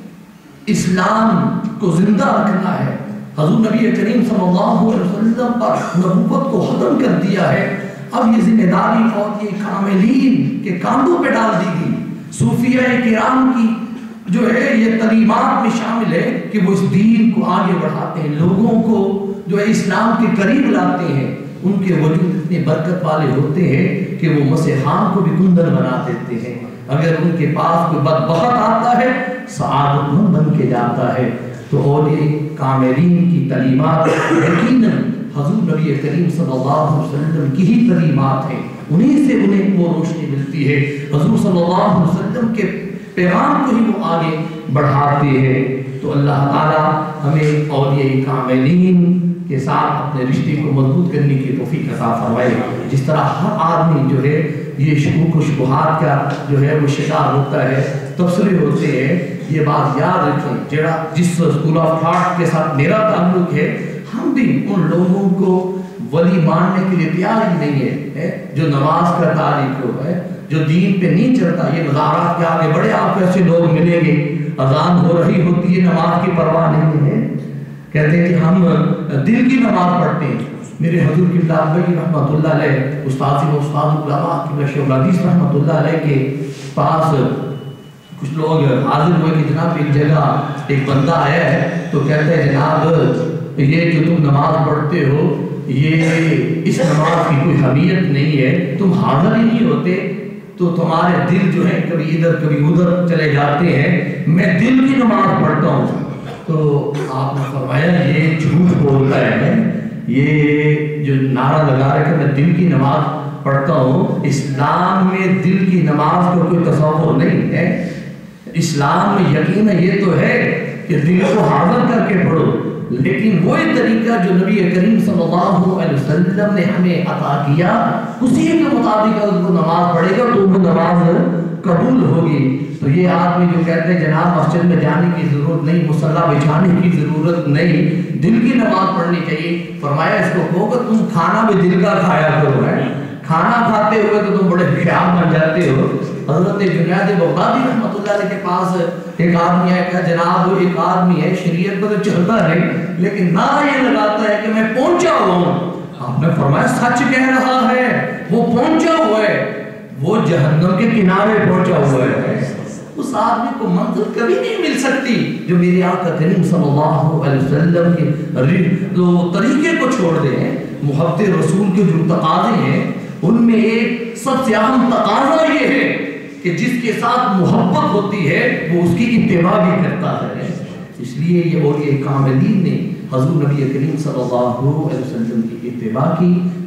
اسلام کو زندہ رکھنا ہے، حضور نبی کریم صلی اللہ علیہ وسلم پر نبوت کو ختم کر دیا ہے۔ اب یہ ذمہ داری اولیاء کاملین کے کاندھوں پہ ڈال دی گئی۔ صوفیہ کرام کی جو ہے یہ تعلیمات میں شامل ہے کہ وہ اس دین کو آگے بڑھاتے ہیں، لوگوں کو جو ہے اسلام کے قریب لاتے ہیں۔ ان کے وجود اتنے برکت والے ہوتے ہیں کہ وہ مسیحان کو بھی کندن بنا دیتے ہیں۔ اگر ان کے پاس کوئی بدبخت آتا ہے سعادت مند بن کے جاتا ہے۔ تو اولیاء کاملین کی تعلیمات یقیناً حضور نبی کریم صلی اللہ علیہ وسلم کی ہی تعلیمات ہیں، انہیں سے انہیں وہ روشنی ملتی ہے، حضور صلی اللہ علیہ وسلم کے پیغام کو ہی وہ آگے بڑھاتے ہیں۔ تو اللہ تعالیٰ ہمیں اولیاء کاملین کے ساتھ اپنے رشتے کو مضبوط کرنے کی توفیق عطا فرمائے۔ جس طرح ہر آدمی جو ہے یہ شکوک و شبہات کا جو ہے وہ شکار ہوتا ہے، تبصرے ہوتے ہیں، یہ بات یاد رکھیں جڑا جس اسکول آف تھاٹ کے ساتھ میرا تعلق ہے، ہم بھی ان لوگوں کو ولی ماننے کے لیے تیار ہی نہیں ہے جو نماز کا تاریخ ہو ہے، جو دین پہ نہیں چلتا۔ یہ مزارات کے آگے بڑے آپ کو ایسے لوگ ملیں گے، اذان ہو رہی ہوتی ہے نماز کی پرواہ نہیں ہے، کہتے ہیں کہ ہم دل کی نماز پڑھتے ہیں۔ میرے حضور قبلہ ابی رحمۃ اللہ علیہ استاد و استاد العلماء قبلہ شیخ الحدیث رحمۃ اللہ علیہ کے پاس کچھ لوگ حاضر ہوئے کہ جناب ایک جگہ ایک بندہ آیا ہے تو کہتا ہے جناب یہ جو تم نماز پڑھتے ہو یہ اس نماز کی کوئی اہمیت نہیں ہے، تم حاضر ہی نہیں ہوتے تو تمہارے دل جو ہے کبھی ادھر کبھی ادھر چلے جاتے ہیں، میں دل کی نماز پڑھتا ہوں۔ تو آپ نے فرمایا یہ جھوٹ بولتا ہے، یہ جو نعرہ لگا رہا ہے کہ میں دل کی نماز پڑھتا ہوں، اسلام میں دل کی نماز کا کوئی تصور نہیں ہے۔ اسلام میں یقین یہ تو ہے کہ دل کو حاضر کر کے پڑھو، لیکن وہی طریقہ جو نبی کریم صلی اللہ علیہ وسلم نے ہمیں عطا کیا اسی کے مطابق اگر وہ نماز پڑھے گا تو وہ نماز قبول ہوگی۔ تو یہ آدمی جو کہتے ہیں جناب مسجد میں جانے کی ضرورت نہیں، مصلی بچھانے کی ضرورت نہیں، دل کی نماز پڑھنی چاہیے، فرمایا اس کو کہو کہ تم کھانا بھی دل کا کھایا کرو ہے، کھانا کھاتے ہوئے تو تم بڑے خیال بن جاتے ہو۔ حضرت جنید بغدادی رحمۃ اللہ علیہ کے پاس ایک آدمی ہے، کہ جناب ایک آدمی ہے شریعت پر تو چلتا ہے لیکن نعرہ یہ لگاتا ہے کہ میں پہنچا ہوا ہوں۔ آپ نے فرمایا سچ کہہ رہا ہے، وہ پہنچا ہوا ہے، وہ جہنم کے کنارے پہنچا ہوا ہے۔ اس آدمی کو منزل کبھی نہیں مل سکتی جو میرے آقا کریم صلی اللہ علیہ وسلم کے جو طریقے کو چھوڑ دے ہیں۔ محبت رسول کے جو تقاضے ہیں ان میں ایک سب سے اہم تقاضا یہ ہے کہ جس کے ساتھ محبت ہوتی ہے وہ اس کی اتباع بھی کرتا ہے۔ اس لیے یہ اولیاء کاملین نے حضور نبی کریم صلی اللہ علیہ وسلم کی اتباع کی،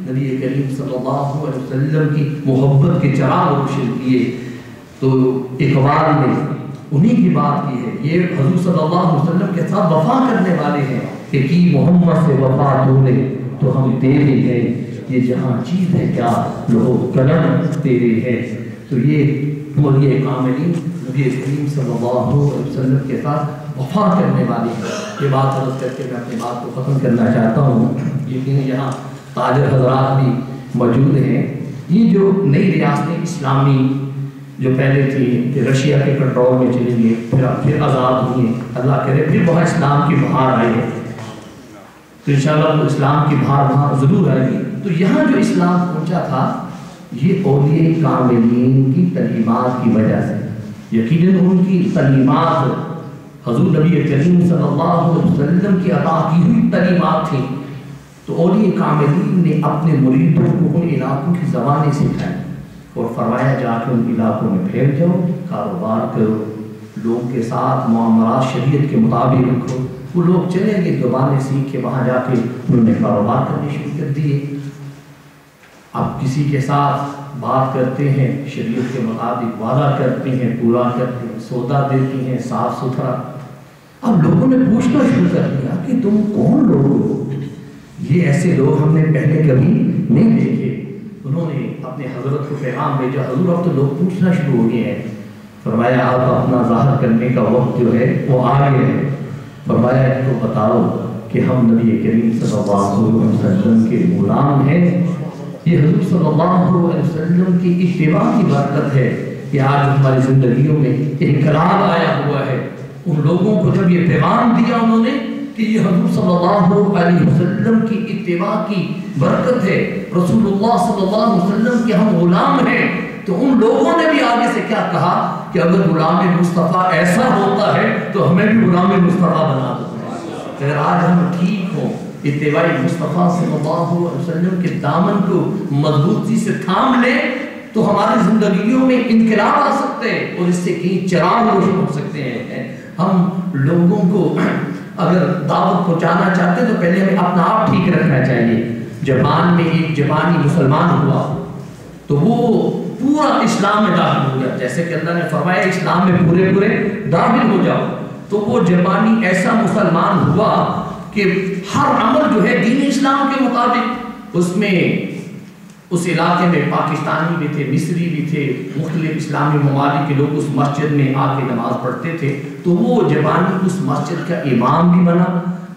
نبی کریم صلی اللہ علیہ وسلم کی محبت کے چراغ روشن کیے، تو اقبال نے انہی کی بات کی ہے۔ یہ حضور صلی اللہ علیہ وسلم کے ساتھ وفا کرنے والے ہیں کہ کی محمد سے وفا تو نے تو ہم تیرے ہیں، یہ جہاں چیز ہے کیا لوہ قلم تیرے ہیں۔ تو یہ اولیاء کاملین نبی کریم صلی اللہ علیہ وسلم کے ساتھ وفا کرنے والے ہیں۔ یہ بات عرض کر کے میں اپنی بات کو ختم کرنا چاہتا ہوں۔ یقیناً یہاں تاجر حضرات بھی موجود ہیں۔ یہ جو نئی ریاستیں اسلامی جو پہلے تھی کہ رشیا کے کنٹرول میں چلی گئی، پھر پھر آزاد ہوئی ہیں، اللہ کرے پھر وہاں اسلام کی بہار آئی ہے، تو انشاءاللہ تو اسلام کی بہار وہاں ضرور آئے گی۔ تو یہاں جو اسلام پہنچا تھا یہ اولیاء کاملین کی تعلیمات کی وجہ سے، یقیناً ان کی تعلیمات حضور نبی کریم صلی اللہ علیہ وسلم کی عطا کی ہوئی تعلیمات تھیں، تو اولیاء کاملین نے اپنے مریدوں کو ان علاقوں کی زبانیں سکھائی اور فرمایا جا کے ان علاقوں میں پھیل جاؤ، کاروبار کرو، لوگوں کے ساتھ معاملات شریعت کے مطابق رکھو۔ وہ لوگ چلے گئے زبانیں سیکھ کے وہاں جا کے انہوں نے کاروبار کرنے شروع کر دیے۔ اب کسی کے ساتھ بات کرتے ہیں شریعت کے مطابق، وعدہ کرتے ہیں، پورا کرتے ہیں، سودا دیتے ہیں صاف ستھرا۔ اب لوگوں نے پوچھنا شروع کر دیا کہ تم کون لوگ ہو؟ یہ ایسے لوگ ہم نے پہلے کبھی نہیں دیکھے۔ انہوں نے اپنے حضرت کو پیغام بھیجا، حضور اب تو لوگ پوچھنا شروع ہو گئے ہیں۔ فرمایا آپ اپنا ظاہر کرنے کا وقت جو ہے وہ آ گیا ہے۔ فرمایا تو بتاؤ کہ ہم نبی کریم صلی اللہ علیہ وسلم کے غلام ہیں۔ یہ حضور صلی اللہ علیہ وسلم کی اتباع کی برکت ہے کہ آج ہماری زندگیوں میں انقلاب آیا ہوا ہے۔ ان لوگوں کو جب یہ پیغام دیا انہوں نے کہ یہ حضور صلی اللہ علیہ وسلم کی اتباع کی برکت ہے، رسول اللہ صلی اللہ علیہ وسلم کے ہم غلام ہیں، تو ان لوگوں نے بھی آگے سے کیا کہا کہ اگر غلام مصطفیٰ ایسا ہوتا ہے تو ہمیں بھی غلام مصطفیٰ بنا دو۔ اگر آج ہم ٹھیک ہوں، اتباع مصطفیٰ صلی اللہ علیہ وسلم کے دامن کو مضبوطی سے تھام لیں تو ہماری زندگیوں میں انقلاب آ سکتے ہیں اور اس سے کئی چراغ روشن ہو سکتے ہیں۔ ہم لوگوں کو اگر دعوت پہنچانا چاہتے ہیں تو پہلے ہمیں اپنا آپ ٹھیک رکھنا چاہیے۔ جاپان میں ایک جاپانی مسلمان ہوا تو وہ پورا اسلام میں داخل ہو گیا، جیسے کہ اللہ نے فرمایا اسلام میں پورے پورے داخل ہو جاؤ۔ تو وہ جاپانی ایسا مسلمان ہوا کہ ہر عمل جو ہے دین اسلام کے مطابق، اس میں اس علاقے میں پاکستانی بھی تھے، مصری بھی تھے، مختلف اسلامی ممالک کے لوگ اس مسجد میں آ کے نماز پڑھتے تھے، تو وہ جاپانی اس مسجد کا امام بھی بنا،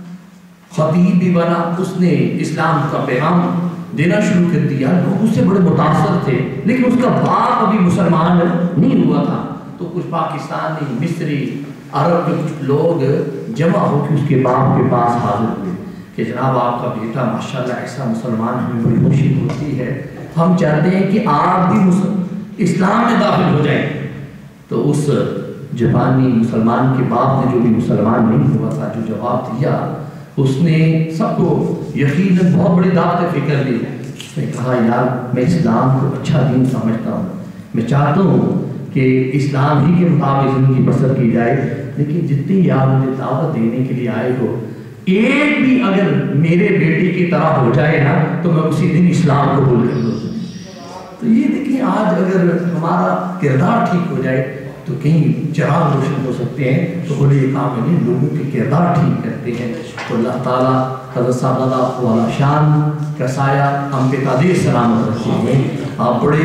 خطیب بھی بنا، اس نے اسلام کا پیغام دینا شروع کر دیا۔ لوگ اس سے بڑے متاثر تھے، لیکن اس کا باپ ابھی مسلمان نہیں ہوا تھا، تو کچھ پاکستانی، مصری، عرب کے کچھ لوگ جمع ہو کے اس کے باپ کے پاس حاضر ہوئے کہ جناب آپ کا بیٹا ماشاءاللہ ایسا مسلمان، ہمیں بڑی خوشی ہوتی ہے، ہم چاہتے ہیں کہ آپ بھی اسلام میں داخل ہو جائیں۔ تو اس جاپانی مسلمان کے باپ نے، جو بھی مسلمان نہیں ہوا تھا، جو جواب دیا، اس نے سب کو یقیناً بہت بڑی دعوت فکر دی۔ اس نے کہا یار میں اسلام کو اچھا دین سمجھتا ہوں، میں چاہتا ہوں کہ اسلام ہی کے مطابق زندگی بسر کی جائے، لیکن جتنی یار مجھے دعوت دینے کے لیے آئے ہو، ایک بھی اگر میرے بیٹے کی طرح ہو جائے نا تو میں اسی دن اسلام کو قبول کر لوں۔ تو یہ دیکھیں آج اگر ہمارا کردار ٹھیک ہو جائے تو کہیں چراغ روشن ہو سکتے ہیں۔ تو اولیاء کاملین لوگوں کے کردار ٹھیک کرتے ہیں، تو اللہ تعالیٰ حضرت صاحب والا شان کا سایہ ہم پہ قادر سلامت رکھتے ہیں۔ آپ بڑے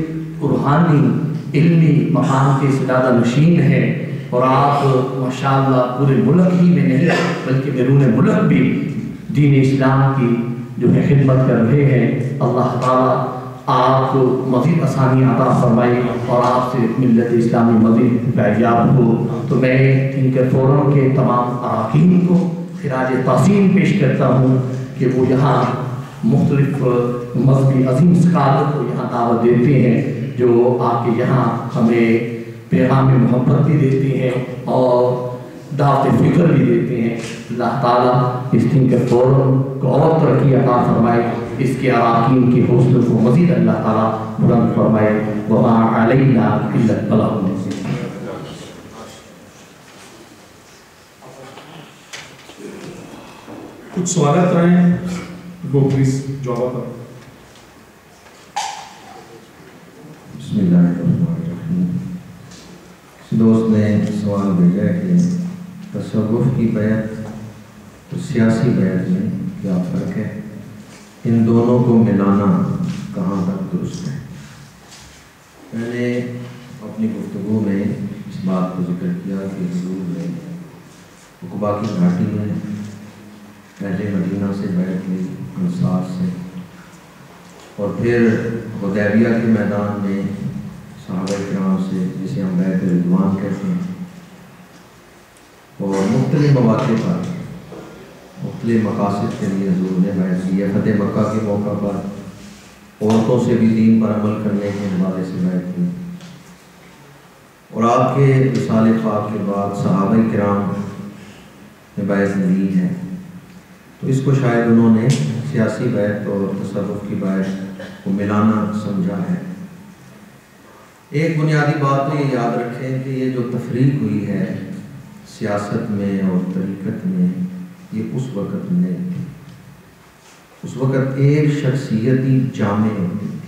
روحانی علمی مقام کے زیادہ نشین ہیں، اور آپ ماشاءاللہ پورے ملک ہی میں نہیں بلکہ بیرون ملک بھی دین اسلام کی جو ہے خدمت کر رہے ہیں۔ اللہ تعالیٰ آپ کو مزید آسانی عطا فرمائے اور آپ سے ملت اسلامی مزید فیضیاب ہو۔ تو میں ان کے فورم کے تمام اراکین کو خراج تحسین پیش کرتا ہوں کہ وہ یہاں مختلف مذہبی عظیم ثقافت کو یہاں دعوت دیتے ہیں، جو آ کے یہاں ہمیں پیغام محبت بھی دیتے ہیں اور دعوت فکر بھی دیتے ہیں۔ اللہ تعالیٰ اس دن کے فورم کو اور ترقی عطا فرمائے، اس کے اراکین کی حوصلوں کو مزید اللہ تعالیٰ بلند فرمائے۔ وما علینا الا البلاغ المبین۔ کچھ سوالات آئے ہیں وہ پلیز جواب کریں۔ بسم اللہ الرحمن الرحیم۔ دوست نے سوال بھیجا ہے کہ تصوف کی بیعت اور سیاسی بیعت میں کیا فرق ہے، ان دونوں کو ملانا کہاں تک درست ہے۔ میں نے اپنی گفتگو میں اس بات کو ذکر کیا کہ حضور نے عقبہ کی گھاٹی میں اہل مدینہ سے بیعت لی، انصار سے، اور پھر حدیبیہ کے میدان میں صحابہ کرام سے، جسے ہم بیعت رضوان کہتے ہیں، اور مختلف مواقع پر مختلف مقاصد کے لیے حضور نے بیعت کی ہے۔ فتح مکہ کے موقع پر عورتوں سے بھی دین پر عمل کرنے کے حوالے سے بیعت کی، اور آپ کے وصال پاک کے بعد صحابہ کرام نے بیعت لی ہے، تو اس کو شاید انہوں نے سیاسی بیعت اور تصوف کی بیعت کو ملانا سمجھا ہے۔ ایک بنیادی بات تو یہ یاد رکھیں کہ یہ جو تفریق ہوئی ہے سیاست میں اور طریقت میں، یہ اس وقت نہیں تھی۔ اس وقت ایک شخصیتی جامع ہوتی تھی۔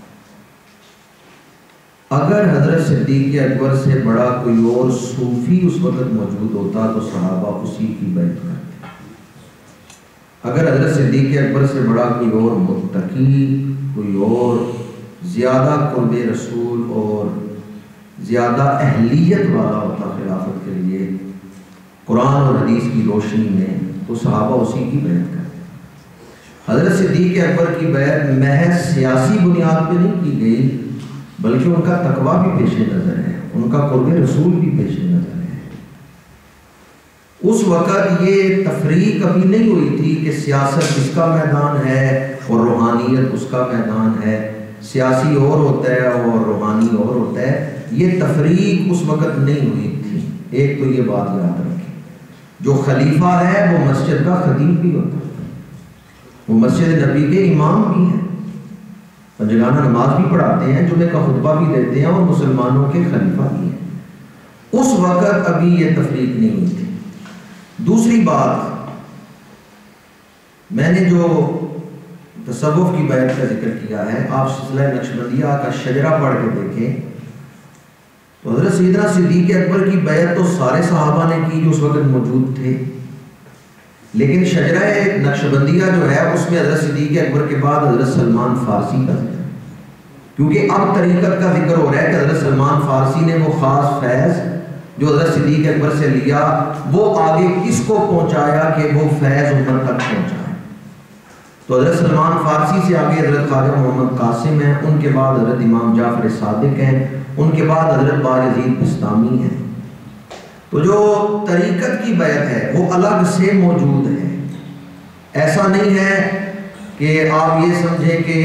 اگر حضرت صدیق اکبر سے بڑا کوئی اور صوفی اس وقت موجود ہوتا تو صحابہ اسی کی بیعت کرتے۔ اگر حضرت صدیق اکبر سے بڑا کوئی اور متقی، کوئی اور زیادہ قرب رسول اور زیادہ اہلیت والا ہوتا خلافت کے لیے قرآن اور حدیث کی روشنی میں، تو صحابہ اسی کی بیعت کرتے۔ حضرت صدیق اکبر کی بیعت محض سیاسی بنیاد پہ نہیں کی گئی، بلکہ ان کا تقویٰ بھی پیش نظر ہے، ان کا قرب رسول بھی پیش نظر ہے۔ اس وقت یہ تفریق کبھی نہیں ہوئی تھی کہ سیاست اس کا میدان ہے اور روحانیت اس کا میدان ہے، سیاسی اور ہوتا ہے اور روحانی اور ہوتا ہے۔ یہ تفریق اس وقت نہیں ہوئی تھی۔ ایک تو یہ بات یاد رکھیں، جو خلیفہ ہے وہ مسجد کا خطیب بھی ہوتا ہے، وہ مسجد نبی کے امام بھی ہیں، پنجگانہ نماز بھی پڑھاتے ہیں، جمعے کا خطبہ بھی دیتے ہیں، اور مسلمانوں کے خلیفہ بھی ہیں۔ اس وقت ابھی یہ تفریق نہیں ہوئی تھی۔ دوسری بات، میں نے جو تصوف کی بیعت کا ذکر کیا ہے، آپ سلسلہ نقشبندیہ کا شجرہ پڑھ کے دیکھیں تو حضرت سیدنا صدیق اکبر کی بیعت تو سارے صحابہ نے کی جو اس وقت موجود تھے، لیکن شجرہ نقشبندیہ جو ہے اس میں حضرت صدیق اکبر کے بعد حضرت سلمان فارسی کا ذکر، کیونکہ اب طریقت کا ذکر ہو رہا ہے کہ حضرت سلمان فارسی نے وہ خاص فیض جو حضرت صدیق اکبر سے لیا وہ آگے کس کو پہنچایا کہ وہ فیض امت تک پہنچائے۔ تو حضرت سلمان فارسی سے آگے حضرت خواجہ محمد قاسم ہیں، ان کے بعد حضرت امام جعفر صادق ہیں، ان کے بعد حضرت بایزید بستامی ہیں۔ تو جو طریقت کی بیعت ہے وہ الگ سے موجود ہے۔ ایسا نہیں ہے کہ آپ یہ سمجھیں کہ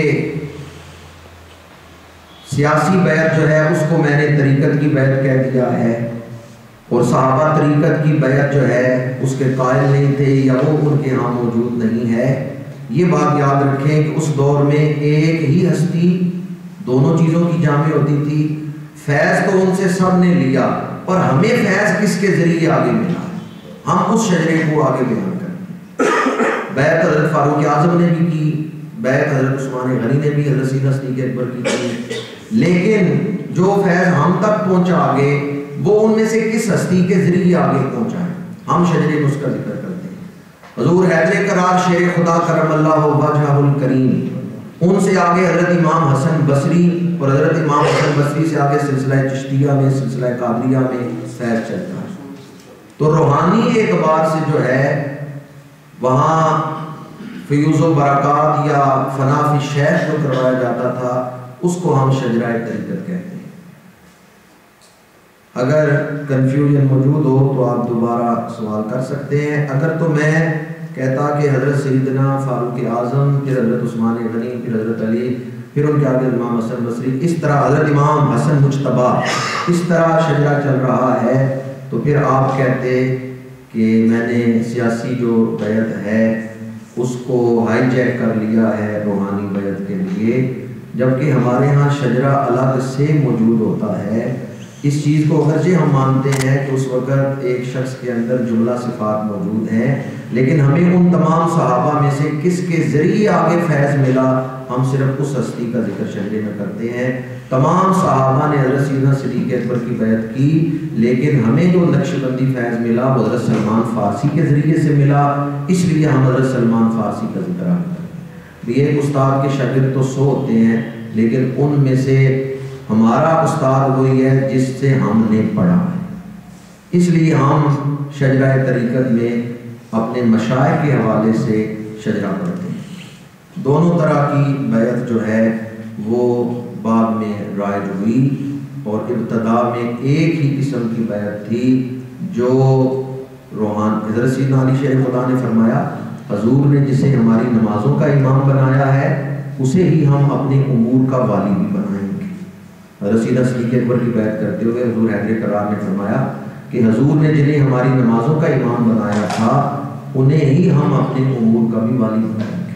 سیاسی بیعت جو ہے اس کو میں نے طریقت کی بیعت کہہ دیا ہے، اور صحابہ طریقت کی بیعت جو ہے اس کے قائل نہیں تھے یا وہ ان کے ہاں موجود نہیں ہے۔ یہ بات یاد رکھیں کہ اس دور میں ایک ہی ہستی دونوں چیزوں کی جامع ہوتی تھی۔ فیض تو ان سے سب نے لیا، اور ہمیں فیض کس کے ذریعے آگے ملا، ہم اس شجرے کو آگے بیان کرتے ہیں۔ بیعت حضرت فاروق اعظم نے بھی کی، بیعت حضرت عثمان غنی نے بھی حضرت سیدنا صدیق اکبر کی کی، لیکن جو فیض ہم تک پہنچا آگے وہ ان میں سے کس ہستی کے ذریعے آگے پہنچا ہے، ہم شجرے میں اس کا ذکر کرتے ہیں۔ حضور حیدر کرار شیر خدا کرم اللہ وجہہ الکریم، ان سے آگے حضرت امام حسن بصری، اور حضرت امام حسن بصری سے آگے سلسلہ چشتیہ میں، سلسلہ قادریہ میں فیض چلتا ہے۔ تو روحانی اعتبار سے جو ہے وہاں فیوز و برکات یا فنا فی شیخ جو کروایا جاتا تھا اس کو ہم شجرہ طریقت کہتے ہیں۔ اگر کنفیوژن موجود ہو تو آپ دوبارہ سوال کر سکتے ہیں۔ اگر تو میں کہتا کہ حضرت سیدنا فاروق اعظم، پھر حضرت عثمان غنی، پھر حضرت علی، پھر ان کے آگے امام حسن بصری، اس طرح حضرت امام حسن مجتبیٰ، اس طرح شجرہ چل رہا ہے، تو پھر آپ کہتے کہ میں نے سیاسی جو بیعت ہے اس کو ہائی جیک کر لیا ہے روحانی بیعت کے لیے، جبکہ ہمارے ہاں شجرہ الگ سے موجود ہوتا ہے۔ اس چیز کو اگرچہ ہم مانتے ہیں کہ اس وقت ایک شخص کے اندر جملہ صفات موجود ہیں، لیکن ہمیں ان تمام صحابہ میں سے کس کے ذریعے آگے فیض ملا ہم صرف اس ہستی کا ذکر شجرے میں کرتے ہیں۔ تمام صحابہ نے حضرت سیدنا صدیق اکبر کی بیعت کی، لیکن ہمیں جو نقش بندی فیض ملا وہ حضرت سلمان فارسی کے ذریعے سے ملا، اس لیے ہم حضرت سلمان فارسی کا ذکر کرتے ہیں۔ ایک استاد کے شاگرد تو سو ہوتے ہیں، لیکن ان میں سے ہمارا استاد وہی ہے جس سے ہم نے پڑھا ہے، اس لیے ہم شجرہ طریقت میں اپنے مشائخ کے حوالے سے شجرہ پڑھتے ہیں۔ دونوں طرح کی بیعت جو ہے وہ بعد میں رائج ہوئی، اور ابتدا میں ایک ہی قسم کی بیعت تھی جو روحان حضرت سیدنا علی شیخ خدا نے فرمایا حضور نے جسے ہماری نمازوں کا امام بنایا ہے اسے ہی ہم اپنے امور کا والی بھی بنائیں گے۔ حضرت سیدنا صدیق اکبر کی بیعت کرتے ہوئے حضور حیدر کرار نے فرمایا کہ حضور نے جنہیں ہماری نمازوں کا امام بنایا تھا انہیں ہی ہم اپنے امور کا بھی والی بنائیں گے۔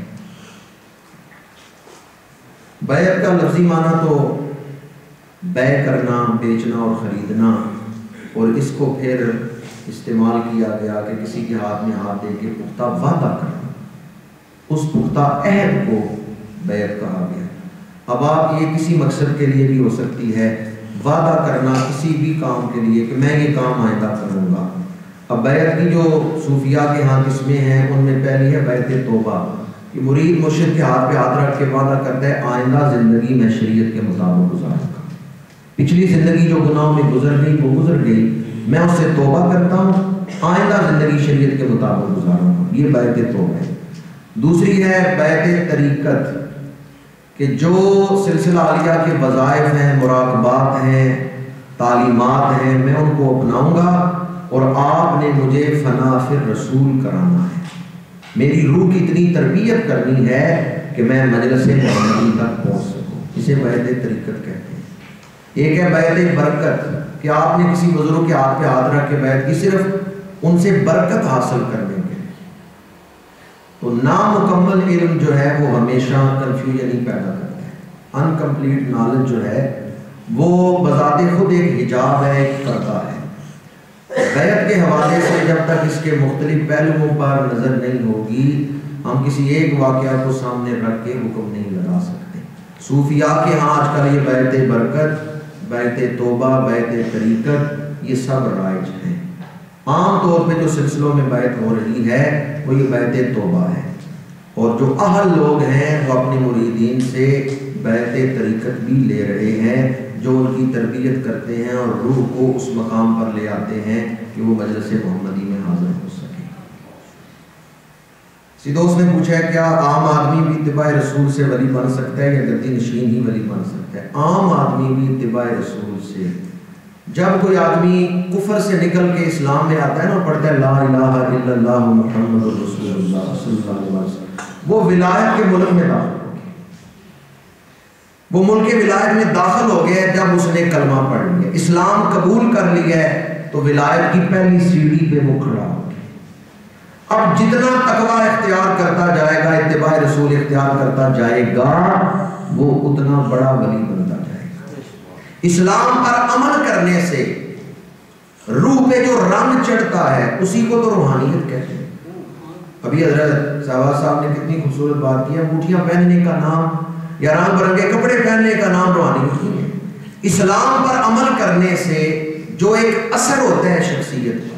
بیعت کا لفظی معنی تو بیع کرنا، بیچنا اور خریدنا، اور اس کو پھر استعمال کیا گیا کہ کسی کے ہاتھ میں ہاتھ دے کے پختہ وعدہ کرنا، اس پختہ عہد کو بیعت کہا گیا۔ اب آپ یہ کسی مقصد کے لیے بھی ہو سکتی ہے، وعدہ کرنا کسی بھی کام کے لیے کہ میں یہ کام آئندہ کروں گا۔ اب بیعت کی جو صوفیاء کے ہاں قسمیں ہیں ان میں پہلی ہے بیعت توبہ، کہ مرید مرشد کے ہاتھ پہ ہاتھ رکھ کے وعدہ کرتا ہے آئندہ زندگی میں شریعت کے مطابق گزاروں گا، پچھلی زندگی جو گناہوں میں گزر گئی وہ گزر گئی، میں اس سے توبہ کرتا ہوں، آئندہ زندگی شریعت کے مطابق گزاروں گا، یہ بیعت توبہ ہے۔ دوسری ہے بیعت طریقت، کہ جو سلسلہ عالیہ کے وظائف ہیں، مراقبات ہیں، تعلیمات ہیں، میں ان کو اپناؤں گا، اور آپ نے مجھے فنا فی الرسول کرانا ہے، میری روح کی اتنی تربیت کرنی ہے کہ میں مجلس محمدی تک پہنچ سکوں، اسے بیعت طریقت کہتے ہیں۔ ایک ہے بیعت برکت، کہ آپ نے کسی بزرگ کے ہاتھ پہ ہاتھ رکھ کے بیعت کی صرف ان سے برکت حاصل کرنے کے لیے۔ تو نامکمل علم جو ہے وہ ہمیشہ کنفیوژن ہی پیدا کرتا ہے، انکمپلیٹ نالج جو ہے وہ بذات خود ایک حجاب ہے، ایک پردہ ہے۔ بیعت کے حوالے سے جب تک اس کے مختلف پہلوؤں پر نظر نہیں ہوگی ہم کسی ایک واقعہ کو سامنے رکھ کے حکم نہیں لگا سکتے۔ صوفیاء کے ہاں آج کل یہ بیعت برکت، بیعت توبہ، بیعت طریقت یہ سب رائج ہیں۔ عام طور پہ جو سلسلوں میں بیعت ہو رہی ہے وہ یہ بیعت توبہ ہے، اور جو اہل لوگ ہیں وہ اپنے مریدین سے بیعت طریقت بھی لے رہے ہیں، جو ان کی تربیت کرتے ہیں اور روح کو اس مقام پر لے آتے ہیں کہ وہ مجلس محمدی میں حاضر ہو سکے۔ سیدوس نے پوچھا ہے کیا عام آدمی بھی اتباع رسول سے ولی بن سکتا ہے یا گدی نشین ہی ولی بن سکتا ہے؟ عام آدمی بھی اتباع رسول سے، جب کوئی آدمی کفر سے نکل کے اسلام میں آتا ہے نا، پڑھتا ہے لا الہ الا اللہ محمد رسول اللہ صلی اللہ علیہ وسلم، وہ ولایت کے ملک میں داخل ہو گیا، وہ ملک ولایت میں داخل ہو گیا جب اس نے کلمہ پڑھ لیا، اسلام قبول کر لیا ہے، تو ولایت کی پہلی سیڑھی پہ وہ کھڑا ہو گیا۔ اب جتنا تقوی اختیار کرتا جائے گا، اتباع رسول اختیار کرتا جائے گا، وہ اتنا بڑا ولی بنتا جائے گا۔ اسلام پر عمل کرنے سے روح پہ جو رنگ چڑھتا ہے اسی کو تو روحانیت کہتے ہیں۔ ابھی حضرت صاحب صاحب نے کتنی خوبصورت بات کی ہے، انگوٹھیاں پہننے کا نام یا رنگ برنگے کپڑے پہننے کا نام روحانیت نہیں ہے۔ اسلام پر عمل کرنے سے جو ایک اثر ہوتا ہے شخصیت پر،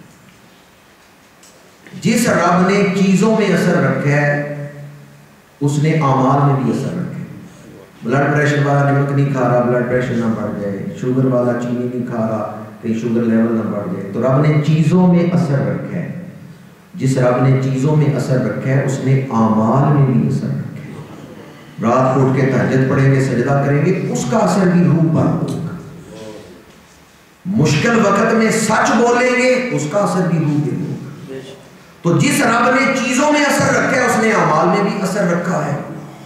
جس رب نے چیزوں میں اثر رکھا ہے اس نے اعمال میں بھی اثر رکھا ہے۔ بلڈ پریشر والا نمک نہیں کھا رہا بلڈ پریشر نہ بڑھ جائے، شوگر والا چینی نہیں کھا رہا کہ شوگر لیول نہ بڑھ جائے۔ تو رب نے چیزوں میں اثر رکھا ہے، جس رب نے چیزوں میں اثر رکھا ہے اس نے اعمال میں بھی اثر رکھا ہے۔ رات کو اٹھ کے تہجد پڑھیں گے، سجدہ کریں گے، اس کا اثر بھی روح پر ہوگا۔ مشکل وقت میں سچ بولیں گے، اس کا اثر بھی روح پہ ہوگا۔ تو جس رب نے چیزوں میں اثر رکھا ہے اس نے اعمال میں بھی اثر رکھا ہے۔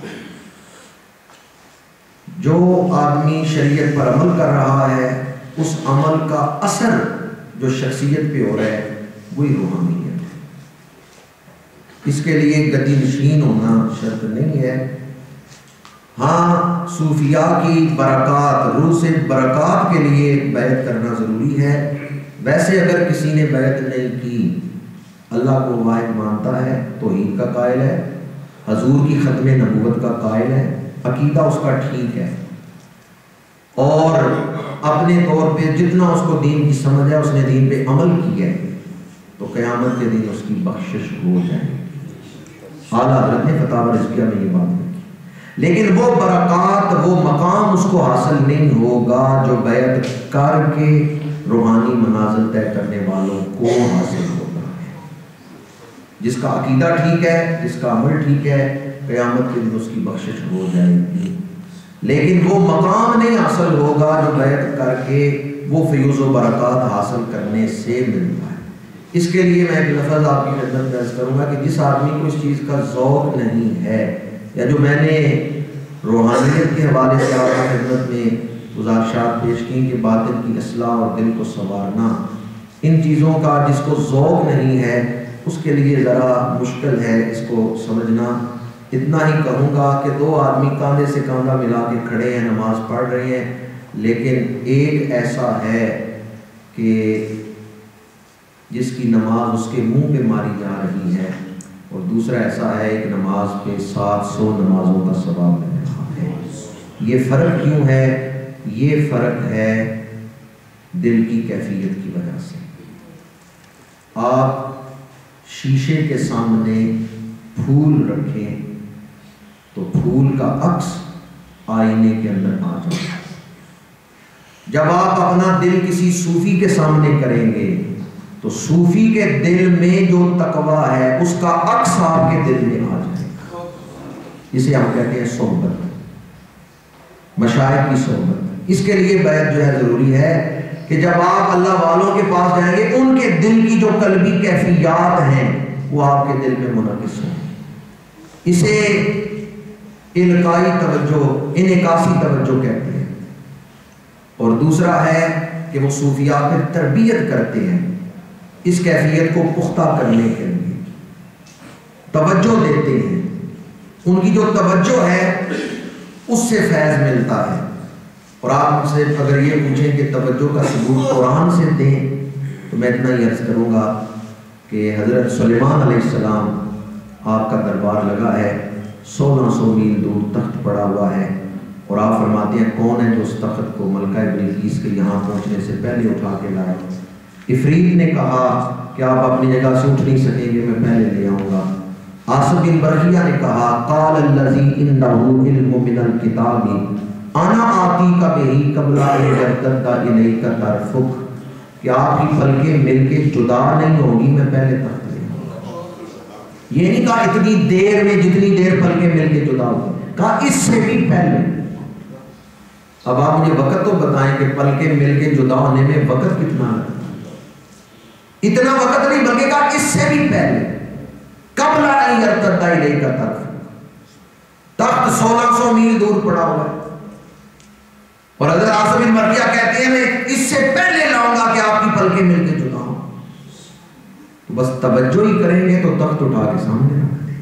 جو آدمی شریعت پر عمل کر رہا ہے اس عمل کا اثر جو شخصیت پہ ہو رہا ہے وہی روحانیت ہے۔ اس کے لیے گدی نشین ہونا شرط نہیں ہے۔ ہاں صوفیاء کی برکات، روح سے برکات کے لیے بیعت کرنا ضروری ہے۔ ویسے اگر کسی نے بیعت نہیں کی، اللہ کو واحد مانتا ہے، توحید کا قائل ہے، حضور کی ختم نبوت کا قائل ہے، عقیدہ اس کا ٹھیک ہے، اور اپنے طور پہ جتنا اس کو دین کی سمجھ ہے اس نے دین پہ عمل کیا ہے، تو قیامت کے دن اس کی بخشش ہو جائے گی۔ اعلیٰ حضرت نے فتاوی رضویہ میں یہ بات لکھی، لیکن وہ برکات، وہ مقام اس کو حاصل نہیں ہوگا جو بیعت کر کے روحانی منازل طے کرنے والوں کو حاصل ہوگا۔ جس کا عقیدہ ٹھیک ہے، جس کا عمل ٹھیک ہے، قیامت کے دن اس کی بخشش ہو جائے گی، لیکن وہ مقام نہیں حاصل ہوگا جو بیعت کر کے وہ فیوز و برکات حاصل کرنے سے ملتا ہے۔ اس کے لیے میں ایک لفظ آپ کی خدمت میں عرض کروں گا کہ جس آدمی کو اس چیز کا ذوق نہیں ہے، یا جو میں نے روحانیت کے حوالے سے آپ کی خدمت میں گزارشات پیش کی کہ باطن کی اصلاح اور دل کو سنوارنا، ان چیزوں کا جس کو ذوق نہیں ہے اس کے لیے ذرا مشکل ہے اس کو سمجھنا۔ اتنا ہی کہوں گا کہ دو آدمی کاندھے سے کاندھا ملا کے کھڑے ہیں، نماز پڑھ رہے ہیں، لیکن ایک ایسا ہے کہ جس کی نماز اس کے منہ پہ ماری جا رہی ہے، اور دوسرا ایسا ہے ایک نماز پہ سات سو نمازوں کا ثواب مل رہا ہے۔ یہ فرق کیوں ہے؟ یہ فرق ہے دل کی کیفیت کی وجہ سے۔ آپ شیشے کے سامنے پھول رکھیں تو پھول کا عکس آئینے کے اندر آ جائے گا۔ جب آپ اپنا دل کسی صوفی کے سامنے کریں گے تو صوفی کے دل میں جو تقویٰ ہے اس کا عکس آپ کے دل میں آ جائے گا۔ اسے ہم کہتے ہیں صحبت، مشائخ کی صحبت۔ اس کے لیے بیعت جو ہے ضروری ہے کہ جب آپ اللہ والوں کے پاس جائیں گے ان کے دل کی جو قلبی کیفیات ہیں وہ آپ کے دل میں منعکس ہوں۔ اسے القائی توجہ، انعکاسی توجہ کہتے ہیں۔ اور دوسرا ہے کہ وہ صوفیاء پہ تربیت کرتے ہیں اس کیفیت کو پختہ کرنے کے لیے، توجہ دیتے ہیں۔ ان کی جو توجہ ہے اس سے فیض ملتا ہے۔ اور آپ سے اگر یہ پوچھیں کہ توجہ کا ثبوت قرآن سے دیں تو میں اتنا ہی عرض کروں گا کہ حضرت سلیمان علیہ السلام آپ کا دربار لگا ہے، سولہ سو میل دور تخت پڑا ہوا ہے، اور آپ فرماتے ہیں کون ہے جو اس تخت کو ملکہ بلقیس کے یہاں پہنچنے سے پہلے اٹھا کے لائے؟ افریت نے کہا کہ آپ اپنی جگہ سے اٹھ نہیں سکیں گے، میں پہلے لے آؤں گا۔ عاصم بن برقیہ نے کہا قال الذی عنہ علم من الکتاب انا آتی کا بہی قبل ان یرتد الیک طرفک، کہ آپ کی پلکیں مل کے جدا نہیں ہوگی، میں پہلے تخت لے آؤں گا۔ یہ نہیں کہا اتنی دیر میں جتنی دیر پلکیں مل کے جدا ہوگی، کہا اس سے بھی پہلے۔ اب آپ مجھے وقت تو بتائیں کہ پلکیں مل کے جدا ہونے میں وقت کتنا لگتا؟ اتنا وقت نہیں، بلکہ کہا اس سے بھی پہلے، قبل ان یرتد الیک طرفک۔ تخت سولہ سو میل دور پڑا ہوا ہے، اور حضرت عاصم بن برقیہ کہتے ہیں میں اس سے پہلے لاؤں گا کہ آپ کی پلکیں مل کے جدا ہوں۔ تو بس توجہ ہی کریں گے تو تخت اٹھا کے سامنے رکھ دیں۔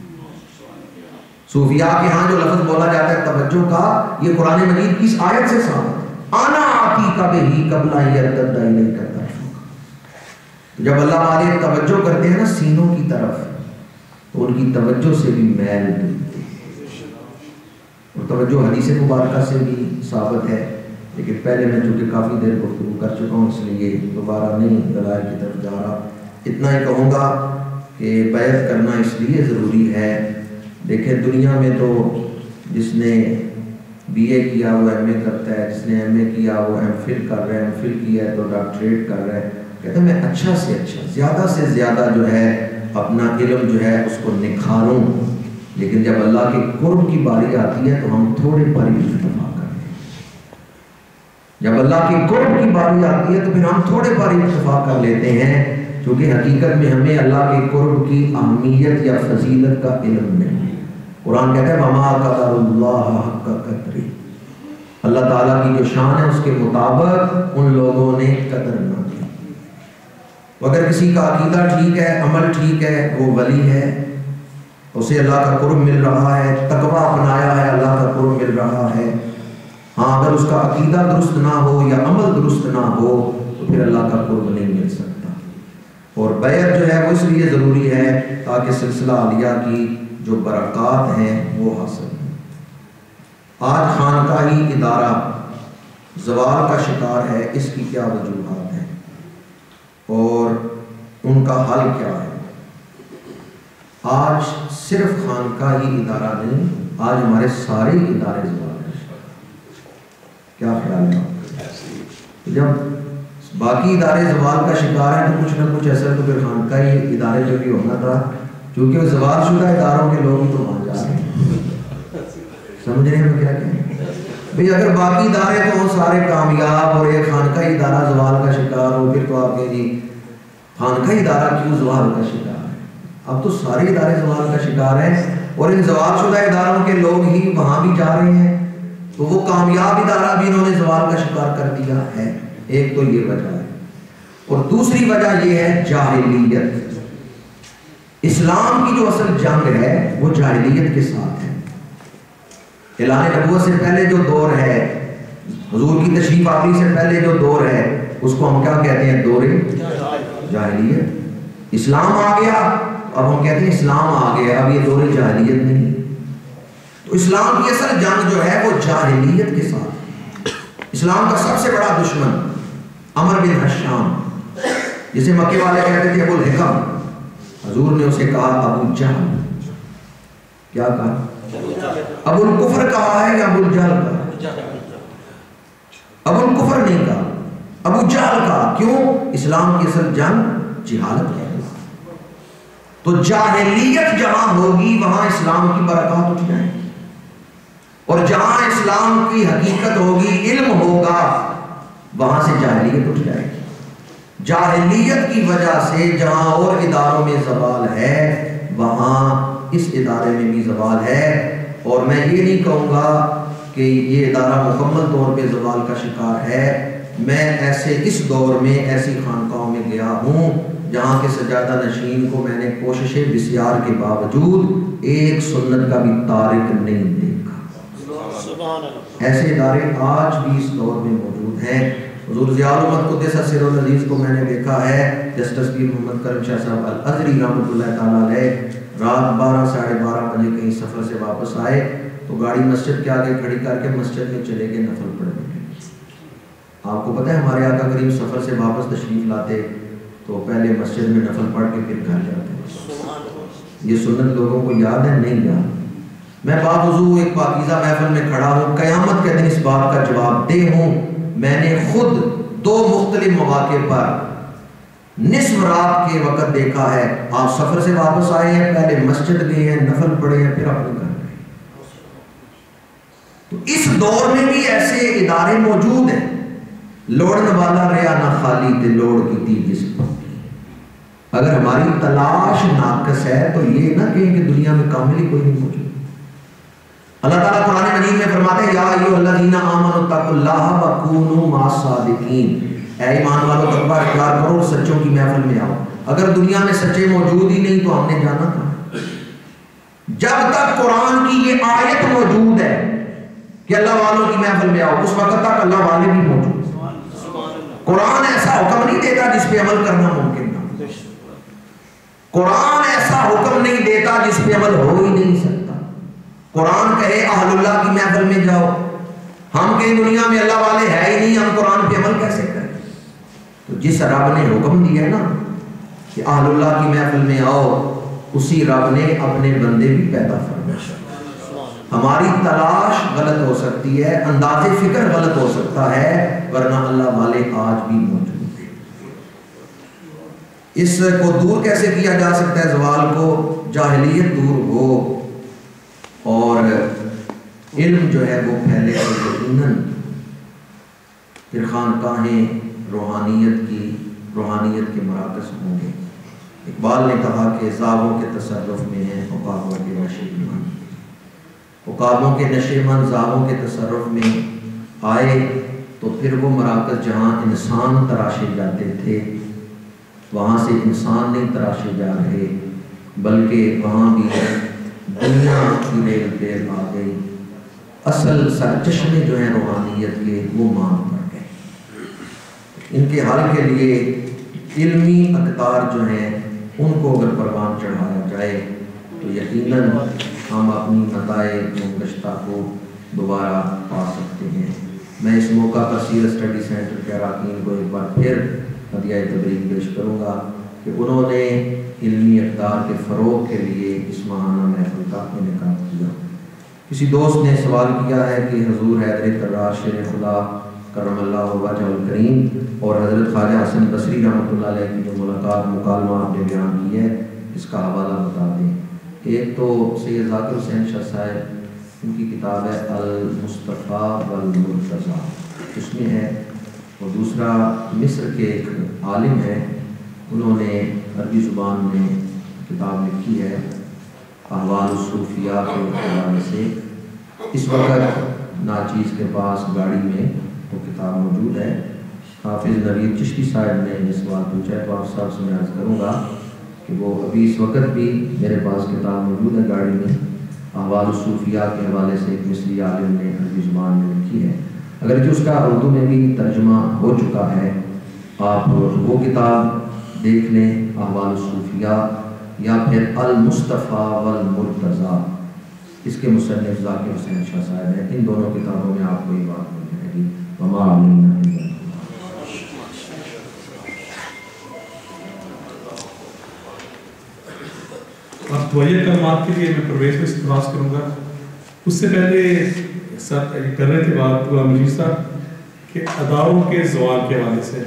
صوفیاء کے ہاں جو لفظ بولا جاتا ہے توجہ کا، یہ قرآن مجید کی اس آیت سے ثابت ہے، انا آتی کا بہی قبل ان یرتد الیک طرفک۔ جب اللہ والے توجہ کرتے ہیں نا سینوں کی طرف تو ان کی توجہ سے بھی میل دلتی ہے، اور توجہ حدیث مبارکہ سے بھی ثابت ہے، لیکن پہلے میں چونکہ کافی دیر گفتگو کر چکا ہوں اس لیے دوبارہ نہیں دلائل کی طرف جا رہا۔ اتنا ہی کہوں گا کہ بیعت کرنا اس لیے ضروری ہے، دیکھیں دنیا میں تو جس نے بی اے کیا وہ ایم اے کرتا ہے، جس نے ایم اے کیا وہ ایم فل کر رہا ہے، ایم فل کیا ہے تو ڈاکٹریٹ کر رہا ہے، کہتا ہے میں اچھا سے اچھا زیادہ سے زیادہ جو ہے اپنا علم جو ہے اس کو نکھاروں، لیکن جب اللہ کے قرب کی باری آتی ہے تو ہم تھوڑے پر ہی اکتفا کرتے ہیں۔ جب اللہ کے قرب کی باری آتی ہے تو پھر ہم تھوڑے پر ہی اکتفا کر لیتے ہیں، کیونکہ حقیقت میں ہمیں اللہ کے قرب کی اہمیت یا فضیلت کا علم نہیں ہے۔ قرآن کہتا ہے وَمَا قَدَرُ اللَّهَ حَقَّ قَدْرِهِ، اللہ تعالیٰ کی جو شان ہے اس کے مطابق ان لوگوں نے قدر نہ کی۔ اگر کسی کا عقیدہ ٹھیک ہے، عمل ٹھیک ہے، وہ ولی ہے، اسے اللہ کا قرب مل رہا ہے، تقویٰ اپنایا ہے، اللہ کا قرب مل رہا ہے۔ ہاں اگر اس کا عقیدہ درست نہ ہو یا عمل درست نہ ہو تو پھر اللہ کا قرب نہیں مل سکتا۔ اور بیعت جو ہے وہ اس لیے ضروری ہے تاکہ سلسلہ عالیہ کی جو برکات ہیں وہ حاصل ہیں۔ آج خانقاہی ادارہ زوال کا شکار ہے، اس کی کیا وجوہات ہیں اور ان کا حل کیا ہے؟ آج صرف خانقاہی ادارہ نہیں، آج ہمارے سارے ادارے زوال کا شکار ہیں۔ کیا خیال ہے؟ جب باقی ادارے زوال کا شکار ہیں تو کچھ نہ کچھ اثر تو پھر خانقاہی ادارے جو بھی ہونا تھا، کیونکہ وہ زوال شدہ اداروں کے لوگ ہی تو وہاں جا رہے ہیں۔ سمجھ رہے ہیں کیا کہیں؟ بھئی اگر باقی ادارے تو سارے کامیاب اور ایک خانقاہی ادارہ زوال کا شکار ہو، پھر تو آپ کہیں جی خانقاہی ادارہ کیوں زوال کا شکار ہے؟ اب تو سارے ادارے زوال کا شکار ہیں اور ان زوال شدہ اداروں کے لوگ ہی وہاں بھی جا رہے ہیں، تو وہ کامیاب ادارہ بھی انہوں نے زوال کا شکار کر دیا ہے۔ ایک تو یہ وجہ ہے، اور دوسری وجہ یہ ہے جاہلیت۔ اسلام کی جو اصل جنگ ہے وہ جاہلیت کے ساتھ ہے۔ اعلان نبوت سے پہلے جو دور ہے، حضور کی تشریف آوری سے پہلے جو دور ہے، اس کو ہم کیا کہتے ہیں؟ دور جاہلیت۔ اسلام آ گیا، اب ہم کہتے ہیں اسلام آ گیا، اب یہ دور جاہلیت نہیں۔ تو اسلام کی اصل جنگ جو ہے وہ جاہلیت کے ساتھ۔ اسلام کا سب سے بڑا دشمن عمر بن حشام، جسے مکے والے کہتے تھے ابو الحکم، حضور نے اسے کہا ابو جہل۔ کیا کہا؟ ابو الکفر کہا ہے یا ابو الجہل کہا؟ ابو الکفر نہیں کہا، ابو جہل کہا۔ کیوں؟ اسلام کی اصل جنگ جہالت ہے۔ تو جاہلیت جہاں ہوگی وہاں اسلام کی برکات اٹھ جائیں گی، اور جہاں اسلام کی حقیقت ہوگی، علم ہوگا، وہاں سے جاہلیت اٹھ جائے گی۔ جاہلیت کی وجہ سے جہاں اور اداروں میں زوال ہے، وہاں اس ادارے میں بھی زوال ہے۔ اور میں یہ نہیں کہوں گا کہ یہ ادارہ مکمل طور پہ زوال کا شکار ہے۔ میں ایسے اس دور میں ایسی خانقاہوں میں گیا ہوں جہاں کے سجادہ نشین کو میں نے کوششیں بسیار کے باوجود ایک سنت کا بھی تارک نہیں دیکھا۔ ایسے ادارے آج بھی اس دور میں موجود ہیں۔ حضور ضیاء الامت قدس سر العزیز کو میں نے دیکھا ہے، جسٹس پیر محمد کرم شاہ صاحب الازہری رحمۃ اللہ تعالیٰ علیہ، رات بارہ ساڑھے بارہ بجے کہیں سفر سے واپس آئے تو گاڑی مسجد کے آگے کھڑی کر کے مسجد میں چلے گئے نفل پڑھنے۔ آپ کو پتہ ہے ہمارے آقا کریم سفر سے واپس تشریف لاتے تو پہلے مسجد میں نفل پڑھ کے پھر گھر جاتے۔ یہ سنت لوگوں کو یاد ہے؟ نہیں یاد۔ میں باوضو ایک پاکیزہ محفل میں کھڑا ہوں، قیامت کے دن اس بات کا جواب دہ ہوں، میں نے خود دو مختلف مواقع پر نصف رات کے وقت دیکھا ہے، آپ سفر سے واپس آئے ہیں، پہلے مسجد گئے ہیں، نفل پڑھے ہیں، پھر اپنے گھر گئے۔ تو اس دور میں بھی ایسے ادارے موجود ہیں۔ لوڑن والا ریا نہ خالی تے لوڑ کی تھی جس کو۔ اگر ہماری تلاش ناقص ہے تو یہ نہ کہیں کہ دنیا میں کامل ہی کوئی نہیں موجود۔ اللہ تعالیٰ قرآن مجید میں فرماتے ہیں یا ایھا الذین آمنوا اتقوا اللہ وکونوا مع الصادقین، اے ایمان والو تقوی اختیار کرو اور سچوں کی محفل میں آؤ۔ اگر دنیا میں سچے موجود ہی نہیں تو ہم نے جانا کہاں؟ جب تک قرآن کی یہ آیت موجود ہے کہ اللہ والوں کی محفل میں آؤ، اس وقت تک اللہ والے بھی موجود۔ قرآن ایسا حکم نہیں دیتا جس پہ عمل کرنا ممکن نہ، قرآن ایسا حکم نہیں دیتا جس پہ عمل ہو ہی نہیں سکتا۔ قرآن کہے اہل اللہ کی محفل میں جاؤ، ہم کہیں دنیا میں اللہ والے ہے ہی نہیں، ہم قرآن پہ عمل کیسے کریں؟ تو جس رب نے حکم دیا ہے نا کہ اہل اللہ کی محفل میں آؤ، اسی رب نے اپنے بندے بھی پیدا فرمائے۔ ہماری تلاش غلط ہو سکتی ہے، انداز فکر غلط ہو سکتا ہے، ورنہ اللہ والے آج بھی موجود ہیں۔ اس کو دور کیسے کیا جا سکتا ہے؟ زوال کو، جاہلیت دور ہو اور علم جو ہے وہ پھیلے اور یقیناً پھر خانقاہیں روحانیت کی روحانیت کے مراکز ہوں گے۔ اقبال نے کہا کہ زاغوں کے تصرف میں ہیں عقابوں کے نشیمن، عقابوں کے نشیمن زاغوں کے تصرف میں آئے تو پھر وہ مراکز جہاں انسان تراشے جاتے تھے وہاں سے انسان نہیں تراشے جا رہے، بلکہ وہاں بھی دنیا کی ریل ریل آ گئی، اصل سرچشمے جو ہیں روحانیت کے وہ مان پڑ گئے۔ ان کے حل کے لیے علمی اقدار جو ہیں ان کو اگر پروان چڑھایا جائے تو تو یقیناً ہم اپنی نتائج گزشتہ کو دوبارہ پا سکتے ہیں۔ میں اس موقع پر سیرت اسٹڈی سینٹر کے اراکین کو ایک بار پھر ہدیہ تبریک پیش کروں گا کہ انہوں نے علمی اقدار کے فروغ کے لیے اس ماہانہ محفل کا انعقاد کیا۔ کسی دوست نے سوال کیا ہے کہ حضور حیدر کرار شیر خدا کرم اللہ وجہ الکریم اور حضرت خواجہ حسن بصری رحمۃ اللہ علیہ کی جو ملاقات مکالمہ آپ نے بیان کی ہے اس کا حوالہ بتا دیں۔ ایک تو سید ذاکر حسین شاہ صاحب، ان کی کتاب ہے المصطفیٰ والمرتضیٰ، اس میں ہے، اور دوسرا مصر کے ایک عالم ہیں، انہوں نے عربی زبان میں کتاب لکھی ہے احوال الصوفیاء کے حوالے سے۔ اس وقت ناچیز کے پاس گاڑی میں وہ کتاب موجود ہے۔ حافظ نوید چشتی صاحب نے یہ سوال پوچھا ہے، تو آپ صاحب سے میں عرض کروں گا کہ وہ ابھی اس وقت بھی میرے پاس کتاب موجود ہے گاڑی میں، احوال الصوفیاء کے حوالے سے ایک مصری عالم نے عربی زبان میں لکھی ہے۔ اگر جو اس کا اردو میں بھی ترجمہ ہو چکا ہے، آپ وہ کتاب دیکھ لیں، احوال الصوفیاء یا پھر المصطفیٰ والمرتضیٰ، اس کے مصنف ذاکر حسین شاہ صاحب ہیں۔ ان دونوں کتابوں میں آپ کو یہ بات مل جائے گی۔ وما علینا الا البلاغ۔ اب دعائیہ کلمات کے لیے میں پرویز کو استفاظ کروں گا۔ اس سے پہلے ساتھ کر رہے تھے بات غلام مجید صاحب کہ اداروں کے زوال کے حوالے سے،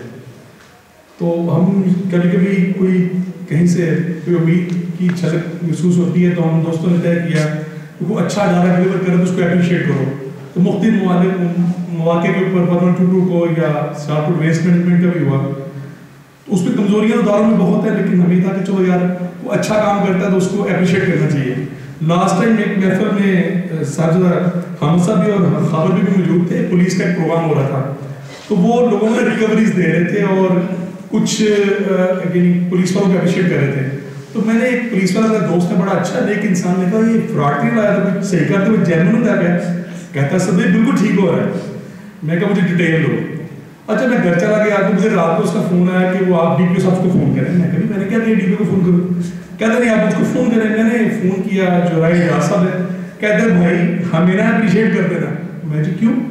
تو ہم کبھی کبھی کوئی کہیں سے کوئی امید کی چھلک محسوس ہوتی ہے، تو ہم دوستوں نے طے کیا کہ وہ اچھا ادارہ ڈلیور کرے تو اس کو اپریشیٹ کرو۔ تو مختلف مواقع کے اوپر ون ٹو ٹو کو یا اسٹارٹ ٹو ویسٹ مینجمنٹ کا بھی ہوا، تو اس پہ کمزوریاں اداروں میں بہت ہیں، لیکن ہمیں تھا کہ چلو یار وہ اچھا کام کرتا ہے تو اس کو اپریشیٹ کرنا چاہیے۔ لاسٹ ٹائم ایک محفل میں صاحبزادہ حامد صاحب بھی اور خابر بھی موجود تھے، پولیس کا ایک پروگرام ہو رہا تھا، تو وہ لوگوں میں ریکوریز دے رہے تھے اور کچھ یعنی پولیس والوں کو اپریشیٹ کر رہے تھے۔ تو میں نے ایک پولیس والا میرا دوست ہے، بڑا اچھا نیک انسان، نے کہا یہ فراڈ نہیں لایا تھا، صحیح کرتے ہوئے جینون ہوتا ہے کیا؟ کہتا سب بالکل ٹھیک ہو رہا ہے۔ میں کہا مجھے ڈیٹیل دو۔ اچھا میں گھر چلا گیا تو مجھے رات کو اس کا فون آیا کہ وہ آپ ڈی پی او صاحب کو فون کریں۔ میں کہا میں نے کیا ڈی پی او کو فون کروں؟ کہتے نہیں آپ اس کو فون کریں۔ میں نے فون کیا جو رائے اجاز صاحب ہے، کہتے ہیں بھائی ہمیں نہ اپریشیٹ کر دینا۔ میں جی کیوں؟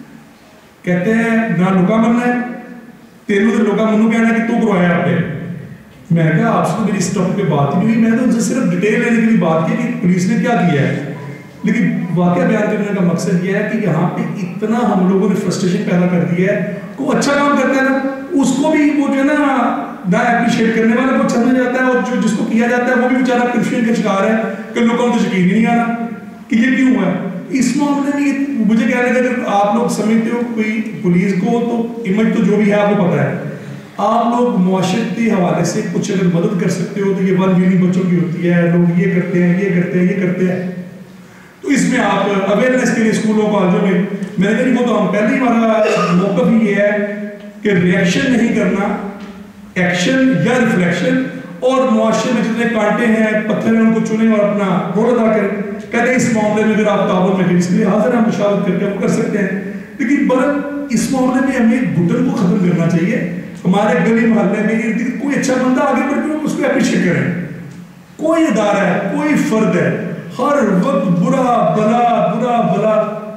کہتے ہیں نہ لوکا مرنا ہے، تیرے تو لوکا منو کہنا ہے کہ تو کروایا آپ نے۔ میں نے کہا آپ سے تو میری اس ٹاپک پہ بات ہی نہیں ہوئی، میں نے تو ان سے صرف ڈیٹیل لینے کے لیے بات کی کہ پولیس نے کیا کیا ہے۔ لیکن واقعہ بیان کرنے کا مقصد یہ ہے کہ یہاں پہ اتنا ہم لوگوں نے فرسٹریشن پیدا کر دی ہے، کوئی اچھا کام کرتا ہے نا اس کو بھی وہ جو ہے نا نہ اپریشیٹ کرنے والا کو چھڑنا جاتا ہے، اور جو جس کو کیا جاتا ہے وہ بھی بیچارہ کنفیوژن کا شکار ہے کہ لوگوں کو تو یقین ہی نہیں آ رہا کہ یہ کیوں ہوا ہے۔ اس معاملے میں مجھے کہنے لگا اگر آپ لوگ سمجھتے ہو کوئی پولیس کو تو امیج تو جو بھی ہے آپ کو پتہ ہے، آپ لوگ معاشرتی حوالے سے کچھ اگر مدد کر سکتے ہو تو یہ ون ویلنگ بچوں کی ہوتی ہے، لوگ یہ کرتے ہیں یہ کرتے ہیں یہ کرتے ہیں، تو اس میں آپ اویئرنیس کے لیے اسکولوں کالجوں میں میں نے کہا وہ تو ہم پہلے ہی ہمارا موقف ہی یہ ہے کہ ریئیکشن نہیں کرنا، ایکشن یا ریفلیکشن، اور معاشرے میں جتنے کانٹے ہیں پتھر ہیں ان کو چنیں اور اپنا رول ادا کریں۔ کہتے ہیں اس معاملے میں اگر آپ تعاون میں اس کے لیے حاضر ہیں مشاورت کر کے آپ کر سکتے ہیں، لیکن بر اس معاملے میں ہمیں گھٹن کو ختم کرنا چاہیے۔ ہمارے گلی محلے میں کوئی اچھا بندہ آگے بڑھ کے اس کو اپریشیٹ کریں، کوئی ادارہ ہے کوئی فرد ہے ہر وقت برا بلا برا بلا،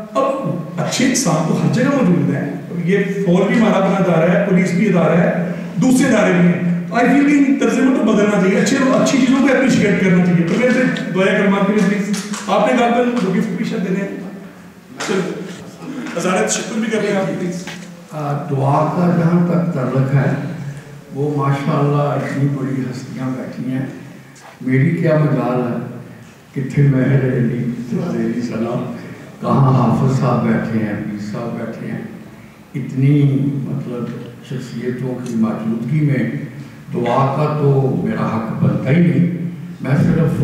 اب اچھے انسان تو ہر جگہ موجود ہیں، یہ فوج بھی ہمارا اپنا ادارہ ہے، پولیس بھی ادارہ ہے، دوسرے ادارے بھی ہیں، آئی فیل کہ ان طرز عمل کو بدلنا چاہیے، اچھے اچھی چیزوں کو اپریشیٹ کرنا چاہیے۔ تو ویسے دعائیں کرمان کے لیے پلیز آپ نے کہا کہ گفٹ پیشہ دینے ہیں، ہزارت شکر بھی کر رہے ہیں آپ پلیز۔ دعا کا جہاں تک تعلق ہے وہ ماشاءاللہ اتنی بڑی ہستیاں بیٹھی ہیں، میری کیا مجال ہے، کتنے مہر علی علیہ السلام، کہاں حافظ صاحب بیٹھے ہیں، پیر صاحب بیٹھے ہیں، اتنی مطلب شخصیتوں کی موجودگی میں دعا کا تو میرا حق بنتا ہی نہیں۔ میں صرف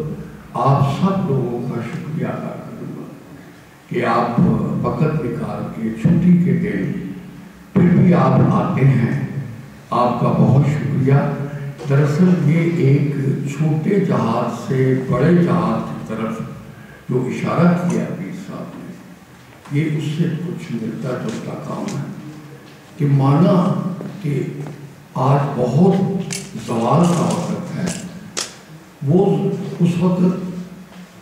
آپ سب لوگوں کا شکریہ ادا کروں گا کہ آپ وقت نکال کے چھٹی کے دن پھر بھی آپ آتے ہیں، آپ کا بہت شکریہ۔ دراصل یہ ایک چھوٹے جہاز سے بڑے جہاز کی طرف جو اشارہ کیا پیر صاحب نے، یہ اس سے کچھ ملتا جلتا کام ہے کہ مانا کہ آج بہت زوال کا وقت ہے، وہ اس وقت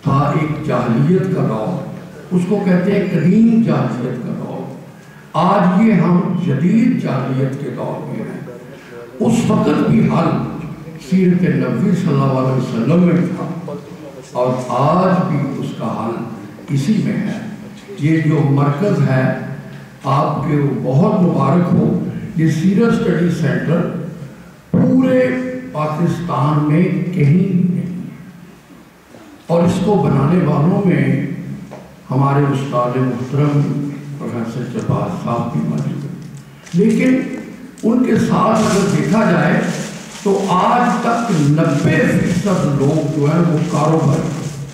تھا ایک جاہلیت کا دور، اس کو کہتے ہیں قدیم جاہلیت کا دور۔ آج یہ ہم جدید جاہلیت کے دور میں ہیں۔ اس وقت بھی حل سیرت نبوی صلی اللہ علیہ وسلم میں تھا اور آج بھی اس کا حل اسی میں ہے۔ یہ جو مرکز ہے آپ کے بہت مبارک ہو، یہ سیرت اسٹڈی سینٹر پورے پاکستان میں کہیں نہیں ہے، اور اس کو بنانے والوں میں ہمارے استاد محترم پروفیسر جبار صاحب بھی موجود ہیں، لیکن ان کے ساتھ اگر دیکھا جائے تو آج تک نبے فیصد لوگ جو ہیں وہ کاروباری،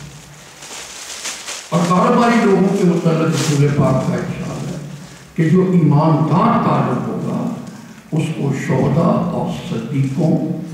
اور کاروباری لوگوں کے متعلق رسول پاک کا ارشاد ہے کہ جو ایماندار تعلق ہوگا اس کو شہداء اور صدیقوں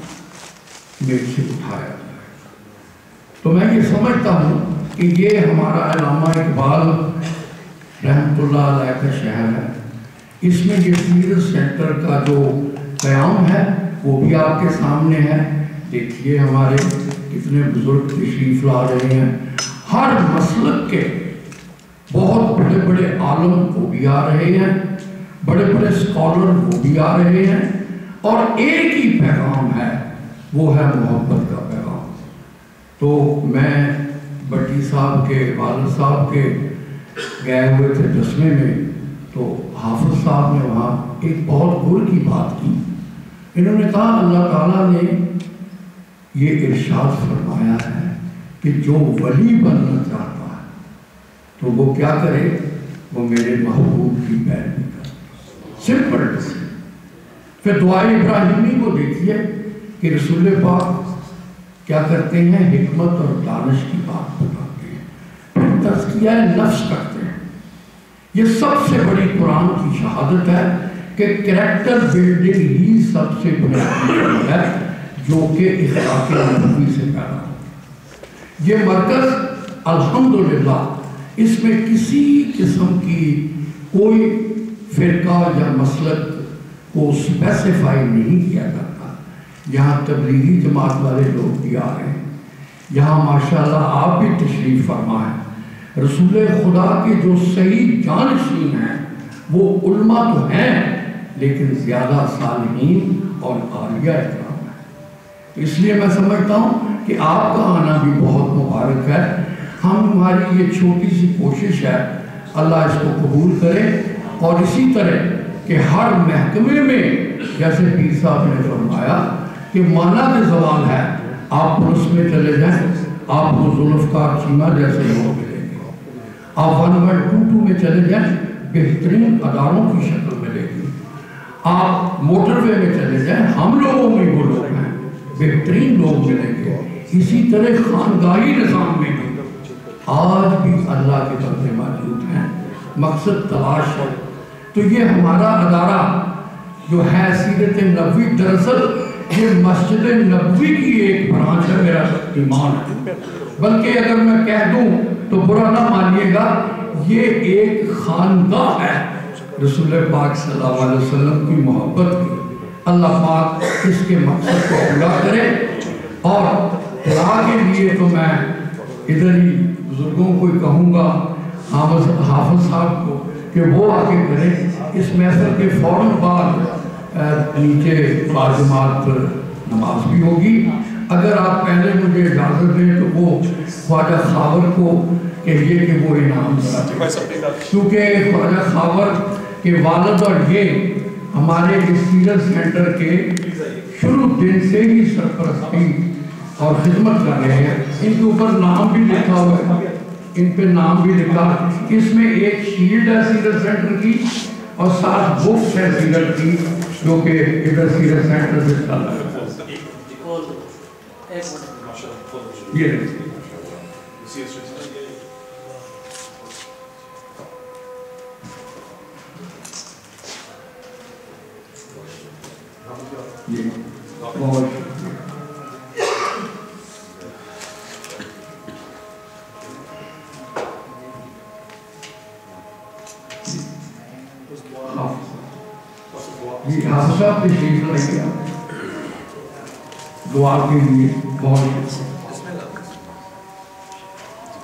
میں سے اٹھایا جائے۔ تو میں یہ سمجھتا ہوں کہ یہ ہمارا علامہ اقبال رحمۃ اللہ علیہ کا شہر ہے، اس میں یہ سیرت سینٹر کا جو قیام ہے وہ بھی آپ کے سامنے ہے۔ دیکھیے ہمارے کتنے بزرگ تشریف لا رہے ہیں، ہر مسلک کے بہت بڑے بڑے عالم وہ بھی آ رہے ہیں، بڑے بڑے اسکالر وہ بھی آ رہے ہیں، اور ایک ہی پیغام ہے، وہ ہے محبت کا پیغام۔ تو میں بٹی صاحب کے والد صاحب کے گئے ہوئے تھے دسویں میں، تو حافظ صاحب نے وہاں ایک بہت گر کی بات کی۔ انہوں نے کہا اللہ تعالیٰ نے یہ ارشاد فرمایا ہے کہ جو ولی بننا چاہتا ہے تو وہ کیا کرے، وہ میرے محبوب کی پیروی کرے۔ سمپل سے پھر دعائے ابراہیمی کو دیکھیے کہ رسول پاک کیا کرتے ہیں، حکمت اور دانش کی بات بتاتے ہیں، پھر تزکیہ نفس کرتے ہیں۔ یہ سب سے بڑی قرآن کی شہادت ہے کہ کریکٹر بلڈنگ ہی سب سے بنیادی ہے جو کہ اخلاق نبوی سے پیدا ہو۔ یہ مرکز الحمدللہ اس میں کسی قسم کی کوئی فرقہ یا مسلک کو اسپیسیفائی نہیں کیا جاتا۔ یہاں تبلیغی جماعت والے لوگ بھی آ رہے ہیں، یہاں ماشاءاللہ آپ بھی تشریف فرما ہے۔ رسول خدا کے جو صحیح جانشین ہیں وہ علماء تو ہیں لیکن زیادہ صالحین اور عالیہ اکرام ہیں۔ اس لیے میں سمجھتا ہوں کہ آپ کا آنا بھی بہت مبارک ہے۔ ہم ہماری یہ چھوٹی سی کوشش ہے، اللہ اس کو قبول کرے، اور اسی طرح کہ ہر محکمے میں جیسے پیر صاحب نے فرمایا کہ مانا کے زوال ہے، آپ پولیس میں چلے جائیں آپ کو ذوالفقار چیمہ جیسے لوگ ملیں گے، آپ ون ون ٹو ٹو میں چلے جائیں بہترین اداروں کی شکل ملے گی، آپ موٹر وے میں چلے جائیں ہم لوگوں میں وہ لوگ ہیں بہترین لوگ ملیں گے۔ اسی طرح خاندانی نظام میں بھی آج بھی اللہ کے بندے موجود ہیں، مقصد تلاش ہے۔ تو یہ ہمارا ادارہ جو ہے سیرت نبوی، دراصل یہ مسجد نبوی کی ایک برانچ ہے، میرا ایمان ہے، بلکہ اگر میں کہہ دوں تو برا نہ مانیے گا، یہ ایک خاندان ہے رسول پاک صلی اللہ علیہ وسلم کی محبت کی۔ اللہ پاک اس کے مقصد کو پورا کرے، اور دعا کے لیے تو میں ادھر ہی بزرگوں کو کہوں گا، حافظ صاحب کو کہ وہ آگے کریں۔ اس محفل کے فوراً بعد نیچے باجماعت نماز بھی ہوگی۔ اگر آپ پہلے مجھے اجازت دیں تو وہ خواجہ خاور کو کہیے کہ وہ انعام کرا دیں، کیونکہ خواجہ خاور کے والد اور یہ ہمارے سیرت سینٹر کے شروع دن سے ہی سرپرستی اور خدمت کر رہے ہیں۔ ان کے اوپر نام بھی لکھا ہوا ہے، ان پہ نام بھی لکھا، اس میں ایک شیلڈ ہے سیرت سینٹر کی اور ساتھ بکس ہے سیرت کی جو کہ ادھر سیرت سینٹر سے چل رہا ہے۔ یہ بہت جی حافظ صاحب تشریف لائیے دعا کے لیے بہت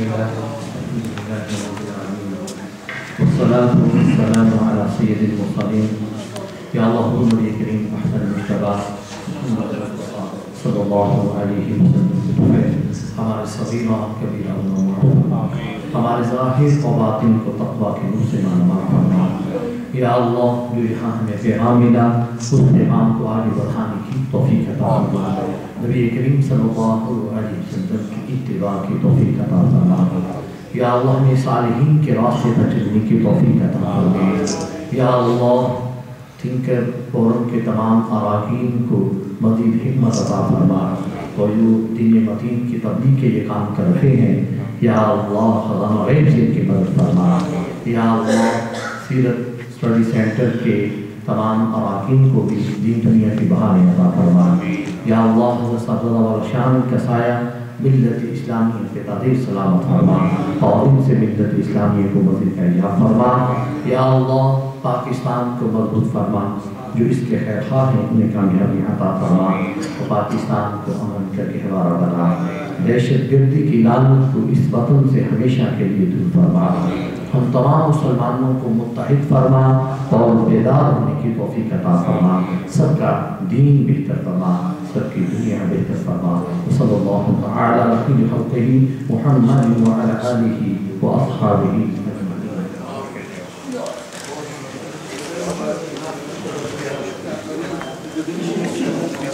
والصلاة والسلام على سيد المرسلين يا اللهم نبي كريم أحسن المجتبى محمد صلى الله عليه وسلم ہمارے صغیرہ کبیرہ و ہمارے ظاہر و باطن کو تقوی کے نور سے مانما فرما یا اللہ جو یہاں ہمیں پیغام ملا اس پیغام کو آگے بڑھانے کی توفیق عطا فرما نبی کریم صلی اللہ علیہ وسلم کی اتباع کی توفیق عطا فرما یا اللہ ہمیں صالحین کے راستے پر چلنے کی توفیق عطا فرما یا اللہ تھنکر فورم کے تمام اراکین کو مزید حکمت عطا فرما اور جو دین متین کی تبلیغ کے یہ کام کر رہے ہیں یا اللہ خزانہ غیب سے ان کی مدد فرما یا اللہ سیرت اسٹڈی سینٹر کے تمام اراکین کو بھی دین دنیا کی بہانے عطا فرما یا اللہ حضرت صدر و شان کا سایہ ملت اسلامی کے تحریر سلامت فرما اور ان سے ملت اسلامی کو مزید احیاء فرما یا اللہ پاکستان کو مضبوط فرما جو اس کے خیر خواہ ہیں انہیں کامیابی عطا فرما اور پاکستان کو امن کا گہوارہ بنا دہشت گردی کی لعنت کو اس وطن سے ہمیشہ کے لیے دور فرما ہم تمام مسلمانوں کو متحد فرما اور بیدار ہونے کی توفیق عطا فرما سب کا دین بہتر فرما سب کی دنیا بہتر فرما صلی اللہ تعالی علیہ وسلم محمد وعلی آلہ واصحابہ